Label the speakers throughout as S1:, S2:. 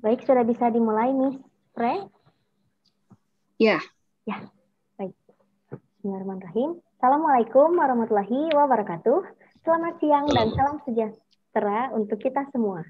S1: Baik, sudah bisa dimulai, Miss Pre?
S2: Ya.
S1: Ya, baik. Bismillahirrahmanirrahim. Assalamualaikum warahmatullahi wabarakatuh. Selamat siang dan salam sejahtera untuk kita semua.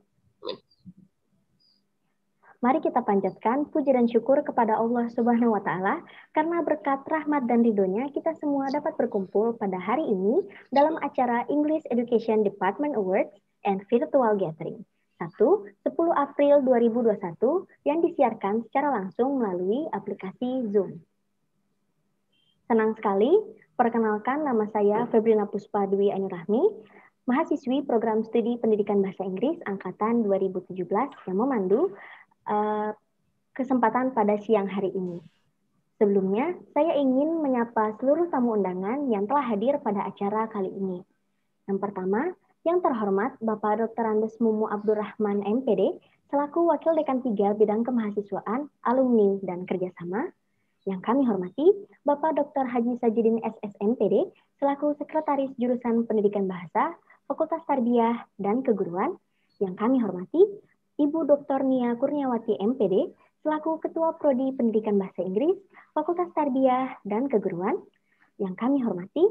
S1: Mari kita panjatkan puji dan syukur kepada Allah Subhanahu wa Ta'ala, karena berkat rahmat dan ridhonya kita semua dapat berkumpul pada hari ini dalam acara English Education Department Awards and Virtual Gathering 10 April 2021 yang disiarkan secara langsung melalui aplikasi Zoom. Senang sekali, perkenalkan nama saya Febrina Puspa Dwi Ainurrahmi, mahasiswi program studi pendidikan bahasa Inggris angkatan 2017 yang memandu kesempatan pada siang hari ini. Sebelumnya, saya ingin menyapa seluruh tamu undangan yang telah hadir pada acara kali ini. Yang pertama, yang terhormat Bapak Dr. Andes Mumu Abdurrahman MPD, selaku Wakil Dekan 3 Bidang Kemahasiswaan, Alumni, dan Kerjasama. Yang kami hormati, Bapak Dr. Haji Sajidin SSMPD, selaku Sekretaris Jurusan Pendidikan Bahasa, Fakultas Tarbiyah dan Keguruan. Yang kami hormati, Ibu Dr. Nia Kurniawati MPD, selaku Ketua Prodi Pendidikan Bahasa Inggris, Fakultas Tarbiyah dan Keguruan. Yang kami hormati,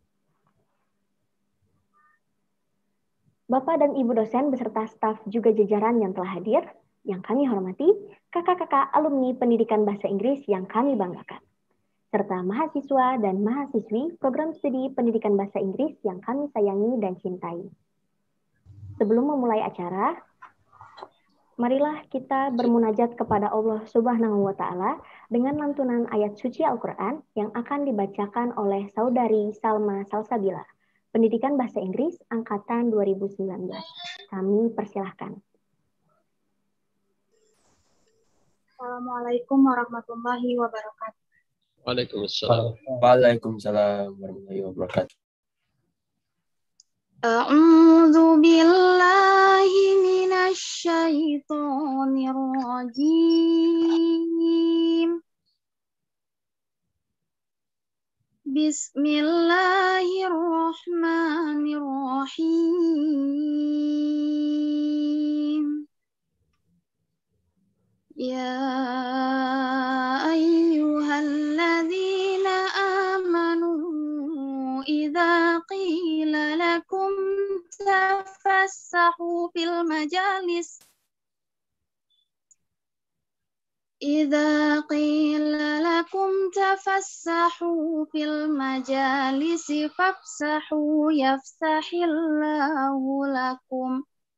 S1: Bapak dan Ibu dosen beserta staf juga jajaran yang telah hadir. Yang kami hormati, kakak-kakak alumni pendidikan bahasa Inggris yang kami banggakan, serta mahasiswa dan mahasiswi program studi pendidikan bahasa Inggris yang kami sayangi dan cintai. Sebelum memulai acara, marilah kita bermunajat kepada Allah Subhanahu wa Ta'ala dengan lantunan ayat suci Al-Quran yang akan dibacakan oleh Saudari Salma Salsabila, Pendidikan Bahasa Inggris Angkatan 2019. Kami persilahkan.
S3: Assalamualaikum warahmatullahi wabarakatuh.
S4: Waalaikumsalam. Waalaikumsalam warahmatullahi wabarakatuh.
S3: A'udzu billahi minasy syaithanir rajim. Bismillahirrahmanirrahim. Ya ayyuhalladzina amanu idza qila lakum tafassahu fil majalis إذا قيل لكم تفسحوا في المجالس فافسحوا يفسح الله لكم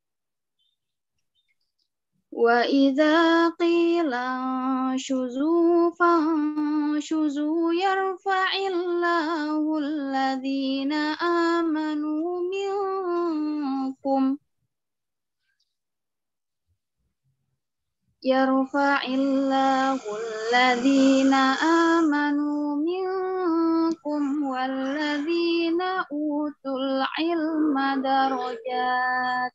S3: وإذا قيل انشزوا فانشزوا يرفع الله الذين آمنوا منكم يرفع الله الذين آمنوا منكم والذين أوتوا العلم درجات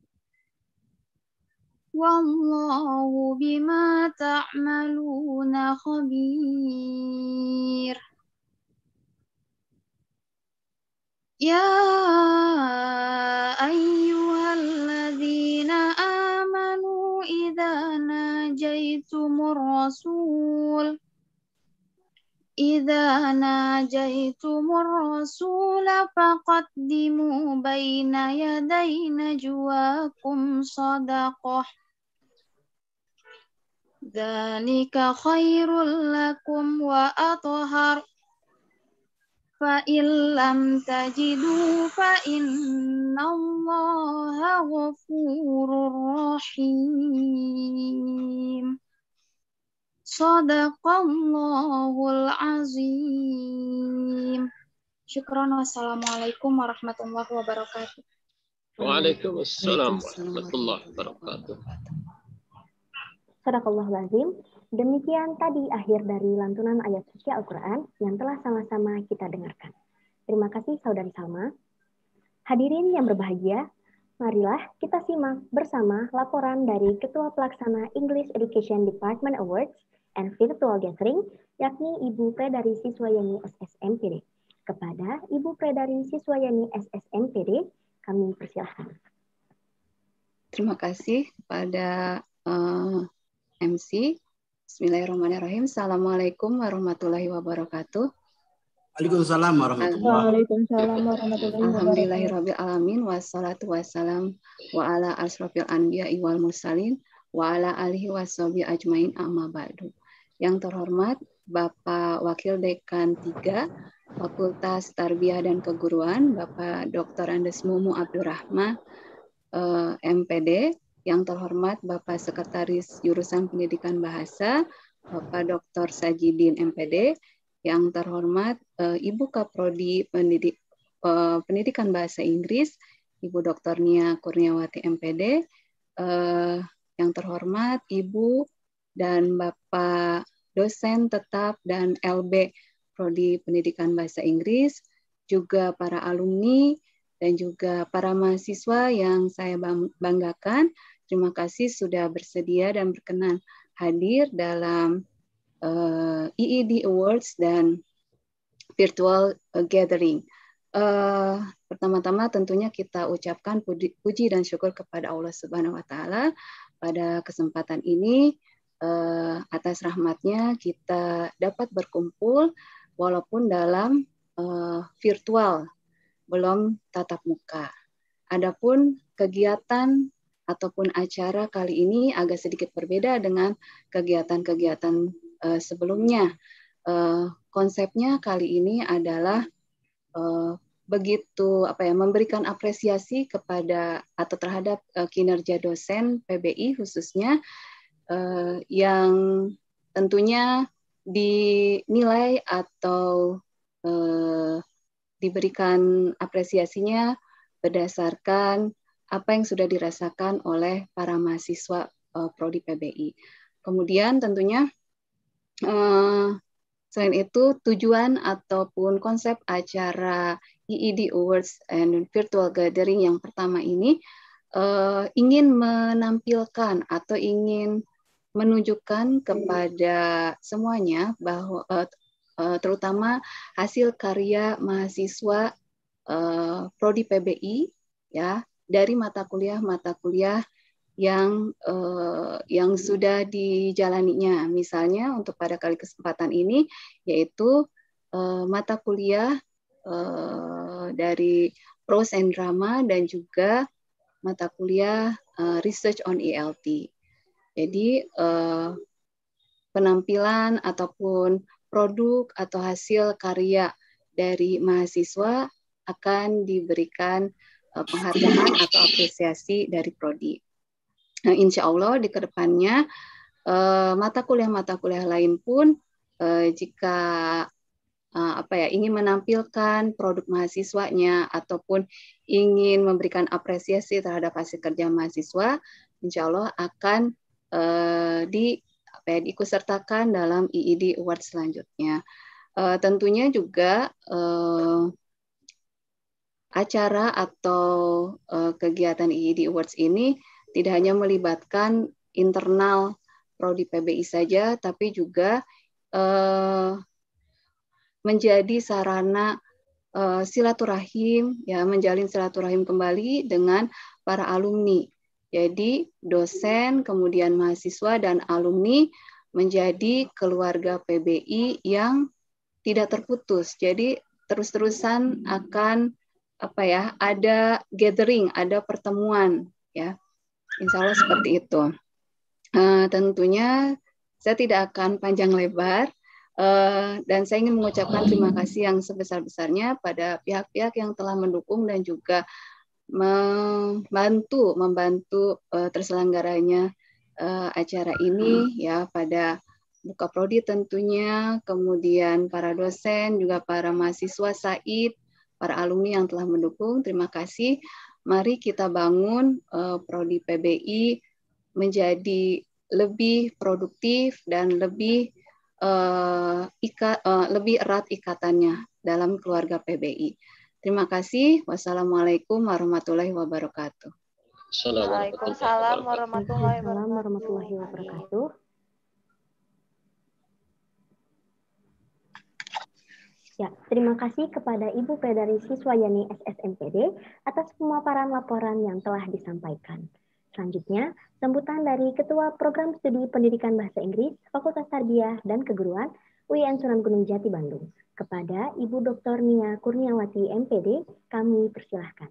S3: والله بما تعملون خبير يا أيها الذين آمنوا إذا ناجيتم الرسول فقدموا بين يدي نجواكم صدقة ذلك خير لكم وأطهر فإن لم تجدوا فإن الله غفور رحيم Sadaqallahul azim. Syukran, wassalamualaikum warahmatullahi wabarakatuh.
S4: Waalaikumsalam warahmatullahi wabarakatuh.
S1: Sadaqallahul azim. Demikian tadi akhir dari lantunan ayat suci Al-Quran yang telah sama-sama kita dengarkan. Terima kasih Saudari Salma. Hadirin yang berbahagia, marilah kita simak bersama laporan dari Ketua Pelaksana English Education Department Awards and Virtual Gathering, yakni Ibu Predari Siswayani SSMPD. Kepada Ibu Predari Siswayani SSMPD, kami persilahkan.
S2: Terima kasih kepada MC. Bismillahirrahmanirrahim. Assalamualaikum warahmatullahi wabarakatuh.
S5: Waalaikumsalam warahmatullahi
S6: Waalaikumsalam warahmatullahi wabarakatuh.
S2: Alhamdulillahirabbil alamin wassalatu wassalam wa ala asrofil anbiya'i wal mursalin wa ala alihi washabihi ajmain amma ba'du. Yang terhormat Bapak Wakil Dekan 3 Fakultas Tarbiyah dan Keguruan, Bapak Dr. Andes Mumu Abdurrahman, MPD. Yang terhormat Bapak Sekretaris Jurusan Pendidikan Bahasa, Bapak Dr. Sajidin, MPD. Yang terhormat Ibu Kaprodi Pendidikan Bahasa Inggris, Ibu Dr. Nia Kurniawati, MPD. Yang terhormat Ibu dan Bapak dosen tetap dan LB Prodi Pendidikan Bahasa Inggris, juga para alumni dan juga para mahasiswa yang saya banggakan. Terima kasih sudah bersedia dan berkenan hadir dalam EED Awards dan Virtual Gathering. Pertama-tama tentunya kita ucapkan puji dan syukur kepada Allah Subhanahu wa Ta'ala pada kesempatan ini. Atas rahmatnya kita dapat berkumpul walaupun dalam virtual, belum tatap muka. Adapun kegiatan ataupun acara kali ini agak sedikit berbeda dengan kegiatan-kegiatan sebelumnya. Konsepnya kali ini adalah memberikan apresiasi kepada atau terhadap kinerja dosen PBI khususnya yang tentunya dinilai atau diberikan apresiasinya berdasarkan apa yang sudah dirasakan oleh para mahasiswa Prodi PBI. Kemudian tentunya selain itu tujuan ataupun konsep acara EED Awards and Virtual Gathering yang pertama ini ingin menampilkan atau ingin menunjukkan kepada semuanya bahwa terutama hasil karya mahasiswa Prodi PBI ya dari mata kuliah yang sudah dijalaninya. Misalnya untuk pada kali kesempatan ini yaitu mata kuliah dari Prose and Drama dan juga mata kuliah Research on ELT. Jadi penampilan ataupun produk atau hasil karya dari mahasiswa akan diberikan penghargaan atau apresiasi dari Prodi. Nah, insya Allah di kedepannya mata kuliah lain pun jika ingin menampilkan produk mahasiswanya ataupun ingin memberikan apresiasi terhadap hasil kerja mahasiswa, insya Allah akan diikutsertakan dalam EED Award selanjutnya. Tentunya juga acara atau kegiatan EED Awards ini tidak hanya melibatkan internal Prodi PBI saja, tapi juga menjadi sarana silaturahim, ya, menjalin silaturahim kembali dengan para alumni. Jadi dosen, kemudian mahasiswa dan alumni menjadi keluarga PBI yang tidak terputus. Jadi terus-terusan akan ada gathering, ada pertemuan, ya. Insya Allah seperti itu. Tentunya saya tidak akan panjang lebar dan saya ingin mengucapkan terima kasih yang sebesar-besarnya pada pihak-pihak yang telah mendukung dan juga membantu terselenggaranya acara ini, ya, pada Buka Prodi tentunya, kemudian para dosen, juga para mahasiswa SAID, para alumni yang telah mendukung. Terima kasih. Mari kita bangun Prodi PBI menjadi lebih produktif dan lebih erat ikatannya dalam keluarga PBI. Terima kasih. Wassalamualaikum warahmatullahi wabarakatuh.
S6: Waalaikumsalam warahmatullahi
S1: wabarakatuh. Ya, terima kasih kepada Ibu Pedari Siswayani SSMPD atas pemaparan laporan yang telah disampaikan. Selanjutnya, sambutan dari Ketua Program Studi Pendidikan Bahasa Inggris, Fakultas Tarbiyah dan Keguruan, UIN Sunan Gunung Jati, Bandung. Kepada Ibu Dr. Nia Kurniawati, MPD, kami persilahkan.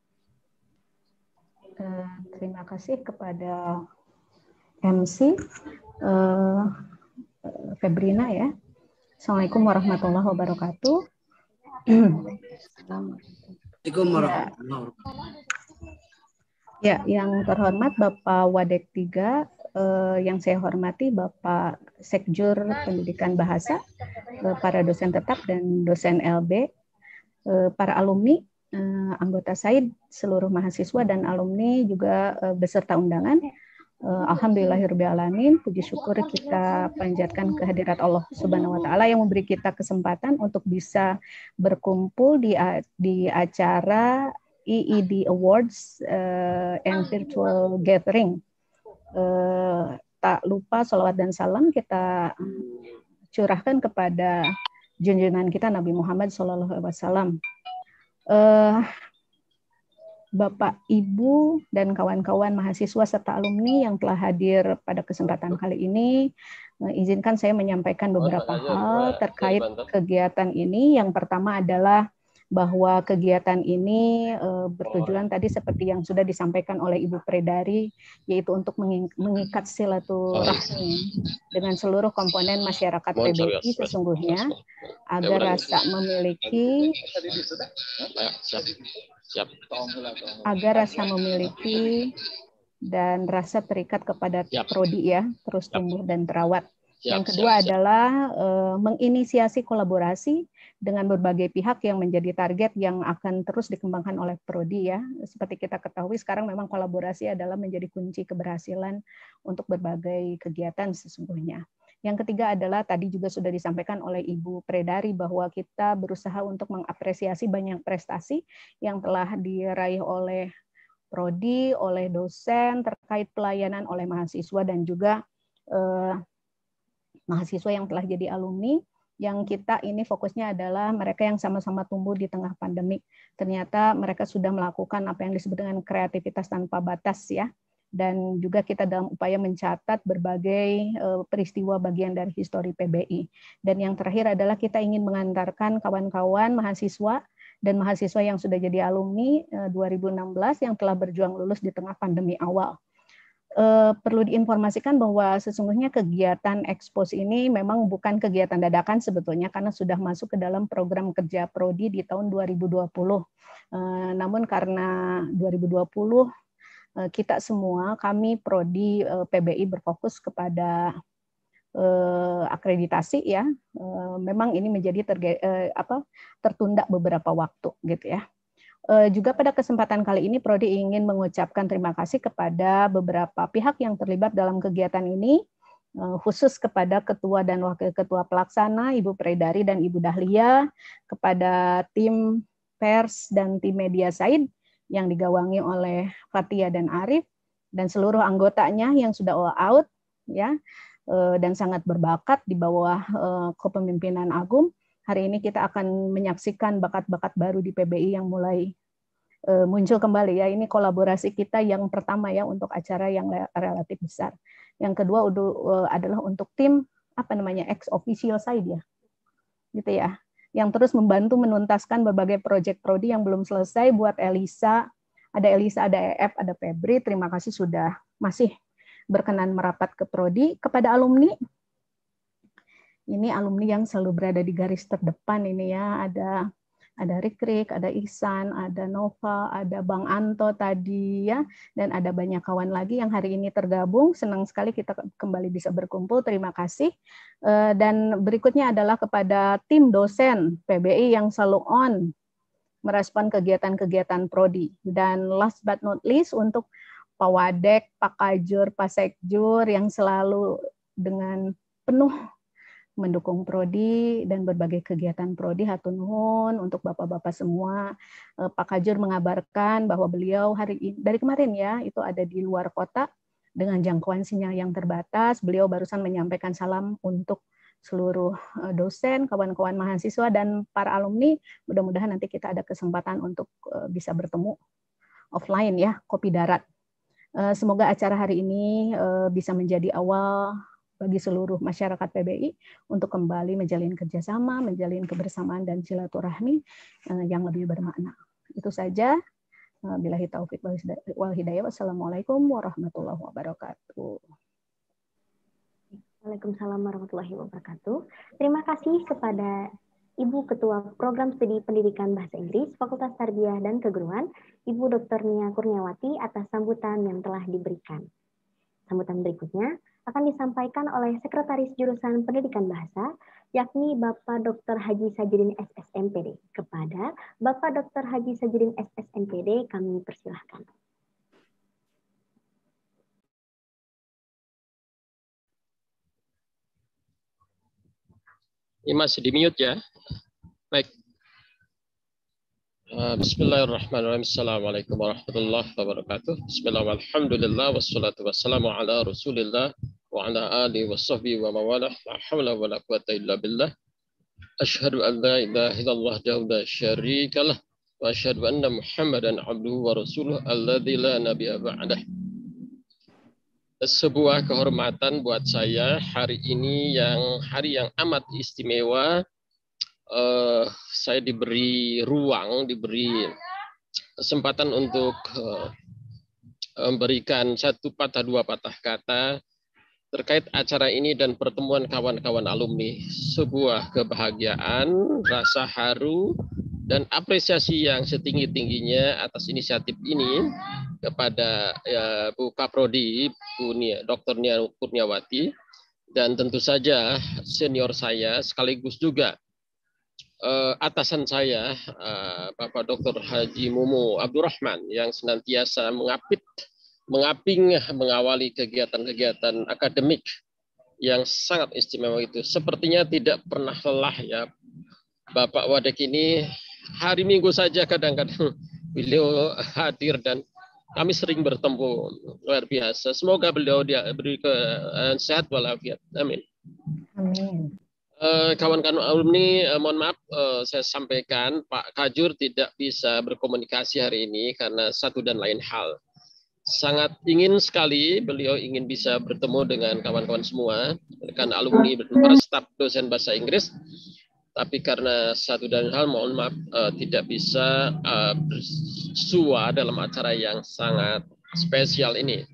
S7: Terima kasih kepada MC Febrina ya. Assalamualaikum warahmatullahi wabarakatuh.
S5: Assalamualaikum warahmatullahi wabarakatuh.
S7: Ya, yang terhormat Bapak Wadek 3, yang saya hormati Bapak Sekjur Pendidikan Bahasa, para dosen tetap dan dosen LB, para alumni, anggota SAID, seluruh mahasiswa dan alumni juga beserta undangan. Alhamdulillahirrahmanirrahim, puji syukur kita panjatkan kehadirat Allah Subhanahu wa Ta'ala yang memberi kita kesempatan untuk bisa berkumpul di acara EED Awards and Virtual Gathering. Tak lupa salawat dan salam kita curahkan kepada junjungan kita Nabi Muhammad SAW. Bapak, Ibu, dan kawan-kawan mahasiswa serta alumni yang telah hadir pada kesempatan kali ini, izinkan saya menyampaikan beberapa hal terkait kegiatan ini. Yang pertama adalah bahwa kegiatan ini bertujuan tadi seperti yang sudah disampaikan oleh Ibu Predari, yaitu untuk mengikat silaturahmi dengan seluruh komponen masyarakat PBI sesungguhnya, agar rasa memiliki dan rasa terikat kepada prodi ya terus tumbuh dan terawat. Yang kedua adalah menginisiasi kolaborasi dengan berbagai pihak yang menjadi target yang akan terus dikembangkan oleh prodi ya. Seperti kita ketahui sekarang memang kolaborasi adalah menjadi kunci keberhasilan untuk berbagai kegiatan sesungguhnya. Yang ketiga adalah tadi juga sudah disampaikan oleh Ibu Predari bahwa kita berusaha untuk mengapresiasi banyak prestasi yang telah diraih oleh prodi, oleh dosen terkait pelayanan oleh mahasiswa dan juga mahasiswa yang telah jadi alumni. Yang kita ini fokusnya adalah mereka yang sama-sama tumbuh di tengah pandemik. Ternyata mereka sudah melakukan apa yang disebut dengan kreativitas tanpa batas ya. Dan juga kita dalam upaya mencatat berbagai peristiwa bagian dari histori PBI. Dan yang terakhir adalah kita ingin mengantarkan kawan-kawan mahasiswa dan mahasiswa yang sudah jadi alumni 2016 yang telah berjuang lulus di tengah pandemi awal. Perlu diinformasikan bahwa sesungguhnya kegiatan Expose ini memang bukan kegiatan dadakan sebetulnya karena sudah masuk ke dalam program kerja prodi di tahun 2020. Namun karena 2020 kita semua, kami prodi PBI berfokus kepada akreditasi ya. Memang ini menjadi tertunda beberapa waktu gitu ya. Juga pada kesempatan kali ini prodi ingin mengucapkan terima kasih kepada beberapa pihak yang terlibat dalam kegiatan ini, khusus kepada ketua dan wakil ketua pelaksana Ibu Predari dan Ibu Dahlia, kepada tim pers dan tim media SAID yang digawangi oleh Fatia dan Arif, dan seluruh anggotanya yang sudah all out ya, dan sangat berbakat di bawah kepemimpinan Agum. Hari ini kita akan menyaksikan bakat-bakat baru di PBI yang mulai muncul kembali ya. Ini kolaborasi kita yang pertama ya untuk acara yang relatif besar. Yang kedua adalah untuk tim ex official SAID ya, gitu ya, yang terus membantu menuntaskan berbagai proyek prodi yang belum selesai buat Elisa, ada EF, ada Febri. Terima kasih sudah masih berkenan merapat ke prodi. Kepada alumni, ini alumni yang selalu berada di garis terdepan ini ya, ada Rikrik, ada Ihsan, ada Nova, ada Bang Anto tadi ya, dan ada banyak kawan lagi yang hari ini tergabung. Senang sekali kita kembali bisa berkumpul. Terima kasih. Dan berikutnya adalah kepada tim dosen PBI yang selalu on merespon kegiatan-kegiatan prodi. Dan last but not least untuk Pak Wadek, Pak Kajur, Pak Sekjur yang selalu dengan penuh mendukung prodi dan berbagai kegiatan prodi. Hatur nuhun untuk bapak-bapak semua. Pak Kajur mengabarkan bahwa beliau dari kemarin ya itu ada di luar kota dengan jangkauan sinyal yang terbatas. Beliau barusan menyampaikan salam untuk seluruh dosen, kawan-kawan mahasiswa dan para alumni. Mudah-mudahan nanti kita ada kesempatan untuk bisa bertemu offline ya, kopi darat. Semoga acara hari ini bisa menjadi awal bagi seluruh masyarakat PBI untuk kembali menjalin kerjasama, menjalin kebersamaan dan silaturahmi yang lebih bermakna. Itu saja. Billahi taufik wal hidayah. Wassalamualaikum warahmatullahi wabarakatuh.
S1: Waalaikumsalam warahmatullahi wabarakatuh. Terima kasih kepada Ibu Ketua Program Studi Pendidikan Bahasa Inggris Fakultas Tarbiyah dan Keguruan, Ibu Dr. Nia Kurniawati atas sambutan yang telah diberikan. Sambutan berikutnya akan disampaikan oleh Sekretaris Jurusan Pendidikan Bahasa, yakni Bapak Dr. Haji Sajidin SSMPD. Kepada Bapak Dr. Haji Sajidin SSMPD kami persilahkan.
S4: Ini masih di mute ya. Baik. Bismillahirrahmanirrahim. Assalamualaikum warahmatullahi wabarakatuh. Bismillah walhamdulillah wassalatu wassalamu ala rasulillah wa ala alihi wa sahbihi wa mawalah. La hawla wa la quwata illa billah. Asyhadu an la ilaha illallah la syarikalah wa asyhadu anna Muhammadan abduhu wa rasuluh alladzi la nabiyya ba'dah. Sebuah kehormatan buat saya hari ini, hari yang amat istimewa. Saya diberi ruang, diberi kesempatan untuk memberikan dua patah kata terkait acara ini dan pertemuan kawan-kawan alumni. Sebuah kebahagiaan, rasa haru, dan apresiasi yang setinggi-tingginya atas inisiatif ini kepada Bu Kaprodi, Bu Dr. Nia Kurniawati, dan tentu saja senior saya sekaligus juga atasan saya, Bapak Dr. Haji Mumu Abdurrahman, yang senantiasa mengawali kegiatan-kegiatan akademik yang sangat istimewa itu. Sepertinya tidak pernah lelah ya Bapak Wadek ini. Hari Minggu saja kadang-kadang beliau hadir dan kami sering bertemu, luar biasa. Semoga beliau diberi sehat walafiat. Amin.
S7: Amin.
S4: Kawan-kawan alumni, mohon maaf saya sampaikan Pak Kajur tidak bisa berkomunikasi hari ini karena satu dan lain hal. Sangat ingin sekali beliau ingin bisa bertemu dengan kawan-kawan semua, rekan alumni dan para staf dosen bahasa Inggris. Tapi karena satu dan hal, mohon maaf tidak bisa bersua dalam acara yang sangat spesial ini.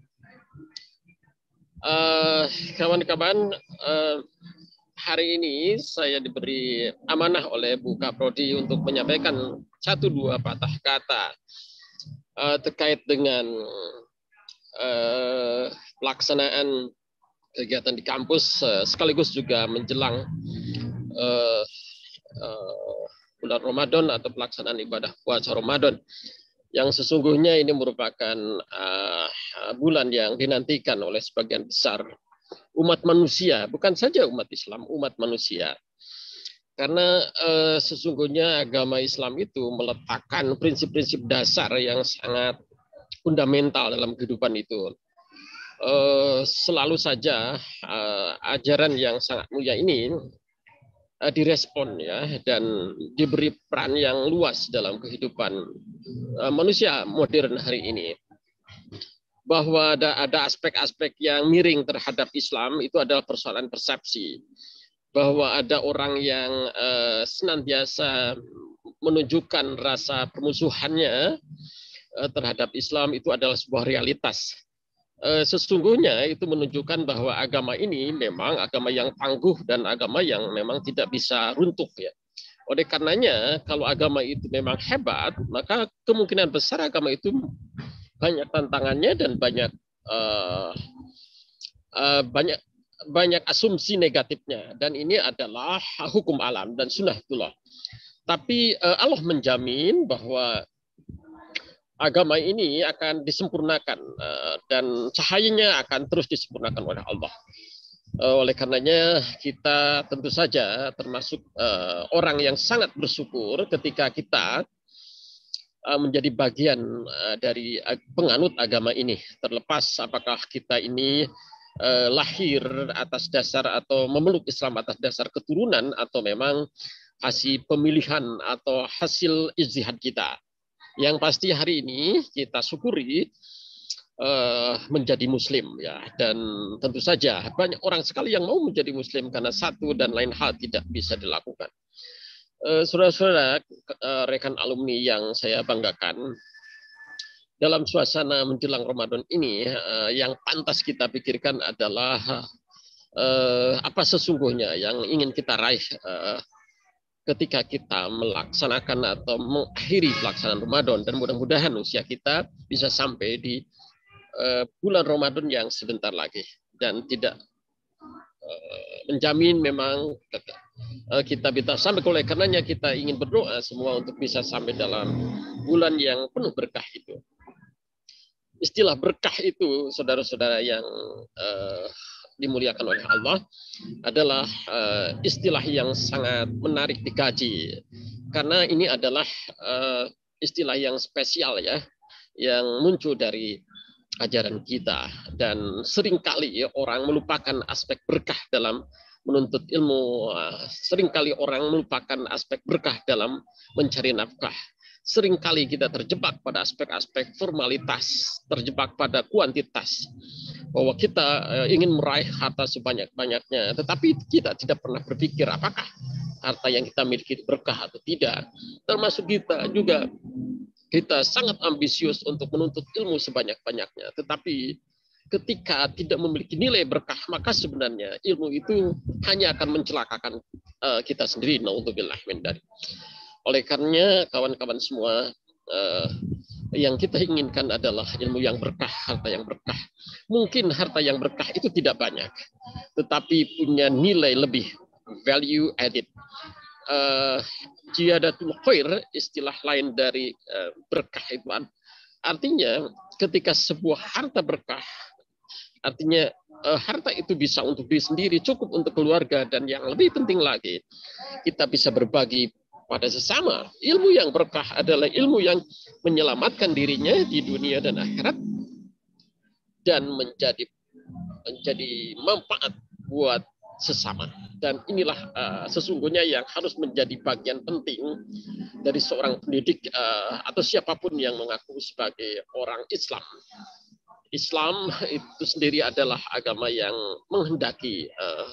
S4: Kawan-kawan, hari ini saya diberi amanah oleh Bu Kaprodi untuk menyampaikan 1-2 patah kata terkait dengan pelaksanaan kegiatan di kampus sekaligus juga menjelang bulan Ramadan atau pelaksanaan ibadah puasa Ramadan yang sesungguhnya ini merupakan bulan yang dinantikan oleh sebagian besar umat manusia, bukan saja umat Islam, umat manusia. Karena sesungguhnya agama Islam itu meletakkan prinsip-prinsip dasar yang sangat fundamental dalam kehidupan itu. Selalu saja ajaran yang sangat mulia ini direspon ya dan diberi peran yang luas dalam kehidupan manusia modern hari ini. Bahwa ada aspek-aspek yang miring terhadap Islam itu adalah persoalan persepsi. Bahwa ada orang yang senantiasa menunjukkan rasa permusuhannya terhadap Islam itu adalah sebuah realitas. Sesungguhnya itu menunjukkan bahwa agama ini memang agama yang tangguh dan agama yang memang tidak bisa runtuh ya. Oleh karenanya kalau agama itu memang hebat, maka kemungkinan besar agama itu banyak tantangannya dan banyak asumsi negatifnya, dan ini adalah hukum alam dan sunnatullah. Tapi Allah menjamin bahwa agama ini akan disempurnakan dan cahayanya akan terus disempurnakan oleh Allah. Oleh karenanya kita tentu saja termasuk orang yang sangat bersyukur ketika kita menjadi bagian dari penganut agama ini. Terlepas apakah kita ini lahir atas dasar atau memeluk Islam atas dasar keturunan atau memang hasil pemilihan atau hasil ijtihad kita. Yang pasti hari ini kita syukuri menjadi Muslim ya, dan tentu saja banyak orang sekali yang mau menjadi Muslim karena satu dan lain hal tidak bisa dilakukan. Saudara-saudara, rekan alumni yang saya banggakan, dalam suasana menjelang Ramadan ini yang pantas kita pikirkan adalah apa sesungguhnya yang ingin kita raih ketika kita melaksanakan atau mengakhiri pelaksanaan Ramadan, dan mudah-mudahan usia kita bisa sampai di bulan Ramadan yang sebentar lagi, dan tidak menjamin memang kita bisa sampai. Oleh karenanya kita ingin berdoa semua untuk bisa sampai dalam bulan yang penuh berkah itu. Istilah berkah itu, saudara-saudara yang dimuliakan oleh Allah, adalah istilah yang sangat menarik dikaji, karena ini adalah istilah yang spesial ya, yang muncul dari ajaran kita, dan seringkali orang melupakan aspek berkah dalam menuntut ilmu, seringkali orang melupakan aspek berkah dalam mencari nafkah. Seringkali kita terjebak pada aspek-aspek formalitas, terjebak pada kuantitas, bahwa kita ingin meraih harta sebanyak-banyaknya, tetapi kita tidak pernah berpikir apakah harta yang kita miliki berkah atau tidak. Termasuk kita juga, kita sangat ambisius untuk menuntut ilmu sebanyak-banyaknya, tetapi ketika tidak memiliki nilai berkah, maka sebenarnya ilmu itu hanya akan mencelakakan kita sendiri. Naudzubillah min dzalik. Oleh karenanya, kawan-kawan semua, yang kita inginkan adalah ilmu yang berkah, harta yang berkah. Mungkin harta yang berkah itu tidak banyak, tetapi punya nilai lebih, value added. Ziyadatul khair, istilah lain dari berkah itu, artinya ketika sebuah harta berkah, artinya harta itu bisa untuk diri sendiri, cukup untuk keluarga, dan yang lebih penting lagi, kita bisa berbagi pada sesama. Ilmu yang berkah adalah ilmu yang menyelamatkan dirinya di dunia dan akhirat, dan menjadi manfaat buat sesama. Dan inilah sesungguhnya yang harus menjadi bagian penting dari seorang pendidik atau siapapun yang mengaku sebagai orang Islam. Islam itu sendiri adalah agama yang menghendaki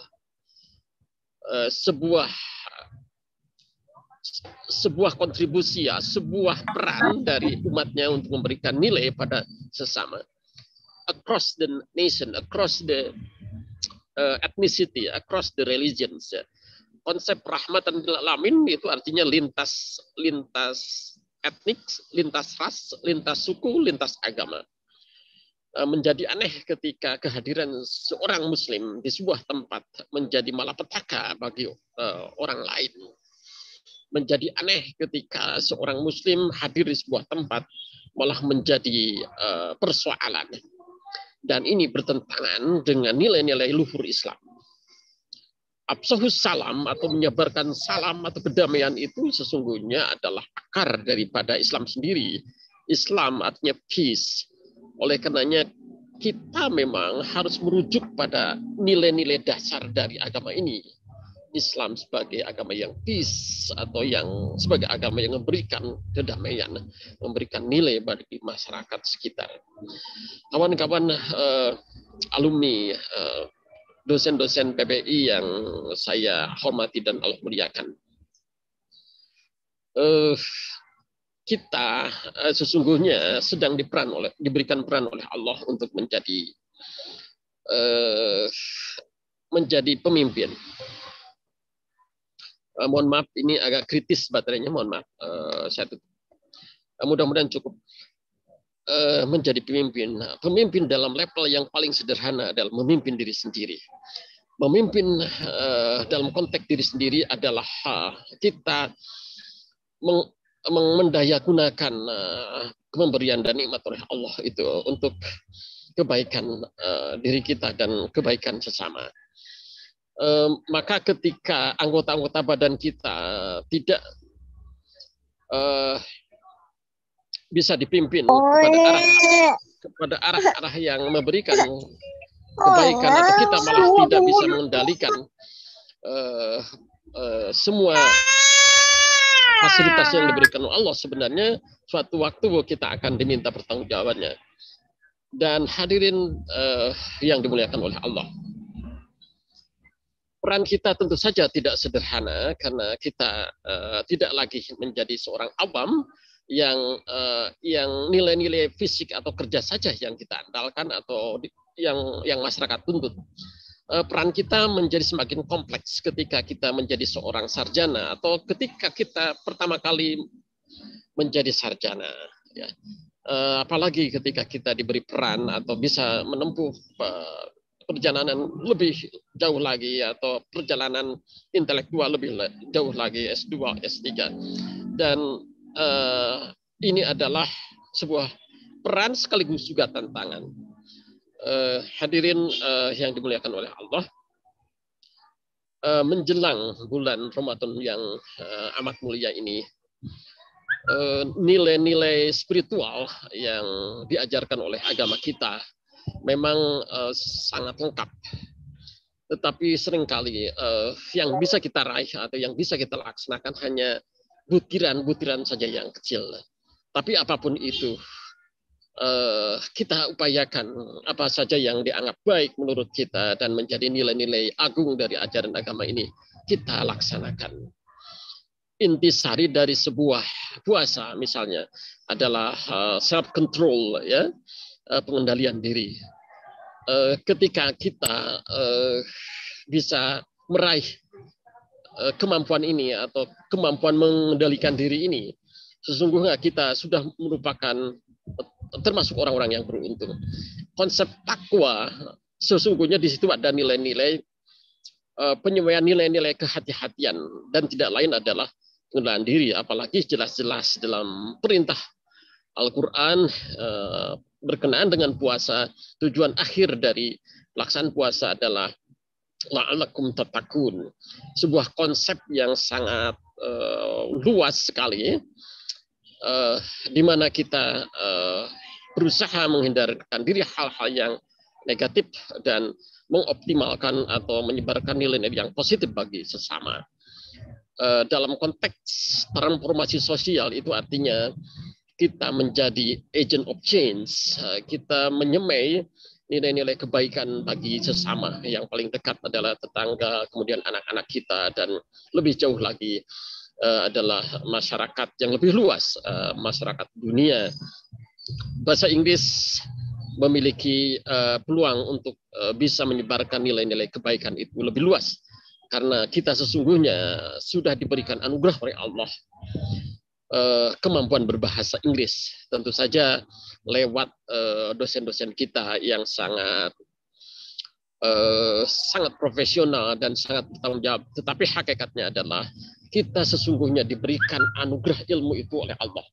S4: sebuah kontribusi, ya, sebuah peran dari umatnya untuk memberikan nilai pada sesama. Across the nation, across the ethnicity, across the religions. Konsep rahmatan lil alamin itu artinya lintas etnik, lintas ras, lintas suku, lintas agama. Menjadi aneh ketika kehadiran seorang Muslim di sebuah tempat menjadi malapetaka bagi orang lain. Menjadi aneh ketika seorang Muslim hadir di sebuah tempat malah menjadi persoalan. Dan ini bertentangan dengan nilai-nilai luhur Islam. Absahus salam atau menyebarkan salam atau kedamaian itu sesungguhnya adalah akar daripada Islam sendiri. Islam artinya peace. Oleh karenanya kita memang harus merujuk pada nilai-nilai dasar dari agama ini. Islam sebagai agama yang peace, atau yang sebagai agama yang memberikan kedamaian, memberikan nilai bagi masyarakat sekitar. Kawan-kawan alumni, dosen-dosen PBI yang saya hormati dan Allah muliakan, kita sesungguhnya sedang diberikan peran oleh Allah untuk menjadi pemimpin. Mohon maaf, ini agak kritis baterainya, mohon maaf. Saya tutup. Mudah-mudahan cukup. Menjadi pemimpin. Pemimpin dalam level yang paling sederhana adalah memimpin diri sendiri. Memimpin dalam konteks diri sendiri adalah kita mendayagunakan pemberian dan nikmat oleh Allah itu untuk kebaikan diri kita dan kebaikan sesama. Maka ketika anggota-anggota badan kita tidak bisa dipimpin kepada arah-arah yang memberikan kebaikan, atau kita malah tidak bisa mengendalikan semua fasilitas yang diberikan Allah, sebenarnya suatu waktu kita akan diminta pertanggungjawabannya. Dan hadirin yang dimuliakan oleh Allah, peran kita tentu saja tidak sederhana karena kita tidak lagi menjadi seorang awam yang nilai-nilai fisik atau kerja saja yang kita andalkan atau yang masyarakat tuntut. Peran kita menjadi semakin kompleks ketika kita menjadi seorang sarjana atau ketika kita pertama kali menjadi sarjana. Ya. Apalagi ketika kita diberi peran atau bisa menempuh perjalanan lebih jauh lagi atau perjalanan intelektual lebih jauh lagi S2, S3. Dan ini adalah sebuah peran sekaligus juga tantangan. Hadirin yang dimuliakan oleh Allah, menjelang bulan Ramadan yang amat mulia ini, nilai-nilai spiritual yang diajarkan oleh agama kita memang sangat lengkap. Tetapi seringkali yang bisa kita raih atau yang bisa kita laksanakan hanya butiran-butiran saja yang kecil. Tapi apapun itu, kita upayakan apa saja yang dianggap baik menurut kita dan menjadi nilai-nilai agung dari ajaran agama ini, kita laksanakan. Intisari dari sebuah puasa misalnya adalah self control, ya, pengendalian diri. Ketika kita bisa meraih kemampuan ini atau kemampuan mengendalikan diri ini, sesungguhnya kita sudah merupakan termasuk orang-orang yang beruntung. Konsep takwa sesungguhnya di situ ada nilai-nilai penyesuaian nilai-nilai kehati-hatian dan tidak lain adalah pengendalian diri, apalagi jelas-jelas dalam perintah Al-Quran berkenaan dengan puasa. Tujuan akhir dari pelaksanaan puasa adalah la'allakum tattaqun, sebuah konsep yang sangat luas sekali, di mana kita berusaha menghindarkan diri hal-hal yang negatif dan mengoptimalkan atau menyebarkan nilai-nilai yang positif bagi sesama. Dalam konteks transformasi sosial itu artinya kita menjadi agent of change, kita menyemai nilai-nilai kebaikan bagi sesama. Yang paling dekat adalah tetangga, kemudian anak-anak kita, dan lebih jauh lagi adalah masyarakat yang lebih luas, masyarakat dunia. Bahasa Inggris memiliki peluang untuk bisa menyebarkan nilai-nilai kebaikan itu lebih luas karena kita sesungguhnya sudah diberikan anugerah oleh Allah kemampuan berbahasa Inggris, tentu saja lewat dosen-dosen kita yang sangat profesional dan sangat bertanggung jawab. Tetapi hakikatnya adalah kita sesungguhnya diberikan anugerah ilmu itu oleh Allah.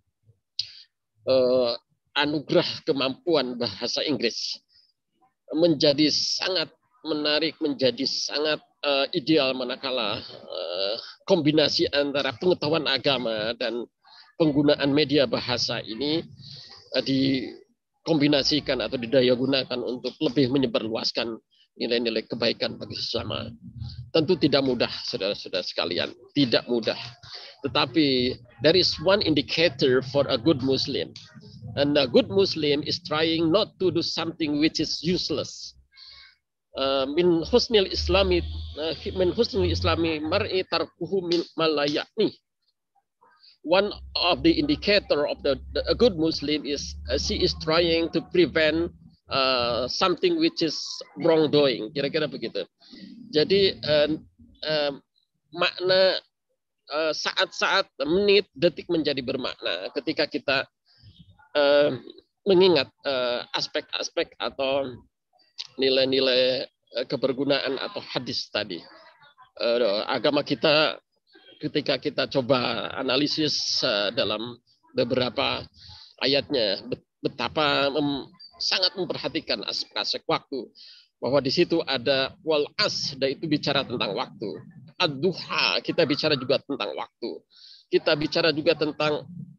S4: Anugerah kemampuan bahasa Inggris menjadi sangat menarik, menjadi sangat ideal manakala kombinasi antara pengetahuan agama dan penggunaan media bahasa ini dikombinasikan atau didayagunakan untuk lebih menyebarluaskan nilai-nilai kebaikan bagi sesama. Tentu tidak mudah, saudara-saudara sekalian, tidak mudah. Tetapi there is one indicator for a good Muslim. And a good Muslim is trying not to do something which is useless. Min husnil islami mar'i tarkuhu min malayakni. One of the indicator of a good Muslim is she is trying to prevent something which is wrongdoing. Kira-kira begitu. Jadi makna saat-saat, menit, detik menjadi bermakna ketika kita mengingat aspek-aspek atau nilai-nilai kebergunaan atau hadis tadi. Agama kita ketika kita coba analisis dalam beberapa ayatnya, betapa sangat memperhatikan aspek-aspek waktu, bahwa di situ ada wal as, dan itu bicara tentang waktu. Ad-duha, kita bicara juga tentang waktu. Kita bicara juga tentang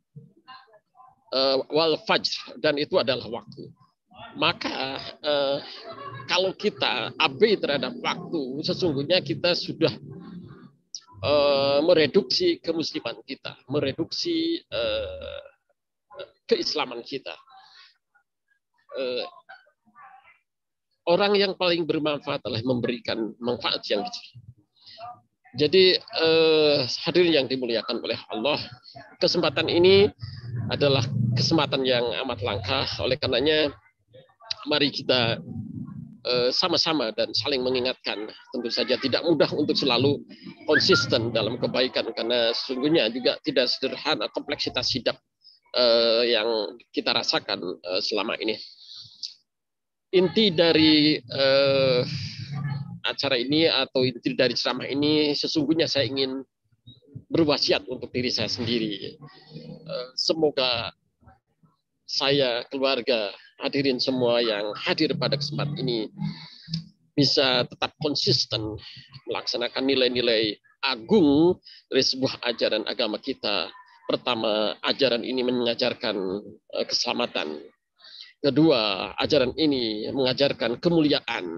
S4: wal fajr, dan itu adalah waktu. Maka kalau kita abai terhadap waktu, sesungguhnya kita sudah mereduksi kemusliman kita, mereduksi keislaman kita. orang yang paling bermanfaat adalah memberikan manfaat yang kecil. Jadi hadirin yang dimuliakan oleh Allah, kesempatan ini adalah kesempatan yang amat langka. Oleh karenanya, mari kita sama-sama dan saling mengingatkan. Tentu saja tidak mudah untuk selalu konsisten dalam kebaikan, karena sesungguhnya juga tidak sederhana kompleksitas hidup yang kita rasakan selama ini. Inti dari acara ini atau inti dari ceramah ini, sesungguhnya saya ingin berwasiat untuk diri saya sendiri. Semoga saya, keluarga, hadirin semua yang hadir pada kesempatan ini bisa tetap konsisten melaksanakan nilai-nilai agung dari sebuah ajaran agama kita. Pertama, ajaran ini mengajarkan keselamatan. Kedua, ajaran ini mengajarkan kemuliaan.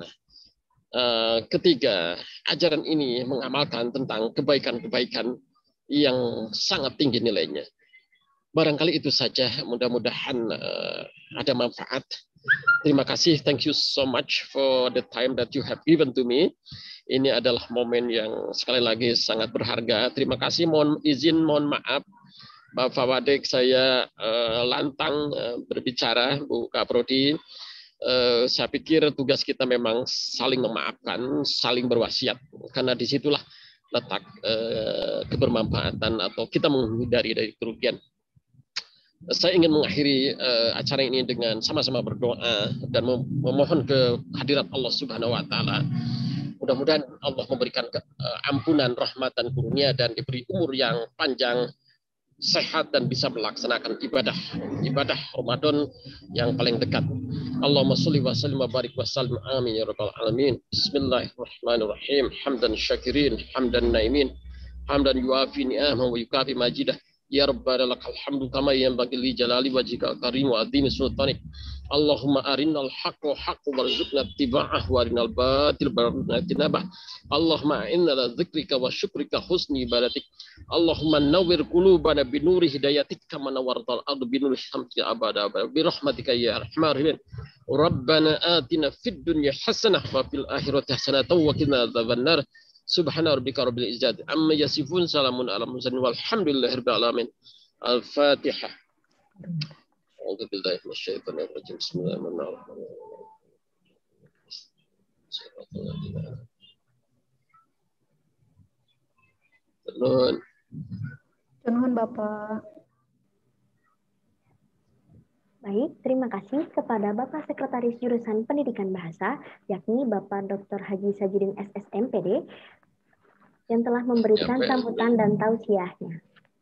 S4: Ketiga, ajaran ini mengamalkan tentang kebaikan-kebaikan yang sangat tinggi nilainya. Barangkali itu saja, mudah-mudahan ada manfaat. Terima kasih, thank you so much for the time that you have given to me. Ini adalah momen yang sekali lagi sangat berharga. Terima kasih, mohon maaf Bapak Wadek, saya lantang berbicara, Bu Kaprodi. Saya pikir tugas kita memang saling memaafkan, saling berwasiat, karena disitulah letak kebermanfaatan atau kita menghindari dari kerugian. Saya ingin mengakhiri acara ini dengan sama-sama berdoa dan memohon kehadirat Allah Subhanahu wa Ta'ala. Mudah-mudahan Allah memberikan ampunan, rahmat, dan karunia, dan diberi umur yang panjang, sehat, dan bisa melaksanakan ibadah Ramadan yang paling dekat. Allahumma sholli wa sallim wa barik wa sallim, amin ya rabbal alamin. Bismillahirrahmanirrahim. Hamdan syakirin, hamdan naimin, hamdan yuafi ni'amahu wa yukafi majidah. Ya Rabbana lakal hamdu kama yanbaghi li jalali wajhika karim wa azimi sultanik. Allahumma arinal haqqa haqqan warzuqna ittiba'ah wa arinal batil warzuqna ijtinabah. Allahumma inna ala dzikrika wa syukrika husni ibadatik. Allahumma nawwir qulubana bi nuri hidayatik kama nawwartal ardu bi nuri syamsika abada bi rahmatika ya arhamar rahimin. Rabbana atina fid dunya hasanah wa fil akhirati hasanah wa qina adzabannar. Subhana rabbika rabbil izzati amma yasifun, salamun alal mursalin walhamdulillahi rabbil alamin. Al-Fatihah. A'udzu billahi minasyaitonir rajim. Bismillahirrahmanirrahim.
S7: Nuhun Bapak.
S1: Baik, terima kasih kepada Bapak Sekretaris Jurusan Pendidikan Bahasa, yakni Bapak Dr. Haji Sajidin SSMPD, yang telah memberikan sambutan dan tausiahnya.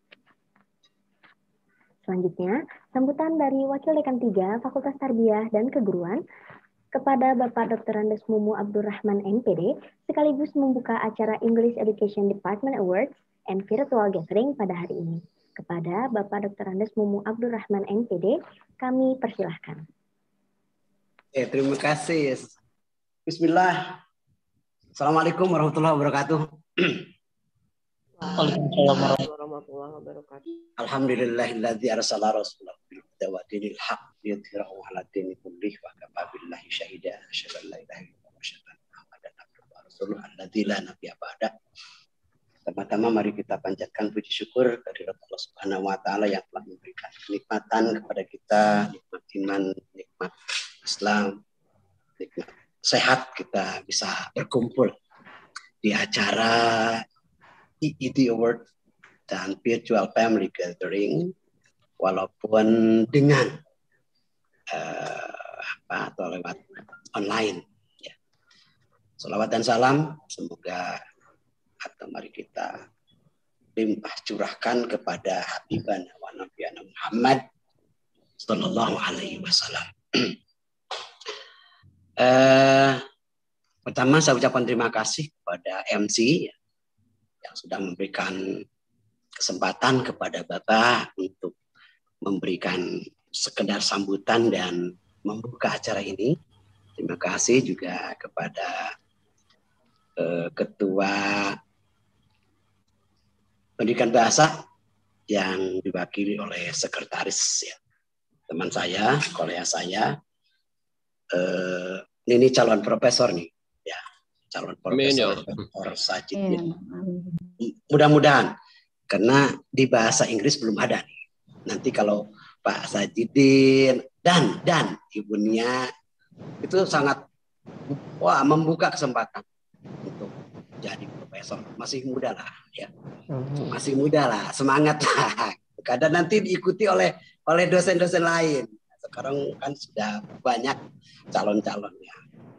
S1: Selanjutnya, sambutan dari Wakil Dekan 3 Fakultas Tarbiyah dan Keguruan kepada Bapak Dr. Andes Mumu Abdurrahman MPD, sekaligus membuka acara English Education Department Awards and Virtual Gathering pada hari ini. Kepada Bapak Dr. Andes Mumu Abdurrahman MPD, kami persilahkan.
S5: Terima kasih. Bismillah. Assalamualaikum warahmatullahi wabarakatuh.
S6: Waalaikumsalam warahmatullahi wabarakatuh.
S5: Alhamdulillahilladzi arsala rasulahu bil huda wa dinil haqq liyudhhirahu 'ala dini kullih wa kafa billahi syahida. Asyhadu an la ilaha illallah wa asyhadu anna Muhammadan abduhu wa rasuluhu alladzi la nabiyya ba'da. Pertama-tama mari kita panjatkan puji syukur kehadirat Allah Subhanahu wa Ta'ala yang telah memberikan kenikmatan kepada kita, nikmat iman, nikmat Islam, nikmat sehat, kita bisa berkumpul di acara EED Award dan Virtual Family Gathering, walaupun dengan atau lewat online. Ya. Salawat dan salam semoga atau mari kita limpah curahkan kepada Habibana wa Nabiyana Muhammad sallallahu alaihi wasallam. Pertama saya ucapkan terima kasih kepada MC yang sudah memberikan kesempatan kepada Bapak untuk memberikan sekedar sambutan dan membuka acara ini. Terima kasih juga kepada Ketua Pendidikan Bahasa yang diwakili oleh sekretaris ya, teman saya, kolega saya, ini calon profesor nih, ya, calon
S4: Amin, ya
S5: profesor
S4: Allah.
S5: Dr. Sajidin. Mudah-mudahan, karena di bahasa Inggris belum ada nih. Nanti kalau Pak Sajidin dan Ibu Nia itu sangat membuka kesempatan untuk jadi profesor. Masih muda lah, ya, masih muda lah, semangat lah. Kadang nanti diikuti oleh dosen-dosen lain. Sekarang kan sudah banyak calon-calonnya.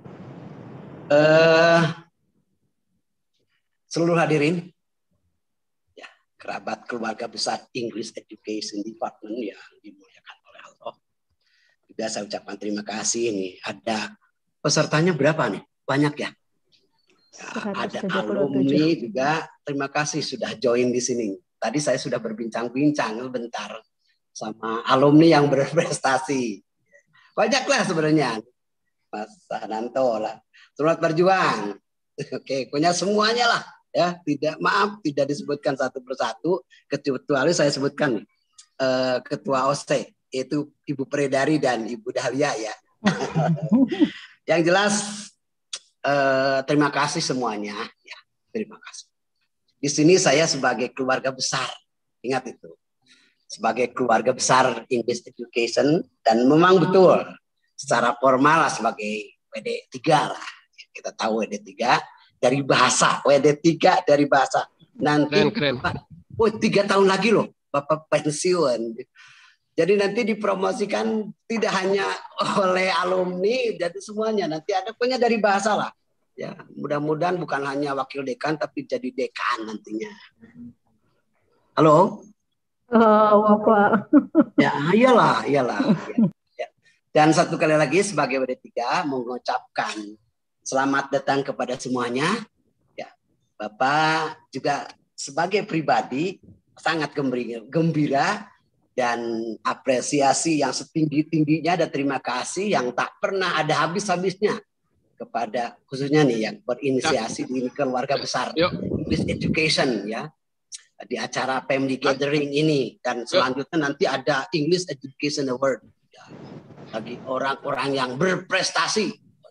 S5: Seluruh hadirin, ya, kerabat keluarga besar English Education Department yang dimuliakan oleh Allah. Juga saya ucapkan terima kasih. Nih, ada pesertanya berapa nih? Banyak ya. Ada alumni juga. Terima kasih sudah join di sini. Tadi saya sudah berbincang-bincang bentar sama alumni yang berprestasi. Banyaklah sebenarnya. Mas Hananto lah. Selamat berjuang. Oke, punya semuanya lah. Ya, tidak disebutkan satu persatu, kecuali saya sebutkan ketua OSE, yaitu Ibu Predari dan Ibu Dahlia ya. Yang jelas terima kasih semuanya. Ya, terima kasih. Di sini saya sebagai keluarga besar, ingat itu, sebagai keluarga besar English Education, dan memang betul secara formal lah sebagai WD3 lah. Kita tahu WD3 dari bahasa, WD3 dari bahasa. Nanti
S4: keren.
S5: 3 tahun lagi loh Bapak pensiun. Jadi nanti dipromosikan tidak hanya oleh alumni, jadi semuanya nanti ada punya dari bahasa lah. Ya, mudah-mudahan bukan hanya wakil dekan tapi jadi dekan nantinya. Halo?
S7: Bapak.
S5: Ya, iyalah. Ya. Dan satu kali lagi sebagai WD3 mengucapkan selamat datang kepada semuanya. Ya, Bapak juga sebagai pribadi sangat gembira dan apresiasi yang setinggi-tingginya dan terima kasih yang tak pernah ada habis-habisnya kepada khususnya nih yang berinisiasi di keluarga besar English Education ya, di acara Family Gathering ini, dan selanjutnya nanti ada English Education Award ya, bagi orang-orang yang berprestasi.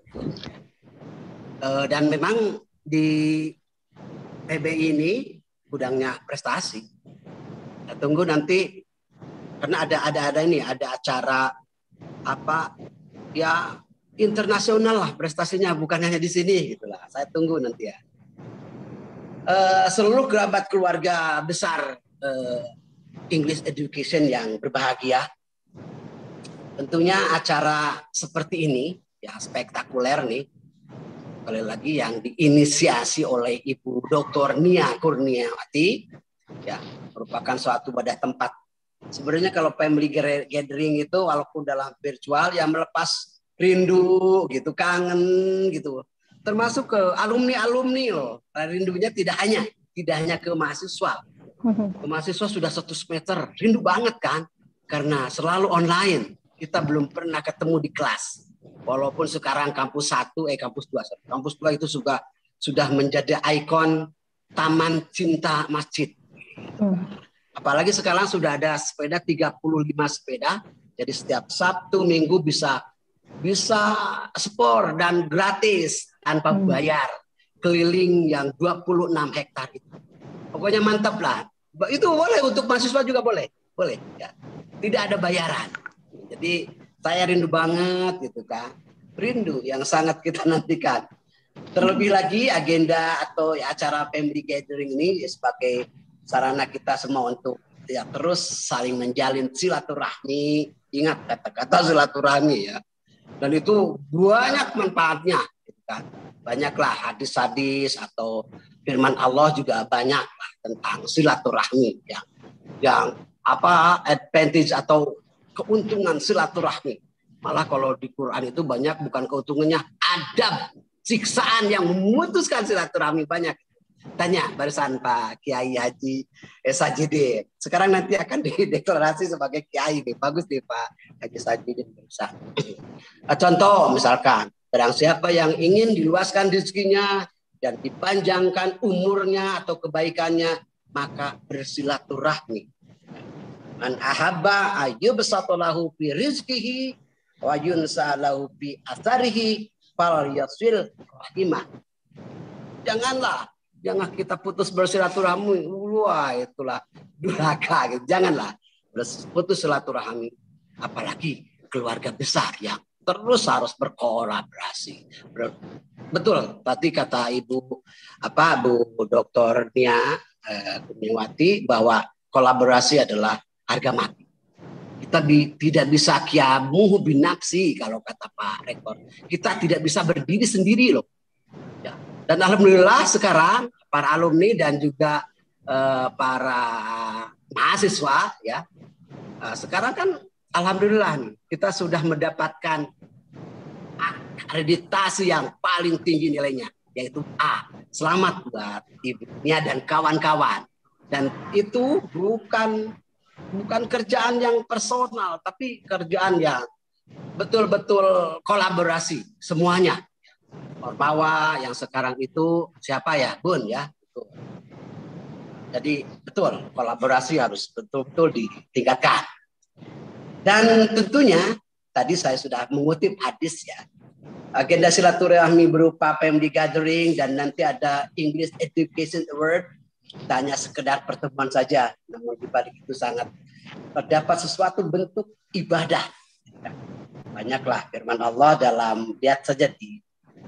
S5: Dan memang di PBI ini gudangnya prestasi. Kita tunggu nanti karena ada acara apa ya internasional lah prestasinya, bukan hanya di sini gitulah. Saya tunggu nanti ya. Seluruh kerabat keluarga besar English Education yang berbahagia, tentunya acara seperti ini ya spektakuler nih, kali lagi yang diinisiasi oleh Ibu Dr. Nia Kurniawati ya, merupakan suatu wadah tempat. Sebenarnya kalau family gathering itu walaupun dalam virtual ya melepas rindu gitu, kangen gitu, termasuk ke alumni loh. Rindunya tidak hanya ke mahasiswa. Ke mahasiswa sudah 1 semester rindu banget kan, karena selalu online, kita belum pernah ketemu di kelas. Walaupun sekarang kampus 2 itu sudah menjadi ikon taman cinta masjid. Apalagi sekarang sudah ada sepeda 35 sepeda, jadi setiap Sabtu Minggu bisa sport dan gratis tanpa bayar, keliling yang 26 hektar itu. Pokoknya mantap lah. Itu boleh untuk mahasiswa juga boleh ya. Tidak ada bayaran. Jadi saya rindu banget gitu kan. Rindu yang sangat kita nantikan. Terlebih lagi agenda atau ya, acara family gathering ini sebagai sarana kita semua untuk ya terus saling menjalin silaturahmi. Ingat kata-kata silaturahmi ya. Dan itu banyak manfaatnya gitu kan. Banyaklah hadis-hadis atau firman Allah juga banyak tentang silaturahmi yang apa advantage atau keuntungan silaturahmi. Malah kalau di Quran itu banyak bukan keuntungannya, adab, siksaan yang memutuskan silaturahmi banyak. Tanya barusan Pak Kiai Haji Sajidin. Sekarang nanti akan dideklarasi sebagai Kiai nih. Bagus nih Pak Haji Sajidin barusan. Contoh misalkan, barang siapa yang ingin diluaskan rezekinya dan dipanjangkan umurnya atau kebaikannya, maka bersilaturahmi. Man ahabba ayyubsatalahu fi rizqihi wa yunsa lahu bi atharihi fal yasil rahimah. Jangan kita putus bersilaturahmi. Wah, itulah durhaka gitu. Janganlah putus silaturahmi, apalagi keluarga besar yang terus harus berkolaborasi. Betul, tadi kata Bu Dr. Nia Kurniawati bahwa kolaborasi adalah harga mati. Kita tidak bisa kiamuhu binafsi kalau kata Pak Rektor. Kita tidak bisa berdiri sendiri loh. Ya. Dan alhamdulillah sekarang para alumni dan juga para mahasiswa ya. Sekarang kan alhamdulillah nih, kita sudah mendapatkan akreditasi yang paling tinggi nilainya, yaitu A. Selamat buat Ibu Nia dan kawan-kawan. Dan itu bukan kerjaan yang personal, tapi kerjaan yang betul-betul kolaborasi semuanya. Ormawa yang sekarang itu siapa ya, Bun ya? Jadi betul kolaborasi harus betul-betul ditingkatkan. Dan tentunya tadi saya sudah mengutip hadis ya. Agenda silaturahmi berupa PMD gathering dan nanti ada English Education Award. Hanya sekedar pertemuan saja, namun di balik itu sangat terdapat sesuatu bentuk ibadah. Banyaklah firman Allah dalam, lihat saja di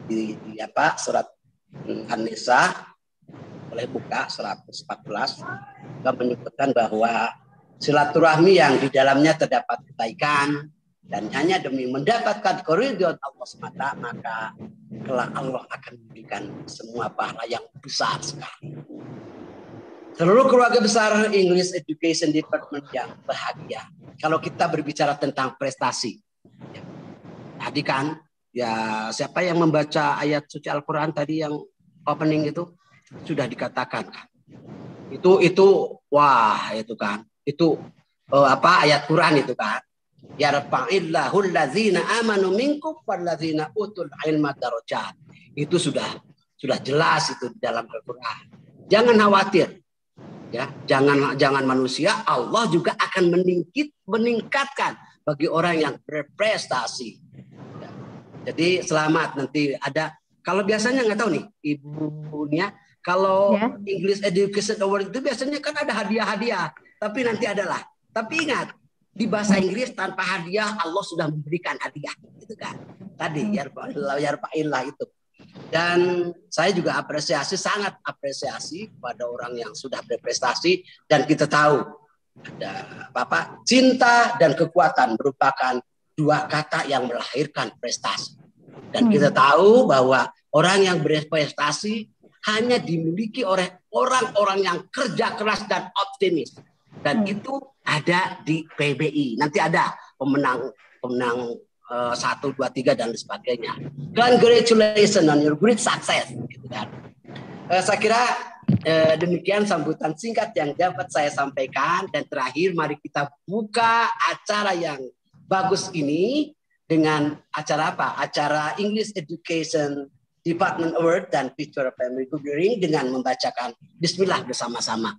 S5: surat An-Nisa, boleh buka 114, juga menyebutkan bahwa silaturahmi yang di dalamnya terdapat kebaikan dan hanya demi mendapatkan keridhaan Allah semata, maka kelak Allah akan memberikan semua pahala yang besar sekali. Seluruh keluarga besar English Education Department yang bahagia. Kalau kita berbicara tentang prestasi, ya, tadi kan ya siapa yang membaca ayat suci Al-Quran tadi yang opening itu sudah dikatakan kan. Itu wah itu kan. Itu ayat Quran itu kan. Ya rafa'illahu allazina amanu minkum wallazina utul ilma darajat. Itu sudah jelas itu di dalam Al-Quran. Jangan khawatir. Ya, jangan manusia, Allah juga akan meningkatkan bagi orang yang berprestasi. Ya. Jadi selamat nanti ada. Kalau biasanya nggak tahu nih Ibu Nia, kalau English Education Award itu biasanya kan ada hadiah-hadiah. Tapi nanti adalah. Tapi ingat, di bahasa Inggris tanpa hadiah Allah sudah memberikan hadiah, gitu kan? Tadi yarfa'illah itu. Dan saya juga sangat apresiasi pada orang yang sudah berprestasi, dan kita tahu ada cinta dan kekuatan merupakan dua kata yang melahirkan prestasi. Dan kita tahu bahwa orang yang berprestasi hanya dimiliki oleh orang-orang yang kerja keras dan optimis. Dan itu ada di PBI. Nanti ada pemenang 1, 2, 3 dan sebagainya. Congratulations on your great success. Gitu kan. Saya kira demikian sambutan singkat yang dapat saya sampaikan. Dan terakhir mari kita buka acara yang bagus ini dengan acara apa? Acara English Education Department Award dan Picture Family Gathering dengan membacakan Bismillah bersama-sama.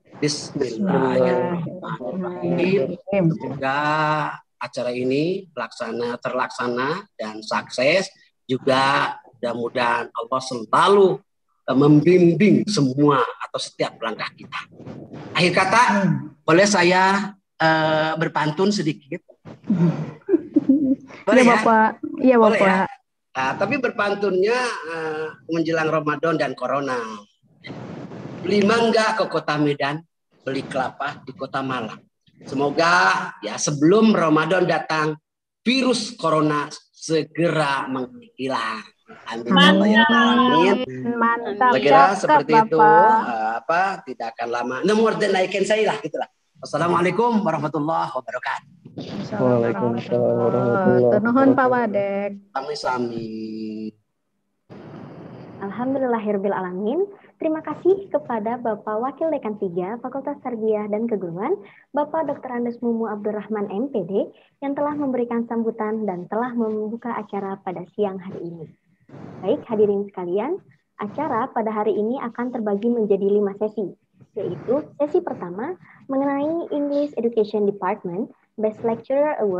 S5: Bismillahirrahmanirrahim. Semoga acara ini terlaksana dan sukses. Juga mudah-mudahan Allah selalu membimbing semua atau setiap langkah kita. Akhir kata, boleh saya berpantun sedikit? Boleh ya, Bapak. Iya, Bapak. Ya? Nah, tapi berpantunnya menjelang Ramadan dan Corona. Beli mangga ke kota Medan, beli kelapa di kota Malang. Semoga ya sebelum Ramadan datang, virus Corona segera menghilang. Amin.
S7: Mantap.
S5: Saya kira seperti itu. Tidak akan lama. No more than I can say lah, gitulah. Wassalamualaikum warahmatullahi wabarakatuh.
S6: Waalaikumsalam warahmatullahi wabarakatuh.
S7: Nuhun Pak Wadek.
S5: Sami-sami.
S1: Alhamdulillahirabbil alamin. Terima kasih kepada Bapak Wakil Dekan 3 Fakultas Tarbiyah dan Keguruan, Bapak Dr. Andes Mumu Abdurrahman MPD, yang telah memberikan sambutan dan telah membuka acara pada siang hari ini. Baik, hadirin sekalian, acara pada hari ini akan terbagi menjadi 5 sesi, yaitu sesi pertama mengenai English Education Department Best Lecturer Awards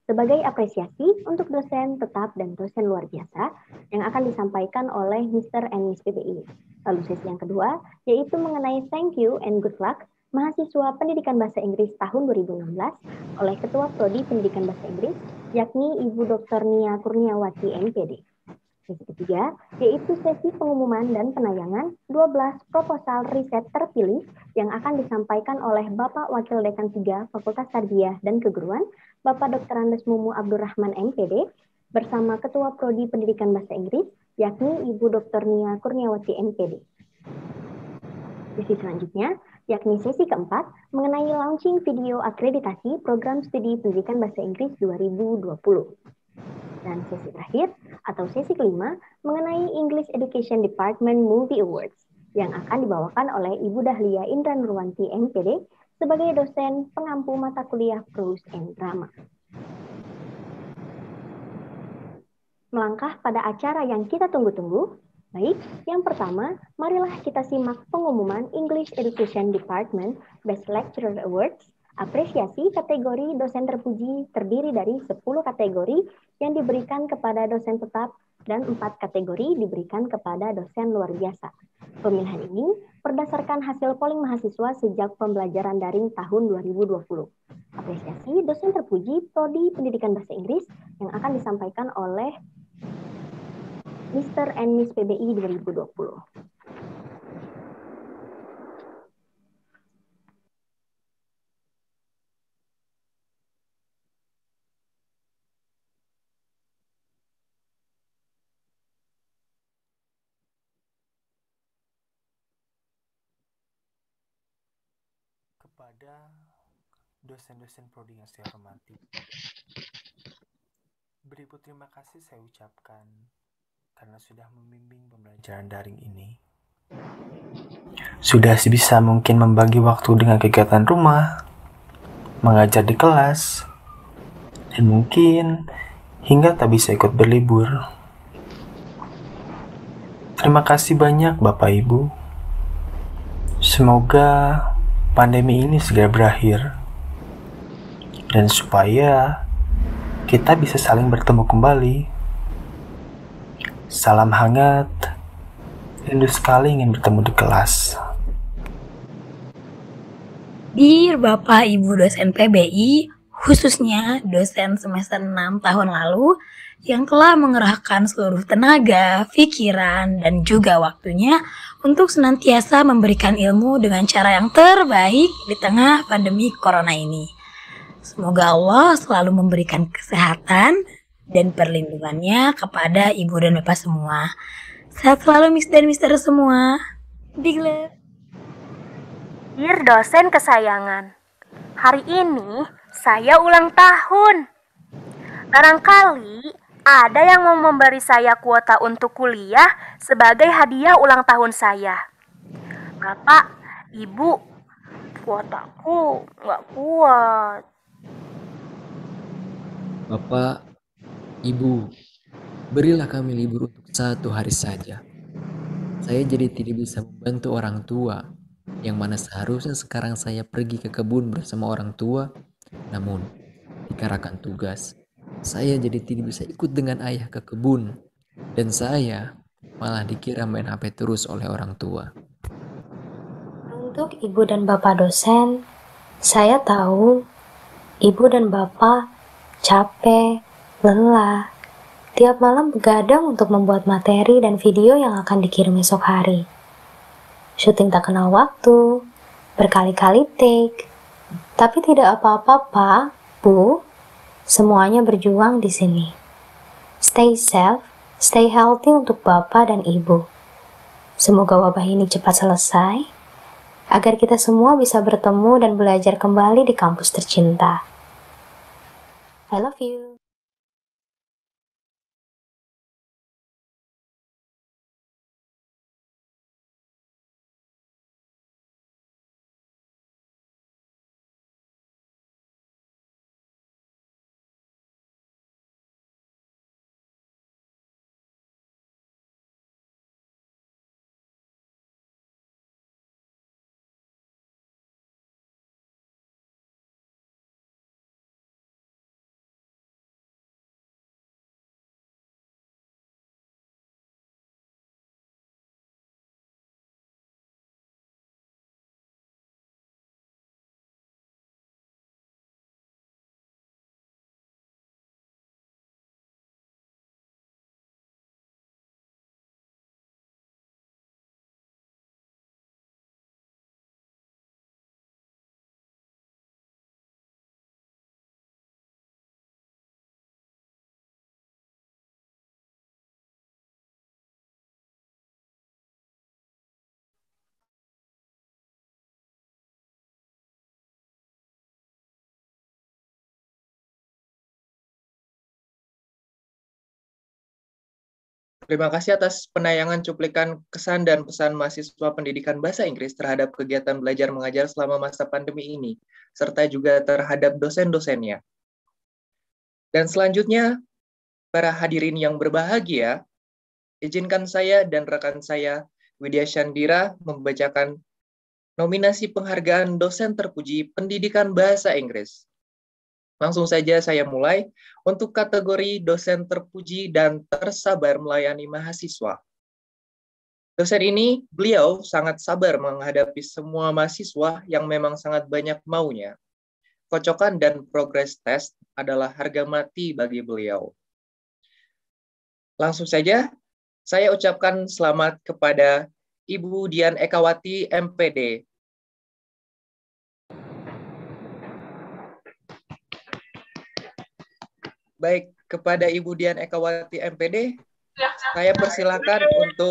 S1: sebagai apresiasi untuk dosen tetap dan dosen luar biasa yang akan disampaikan oleh Mr. and Miss PBI. Lalu sesi yang kedua, yaitu mengenai thank you and good luck mahasiswa Pendidikan Bahasa Inggris tahun 2016 oleh Ketua Prodi Pendidikan Bahasa Inggris, yakni Ibu Dr. Nia Kurniawati MPD. Sesi ketiga, yaitu sesi pengumuman dan penayangan 12 proposal riset terpilih yang akan disampaikan oleh Bapak Wakil Dekan 3 Fakultas Tarbiyah dan Keguruan, Bapak Dr. Andes Mumu Abdurrahman MPD, bersama Ketua Prodi Pendidikan Bahasa Inggris, yakni Ibu Dr. Nia Kurniawati MPD. Sesi selanjutnya, yakni sesi keempat, mengenai launching video akreditasi Program Studi Pendidikan Bahasa Inggris 2020. Dan sesi terakhir, atau sesi kelima, mengenai English Education Department Movie Awards, yang akan dibawakan oleh Ibu Dahlia Indra Nurwanti MPD sebagai dosen pengampu mata kuliah Prose and Drama. Melangkah pada acara yang kita tunggu-tunggu, baik, yang pertama, marilah kita simak pengumuman English Education Department Best Lecturer Awards. Apresiasi kategori dosen terpuji terdiri dari 10 kategori yang diberikan kepada dosen tetap dan 4 kategori diberikan kepada dosen luar biasa. Pemilihan ini berdasarkan hasil polling mahasiswa sejak pembelajaran daring tahun 2020. Apresiasi dosen terpuji Prodi Pendidikan Bahasa Inggris yang akan disampaikan oleh Mr. and Miss PBI 2020.
S8: Kepada dosen-dosen prodi yang saya hormati, beribu terima kasih saya ucapkan karena sudah membimbing pembelajaran daring ini. Sudah sebisa mungkin membagi waktu dengan kegiatan rumah, mengajar di kelas, dan mungkin hingga tak bisa ikut berlibur. Terima kasih banyak Bapak Ibu. Semoga pandemi ini segera berakhir dan supaya kita bisa saling bertemu kembali. Salam hangat, rindu sekali ingin bertemu di kelas.
S9: Dear Bapak Ibu dosen PBI, khususnya dosen semester 6 tahun lalu yang telah mengerahkan seluruh tenaga, pikiran, dan juga waktunya untuk senantiasa memberikan ilmu dengan cara yang terbaik di tengah pandemi corona ini. Semoga Allah selalu memberikan kesehatan dan perlindungannya kepada Ibu dan Bapak semua. Sehat selalu Miss dan Mister semua. Big love.
S10: Dear dosen kesayangan, hari ini saya ulang tahun. Barangkali ada yang mau memberi saya kuota untuk kuliah sebagai hadiah ulang tahun saya. Bapak, Ibu, kuotaku nggak kuat.
S11: Bapak, Ibu, berilah kami libur untuk 1 hari saja. Saya jadi tidak bisa membantu orang tua, yang mana seharusnya sekarang saya pergi ke kebun bersama orang tua, namun dikarenakan tugas, saya jadi tidak bisa ikut dengan ayah ke kebun, dan saya malah dikira main HP terus oleh orang tua.
S12: Untuk Ibu dan Bapak dosen, saya tahu Ibu dan Bapak capek, lelah, tiap malam begadang untuk membuat materi dan video yang akan dikirim esok hari. Syuting tak kenal waktu, berkali-kali take, tapi tidak apa-apa Pak, Bu, semuanya berjuang di sini. Stay safe, stay healthy untuk Bapak dan Ibu. Semoga wabah ini cepat selesai, agar kita semua bisa bertemu dan belajar kembali di kampus tercinta. I love you.
S13: Terima kasih atas penayangan cuplikan kesan dan pesan mahasiswa pendidikan bahasa Inggris terhadap kegiatan belajar mengajar selama masa pandemi ini, serta juga terhadap dosen-dosennya. Dan selanjutnya, para hadirin yang berbahagia, izinkan saya dan rekan saya, Widya Chandira, membacakan nominasi penghargaan dosen terpuji pendidikan bahasa Inggris. Langsung saja saya mulai untuk kategori dosen terpuji dan tersabar melayani mahasiswa. Dosen ini, beliau sangat sabar menghadapi semua mahasiswa yang memang sangat banyak maunya. Kocokan dan progress test adalah harga mati bagi beliau. Langsung saja, saya ucapkan selamat kepada Ibu Dian Ekawati, MPD. Baik, kepada Ibu Dian Ekawati, MPD, saya persilakan untuk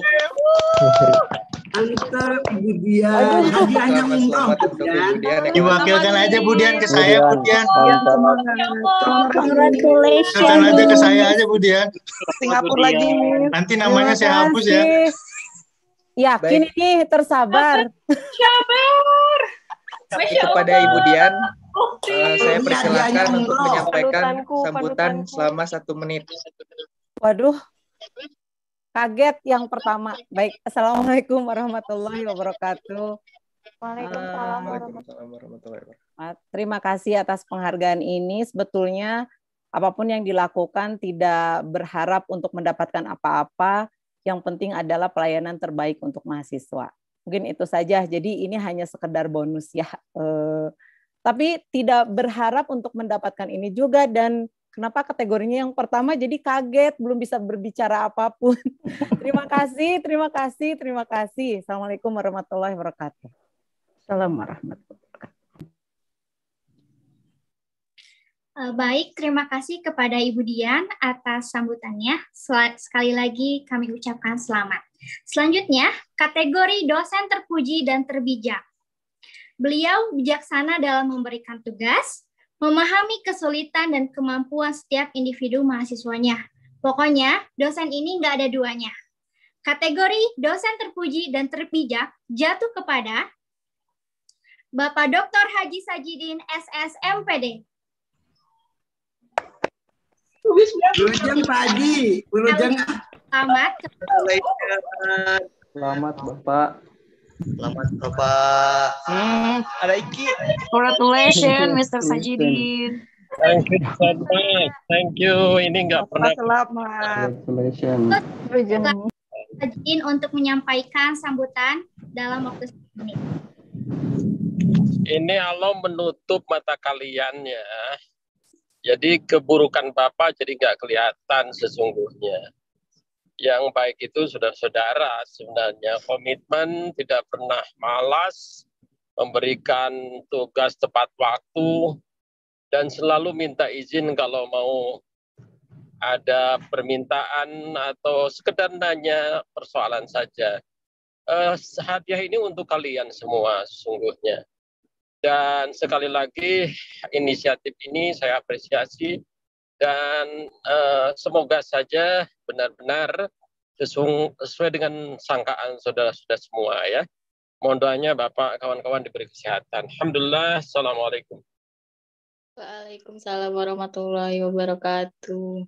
S5: Antar Ibu Dian, hadiahnya umroh Bu Dian.
S14: Diwakilkan aja Bu Dian ke saya, Bu Dian.
S15: Congratulations.
S14: Wakilkan aja ke saya aja Bu Dian.
S15: Singapura lagi.
S14: Nanti namanya saya hapus ya.
S7: Yakin ini tersabar.
S15: Sabar.
S13: Kepada Ibu Dian, saya persilakan untuk menyampaikan sambutan selama 1 menit.
S7: Waduh, kaget yang pertama. Baik, Assalamualaikum warahmatullahi wabarakatuh.
S15: Waalaikumsalam warahmatullahi
S7: wabarakatuh. Terima kasih atas penghargaan ini. Sebetulnya apapun yang dilakukan tidak berharap untuk mendapatkan apa-apa. Yang penting adalah pelayanan terbaik untuk mahasiswa. Mungkin itu saja. Jadi ini hanya sekedar bonus ya. Tapi tidak berharap untuk mendapatkan ini juga. Dan kenapa kategorinya yang pertama jadi kaget, belum bisa berbicara apapun. Terima kasih, terima kasih, terima kasih. Assalamualaikum warahmatullahi wabarakatuh. Assalamualaikum warahmatullahi wabarakatuh.
S16: Baik, terima kasih kepada Ibu Dian atas sambutannya. Sekali lagi kami ucapkan selamat. Selanjutnya, kategori dosen terpuji dan terbijak. Beliau bijaksana dalam memberikan tugas, memahami kesulitan dan kemampuan setiap individu mahasiswanya. Pokoknya, dosen ini nggak ada duanya. Kategori dosen terpuji dan terbijak jatuh kepada Bapak Dr. Haji Sajidin, SS, MPD.
S5: Wilujeng Pak Haji, Wilujeng.
S16: Selamat.
S6: Selamat Bapak.
S5: Selamat Bapak.
S13: Ada Iki.
S3: Congratulations, Mr. Sajidin.
S4: Thank you so much. Thank you. Ini nggak pernah.
S3: Selamat.
S6: Congratulations.
S16: Sajidin untuk menyampaikan sambutan dalam waktu ini.
S4: Ini Allah menutup mata kalian ya. Jadi keburukan Bapak jadi nggak kelihatan sesungguhnya. Yang baik itu saudara-saudara sebenarnya komitmen, tidak pernah malas, memberikan tugas tepat waktu, dan selalu minta izin kalau mau ada permintaan atau sekedar nanya persoalan saja. Hadiah ini untuk kalian semua sesungguhnya. Dan sekali lagi inisiatif ini saya apresiasi dan semoga saja benar-benar sesuai dengan sangkaan saudara-saudara semua ya. Mohon doanya Bapak, kawan-kawan diberi kesehatan. Alhamdulillah. Assalamualaikum.
S15: Waalaikumsalam warahmatullahi wabarakatuh.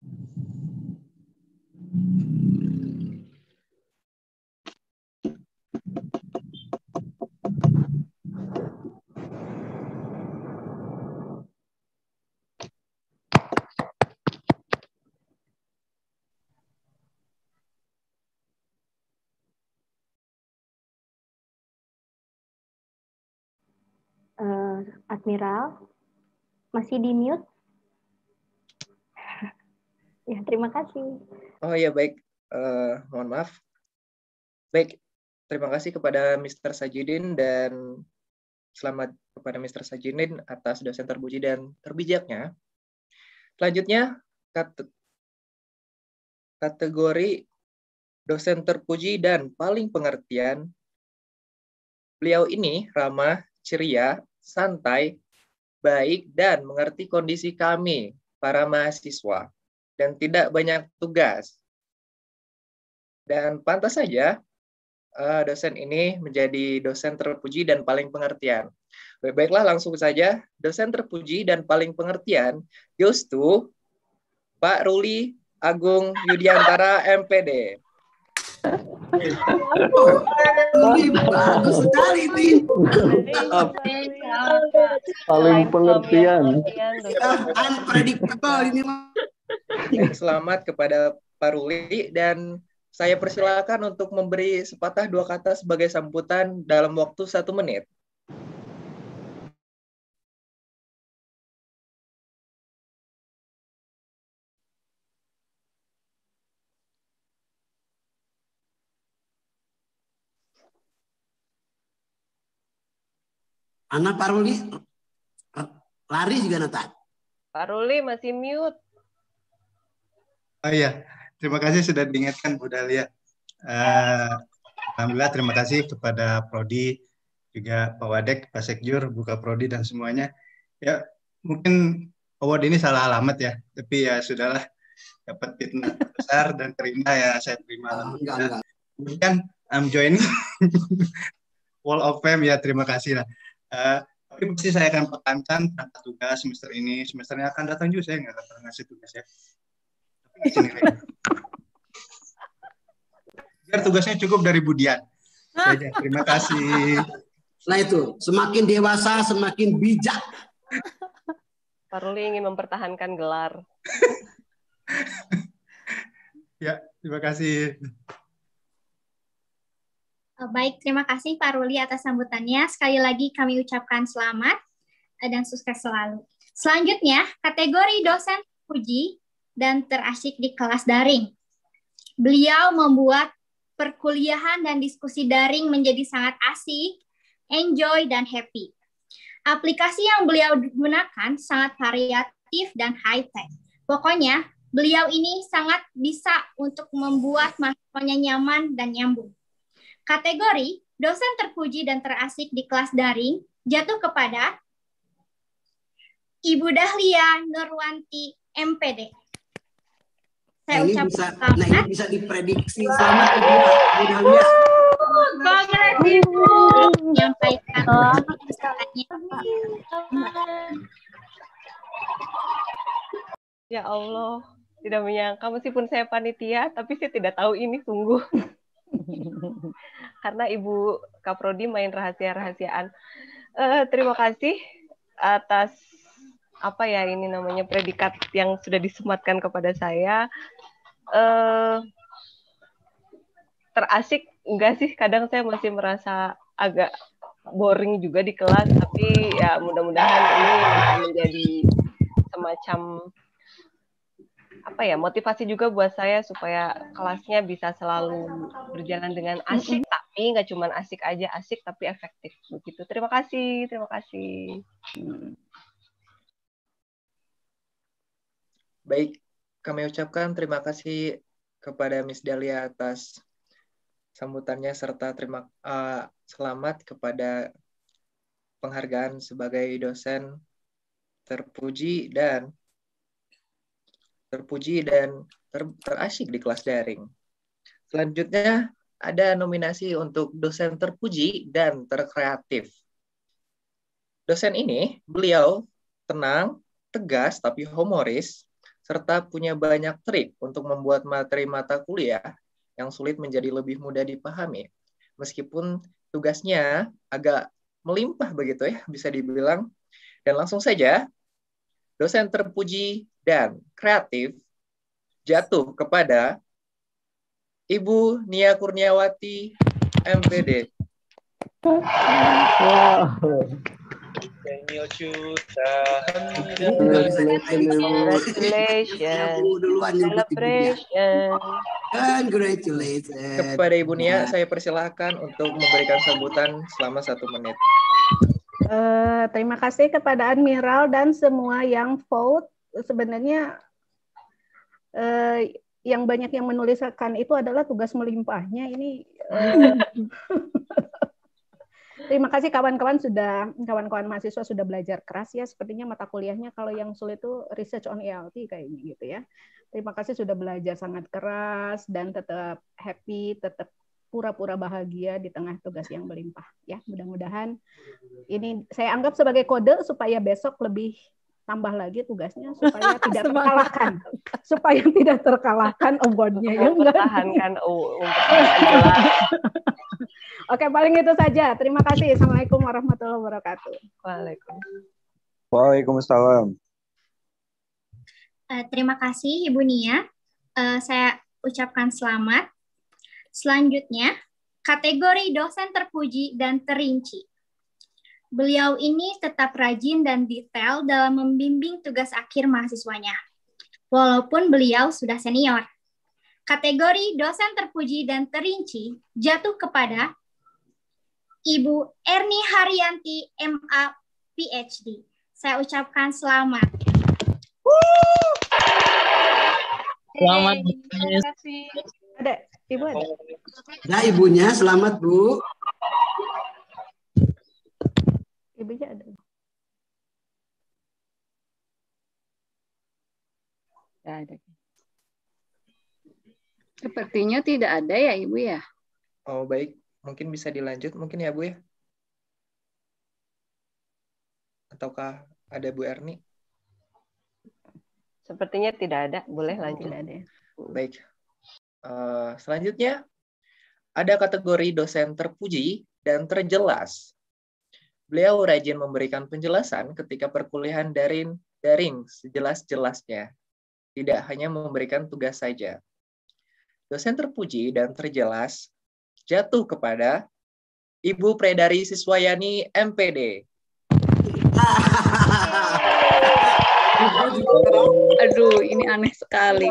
S1: Admiral, masih di mute? Ya, terima kasih.
S13: Oh ya, baik. Mohon maaf. Baik, terima kasih kepada Mr. Sajidin dan selamat kepada Mr. Sajidin atas dosen terpuji dan terbijaknya. Selanjutnya, kategori dosen terpuji dan paling pengertian. Beliau ini ramah, ceria, santai, baik, dan mengerti kondisi kami, para mahasiswa, dan tidak banyak tugas. Dan pantas saja dosen ini menjadi dosen terpuji dan paling pengertian. Baiklah, langsung saja. Dosen terpuji dan paling pengertian goes to Pak Ruli Agung Yudiantara, MPD.
S5: Bagus sekali nih.
S6: Paling pengertian.
S5: Unpredictable ini mah.
S13: Selamat kepada Pak Ruli dan saya persilakan untuk memberi sepatah dua kata sebagai sambutan dalam waktu 1 menit.
S5: Anak Pak Ruli lari juga Nata.
S17: Pak Ruli masih mute.
S14: Oh iya, terima kasih sudah diingatkan Bu Dahlia. Alhamdulillah terima kasih kepada Prodi, juga Pak Wadek, Pak Sekjur, Buka Prodi dan semuanya. Ya mungkin award ini salah alamat ya, tapi ya sudahlah, dapat fitnah besar dan terima ya saya terima. Kemudian I'm joining Wall of Fame ya, terima kasih lah. Tapi pasti saya akan tekankan tentang tugas semester ini. Semesternya akan datang juga saya nggak akan ngasih tugas ya. Biar tugasnya cukup dari Budian. Saja. Terima kasih.
S5: Nah itu, semakin dewasa semakin bijak.
S17: Pak Ruli ingin mempertahankan gelar.
S14: Ya, terima kasih.
S16: Baik, terima kasih Pak Ruli atas sambutannya. Sekali lagi kami ucapkan selamat dan sukses selalu. Selanjutnya, kategori dosen puji dan terasik di kelas daring. Beliau membuat perkuliahan dan diskusi daring menjadi sangat asik, enjoy, dan happy. Aplikasi yang beliau gunakan sangat variatif dan high-tech. Pokoknya, beliau ini sangat bisa untuk membuat mahasiswanya nyaman dan nyambung. Kategori dosen terpuji dan terasik di kelas daring jatuh kepada Ibu Dahlia Nurwanti, MPD. Saya ucapkan selamat.
S5: Nah ini bisa diprediksi selamat Bu Dahlia.
S16: Selamat Ibu menyampaikan pesannya.
S17: Ya Allah, tidak menyangka meskipun saya panitia, tapi saya tidak tahu ini sungguh. Karena Ibu Kaprodi main rahasia-rahasiaan. Terima kasih atas apa ya ini namanya predikat yang sudah disematkan kepada saya. Terasik enggak sih? Kadang saya masih merasa agak boring juga di kelas, tapi ya mudah-mudahan ini menjadi semacam apa ya motivasi juga buat saya supaya kelasnya bisa selalu berjalan dengan asik, tapi nggak cuma asik aja, asik tapi efektif begitu. Terima kasih, terima kasih.
S13: Baik, kami ucapkan terima kasih kepada Miss Dahlia atas sambutannya serta selamat kepada penghargaan sebagai dosen terpuji dan terasik di kelas daring. Selanjutnya ada nominasi untuk dosen terpuji dan terkreatif. Dosen ini, beliau tenang, tegas, tapi humoris, serta punya banyak trik untuk membuat materi mata kuliah yang sulit menjadi lebih mudah dipahami. Meskipun tugasnya agak melimpah begitu ya, bisa dibilang. Dan langsung saja, dosen terpuji dan kreatif jatuh kepada Ibu Nia Kurniawati, MPD.
S6: Wow.
S5: Congratulations.
S13: Kepada Ibu Nia, saya persilahkan untuk memberikan sambutan selama 1 menit.
S7: Terima kasih kepada Admiral dan semua yang vote. Sebenarnya yang banyak yang menuliskan itu adalah tugas melimpahnya ini Terima kasih kawan-kawan mahasiswa sudah belajar keras ya. Sepertinya mata kuliahnya kalau yang sulit itu research on ELT kayaknya gitu ya. Terima kasih sudah belajar sangat keras dan tetap happy, tetap pura-pura bahagia di tengah tugas yang berlimpah ya. Mudah-mudahan ini saya anggap sebagai kode supaya besok lebih tambah lagi tugasnya supaya tidak terkalahkan. Supaya tidak terkalahkan award-nya ya.
S17: Mempertahankan
S7: Oke, paling itu saja. Terima kasih. Assalamualaikum warahmatullahi wabarakatuh.
S18: Waalaikumsalam.
S16: Terima kasih Ibu Nia. Saya ucapkan selamat. Selanjutnya, kategori dosen terpuji dan terinci. Beliau ini tetap rajin dan detail dalam membimbing tugas akhir mahasiswanya, walaupun beliau sudah senior. Kategori dosen terpuji dan terinci jatuh kepada Ibu Erni Haryanti, MA, PhD. Saya ucapkan selamat.
S15: Selamat.
S16: Terima kasih.
S7: Ada, Ibu ada.
S5: Ada ibunya, selamat Bu.
S7: Ibunya ada.
S2: Ya, ada. Sepertinya tidak ada ya Ibu ya.
S13: Oh baik, mungkin bisa dilanjut mungkin ya Bu ya. Ataukah ada Bu Erni?
S17: Sepertinya tidak ada, boleh lanjut.
S7: Tidak ada.
S13: Baik. Selanjutnya ada kategori dosen terpuji dan terjelas. Beliau rajin memberikan penjelasan ketika perkuliahan daring sejelas-jelasnya. Tidak hanya memberikan tugas saja. Dosen terpuji dan terjelas jatuh kepada Ibu Predari Siswayani, MPD.
S2: Aduh, ini aneh sekali.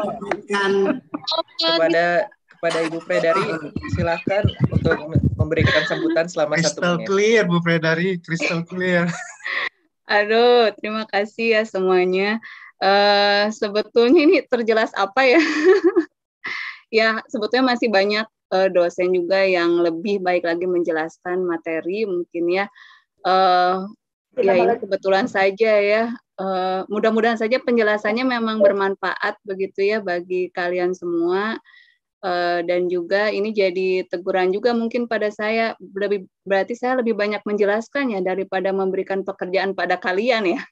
S13: Kepada Ibu Predari, silakan untuk memberikan sambutan selama 1 menit.
S14: Crystal clear, Bu Predari, crystal clear.
S2: Aduh, terima kasih ya semuanya. Sebetulnya ini terjelas apa ya? Ya, sebetulnya masih banyak dosen juga yang lebih baik lagi menjelaskan materi mungkin ya. Ya ini kebetulan saja ya. Mudah-mudahan saja penjelasannya memang bermanfaat begitu ya bagi kalian semua. Dan juga ini jadi teguran juga mungkin pada saya, berarti saya lebih banyak menjelaskan ya daripada memberikan pekerjaan pada kalian ya.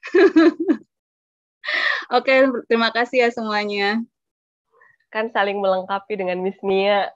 S2: Oke, terima kasih ya semuanya.
S17: Kan saling melengkapi dengan Miss Nia.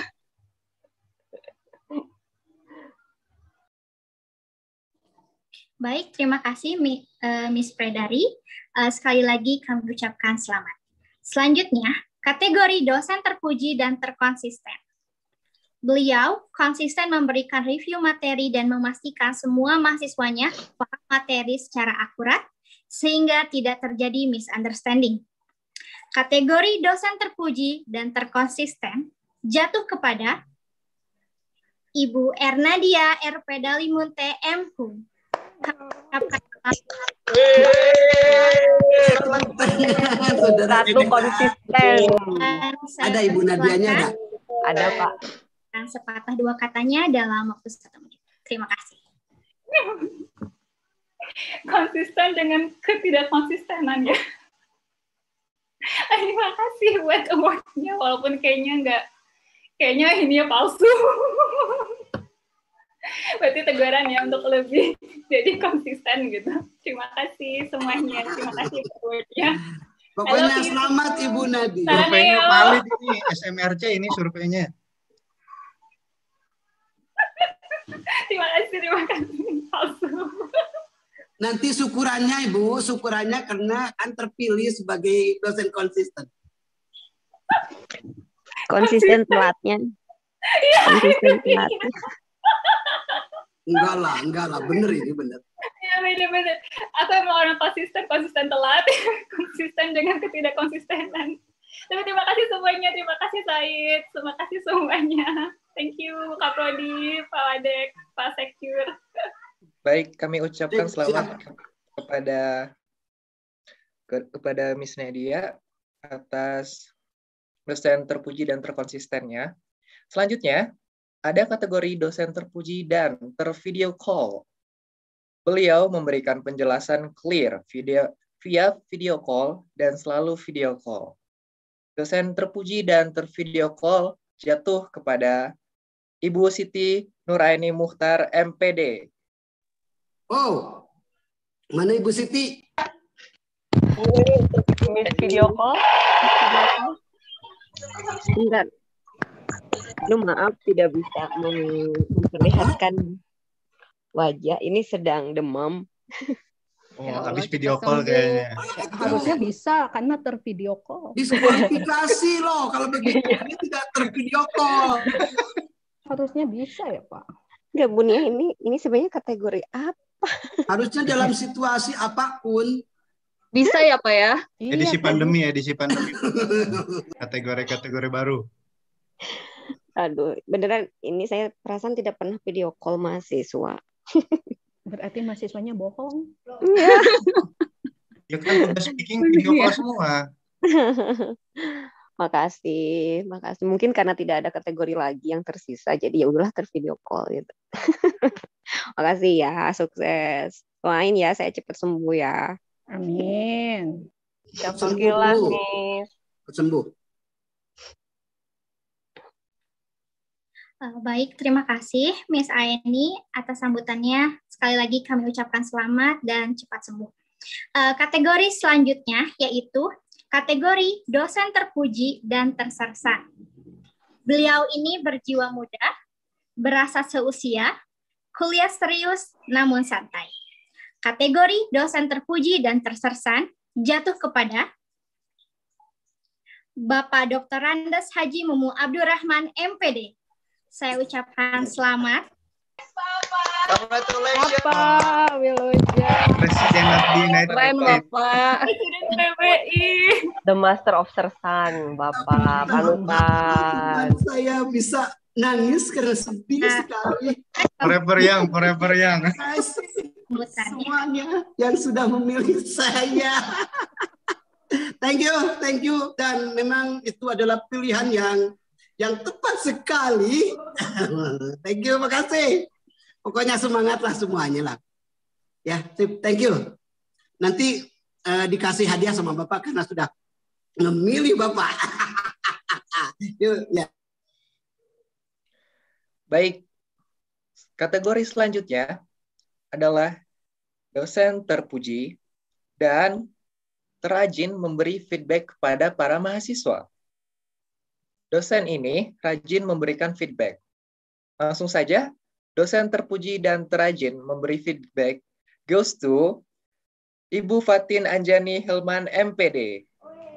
S16: Baik, terima kasih Miss Predari. Sekali lagi kami ucapkan selamat. Selanjutnya, kategori dosen terpuji dan terkonsisten. Beliau konsisten memberikan review materi dan memastikan semua mahasiswanya paham materi secara akurat sehingga tidak terjadi misunderstanding. Kategori dosen terpuji dan terkonsisten jatuh kepada Ibu Ernadia R. Pedalimunte M. Hum.
S17: Satu konsisten.
S5: Ada Ibu Nadianya ada?
S17: Ada Pak.
S16: Sepatah dua katanya dalam waktu 1 menit. Terima kasih.
S19: Konsisten dengan ketidakkonsistenan ya. Terima kasih buat award-nya walaupun kayaknya ini ya palsu. Berarti teguran ya untuk lebih jadi konsisten gitu. Terima kasih semuanya. Terima kasih award-nya.
S5: Pokoknya selamat Ibu Nadi.
S14: Surveinya valid ini, SMRC ini surveinya.
S19: Terima kasih. Palsu.
S5: Nanti syukurannya Ibu, syukurannya karena kan terpilih sebagai dosen konsisten.
S15: Konsisten telatnya. Konsisten telatnya.
S5: Enggak lah, bener ini bener.
S19: Ya bener. Aku emang orang konsisten telat, konsisten dengan ketidakkonsistenan. Tapi terima kasih semuanya, terima kasih Said, terima kasih semuanya. Thank you Kak Prodi, Pak Wadek, Pak Sekur.
S13: Baik, kami ucapkan selamat kepada Miss Nadia atas dosen terpuji dan terkonsistennya. Selanjutnya, ada kategori dosen terpuji dan tervideo call. Beliau memberikan penjelasan clear via video call dan selalu video call. Dosen terpuji dan tervideo call jatuh kepada Ibu Siti Nuraini Mukhtar, MPD.
S5: Oh, mana Ibu Siti?
S17: Video call?
S15: Enggak. Lu maaf tidak bisa memperlihatkan wajah. Ini sedang demam.
S14: Oh, habis video call kayaknya.
S7: Harusnya bisa karena tervideo call.
S5: Diskualifikasi loh kalau begitu. Ini tidak tervideo call.
S7: Harusnya bisa ya Pak.
S15: Enggak, Bu Nia, ini sebenarnya kategori apa?
S5: Harusnya dalam situasi apapun.
S15: Bisa ya Pak ya?
S14: Edisi pandemi. Kategori-kategori baru.
S15: Aduh, beneran ini saya perasaan tidak pernah video call mahasiswa.
S7: Berarti mahasiswanya bohong.
S15: Iya.
S14: Ya kan udah speaking video call semua.
S15: Makasih. Mungkin karena tidak ada kategori lagi yang tersisa, jadi ya udahlah tervideo call gitu. Makasih ya, sukses. Doain ya, saya cepat sembuh ya.
S7: Amin.
S17: Cepat kilas nih.
S5: Sembuh.
S16: Baik, terima kasih Miss Aeni atas sambutannya. Sekali lagi kami ucapkan selamat dan cepat sembuh. Kategori selanjutnya yaitu kategori dosen terpuji dan tersersan. Beliau ini berjiwa muda, berasa seusia, kuliah serius namun santai. Kategori dosen terpuji dan tersersan jatuh kepada Bapak Dr. Randes Haji Mumu Abdurrahman, MPD. Saya ucapkan selamat.
S13: Congratulations.
S7: Bapak Wiloja.
S14: Presiden of the United
S15: Keren Bapak.
S19: Presiden PBI.
S17: The Master of Sersan, Bapak. Panutan.
S5: Saya bisa nangis karena sedih sekali.
S14: Forever young.
S5: Semuanya yang sudah memilih saya. Thank you. Dan memang itu adalah pilihan yang tepat sekali. Thank you, makasih. Pokoknya semangatlah semuanya lah. Ya, thank you. Nanti dikasih hadiah sama Bapak karena sudah memilih Bapak. Yuk, ya.
S13: Baik, kategori selanjutnya adalah dosen terpuji dan terajin memberi feedback kepada para mahasiswa. Dosen ini rajin memberikan feedback. Langsung saja, dosen terpuji dan terajin memberi feedback goes to Ibu Fatin Anjani Hilman, MPD.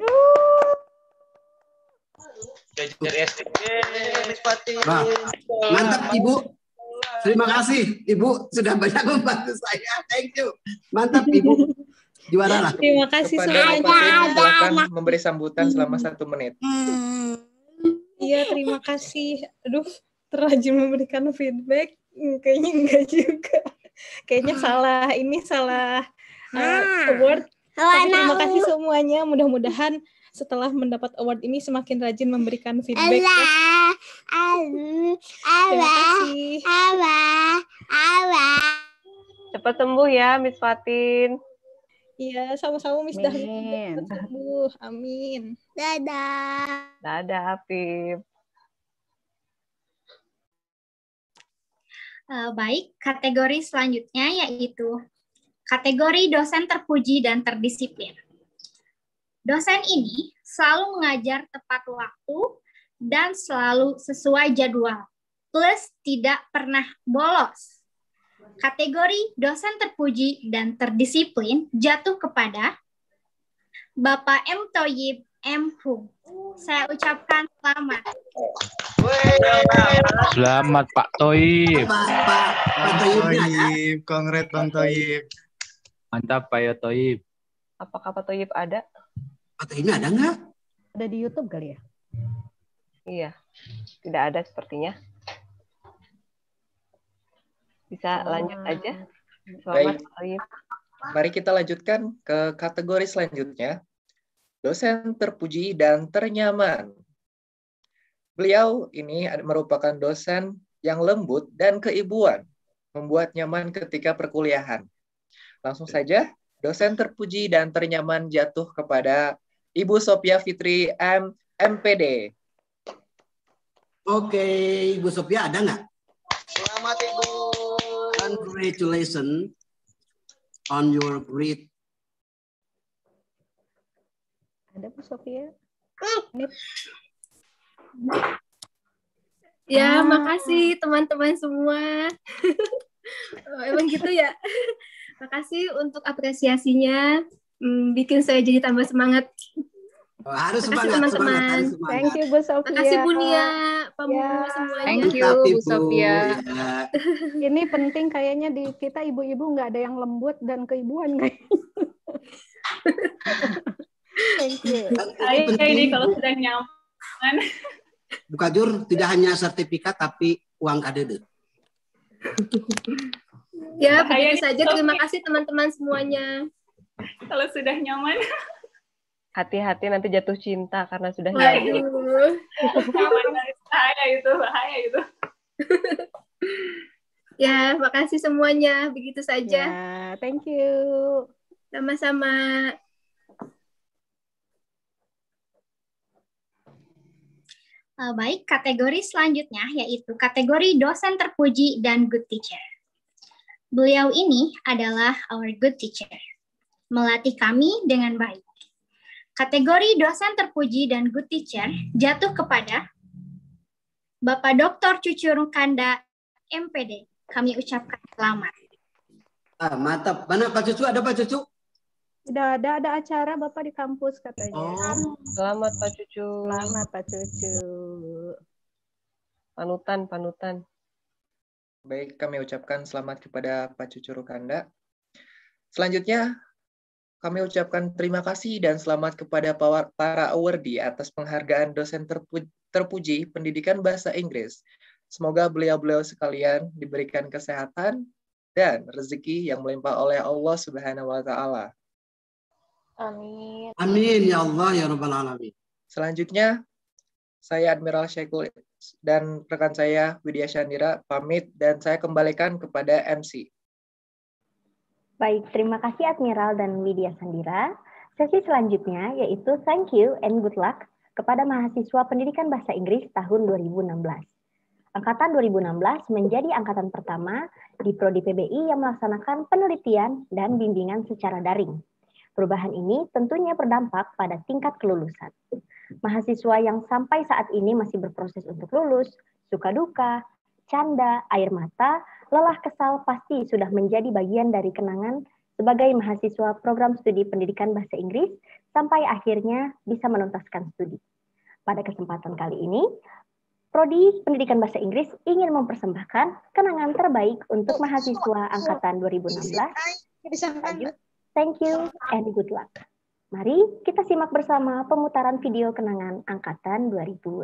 S5: Wah, mantap Ibu. Terima kasih Ibu sudah banyak membantu saya. Thank you. Mantap Ibu. Juara lah.
S18: Terima kasih
S13: Kepada Ibu Fatin, silakan memberi sambutan selama 1 menit.
S18: Iya, terima kasih. Aduh, terajin memberikan feedback. Kayaknya enggak juga. Kayaknya salah. Ini salah award. Tapi terima kasih semuanya. Mudah-mudahan setelah mendapat award ini semakin rajin memberikan feedback. Terima kasih.
S17: Cepat sembuh ya, Miss Fatin.
S18: Iya, sama-sama Miss Dahlia. Cepat sembuh. Amin.
S15: Dadah.
S17: Dadah, Afif.
S16: Baik, kategori selanjutnya yaitu kategori dosen terpuji dan terdisiplin. Dosen ini selalu mengajar tepat waktu dan selalu sesuai jadwal, plus tidak pernah bolos. Kategori dosen terpuji dan terdisiplin jatuh kepada Bapak M. Thoyib M. Hum. Saya ucapkan selamat.
S20: Selamat Pak Thoyib.
S5: Pak
S14: Thoyib, kongres Bang Thoyib.
S20: Mantap Pak Thoyib.
S17: Apakah Pak Thoyib ada?
S5: Pak Thoyib ada nggak?
S7: Ada di YouTube kali ya?
S17: Iya, tidak ada sepertinya. Bisa lanjut aja. Selamat,
S13: Baik.
S17: Pak Thoyib.
S13: Mari kita lanjutkan ke kategori selanjutnya. Dosen terpuji dan ternyaman. Beliau ini merupakan dosen yang lembut, dan keibuan, membuat nyaman ketika perkuliahan. Langsung saja, dosen terpuji dan ternyaman jatuh kepada Ibu Sophia Fitri MPD.
S5: Oke, Ibu Sophia ada nggak?
S21: Selamat Ibu.
S5: Congratulations on your great.
S7: Ada Bu Sophia?
S22: Ya, makasih teman-teman semua. Emang gitu ya. Makasih untuk apresiasinya. Bikin saya jadi tambah semangat.
S5: Harus
S22: Makasih teman-teman.
S7: Thank you Bu Sophia.
S22: Makasih Bu Nia, Pak Mumu semuanya.
S15: Thank you Bu Sophia.
S7: Ini penting kayaknya di kita ibu-ibu nggak ada yang lembut dan keibuan kayaknya. Thank you.
S19: Ayo ini kalau sudah nyaman.
S5: Bu Kajur, tidak hanya sertifikat tapi uang KDD.
S22: Ya, begitu saja. Terima kasih teman-teman semuanya.
S19: Kalau sudah nyaman.
S17: Hati-hati nanti jatuh cinta karena sudah
S22: Waduh.
S17: nyaman.
S19: Bahaya itu.
S22: Ya, makasih semuanya. Begitu saja.
S7: Ya, thank you.
S22: Sama-sama.
S16: Baik, kategori selanjutnya yaitu kategori dosen terpuji dan good teacher. Beliau ini adalah our good teacher. Melatih kami dengan baik. Kategori dosen terpuji dan good teacher jatuh kepada Bapak Dr. Cucurung Kanda, MPD. Kami ucapkan selamat.
S5: Mantap. Mana Pak Cucu? Ada Pak Cucu?
S7: Udah ada acara Bapak di kampus katanya.
S5: Oh.
S17: Selamat Pak Cucu.
S7: Selamat Pak Cucu.
S17: Panutan.
S13: Baik, kami ucapkan selamat kepada Pak Cucu Rukanda. Selanjutnya, kami ucapkan terima kasih dan selamat kepada para awardee atas penghargaan dosen terpuji pendidikan bahasa Inggris. Semoga beliau-beliau sekalian diberikan kesehatan dan rezeki yang melimpah oleh Allah Subhanahu wa Ta'ala.
S21: Amin.
S5: Amin ya Allah ya Rabbal Alamin.
S13: Selanjutnya, saya Admiral Syaikul dan rekan saya Widya Shandira pamit dan saya kembalikan kepada MC.
S1: Baik, terima kasih Admiral dan Widya Shandira. Sesi selanjutnya yaitu thank you and good luck kepada mahasiswa pendidikan bahasa Inggris tahun 2016. Angkatan 2016 menjadi angkatan pertama di Prodi PBI yang melaksanakan penelitian dan bimbingan secara daring. Perubahan ini tentunya berdampak pada tingkat kelulusan. Mahasiswa yang sampai saat ini masih berproses untuk lulus, suka duka, canda, air mata, lelah kesal pasti sudah menjadi bagian dari kenangan sebagai mahasiswa program studi pendidikan bahasa Inggris sampai akhirnya bisa menuntaskan studi. Pada kesempatan kali ini, Prodi Pendidikan Bahasa Inggris ingin mempersembahkan kenangan terbaik untuk mahasiswa angkatan 2016. Thank you and good luck. Mari kita simak bersama pemutaran video kenangan angkatan 2016.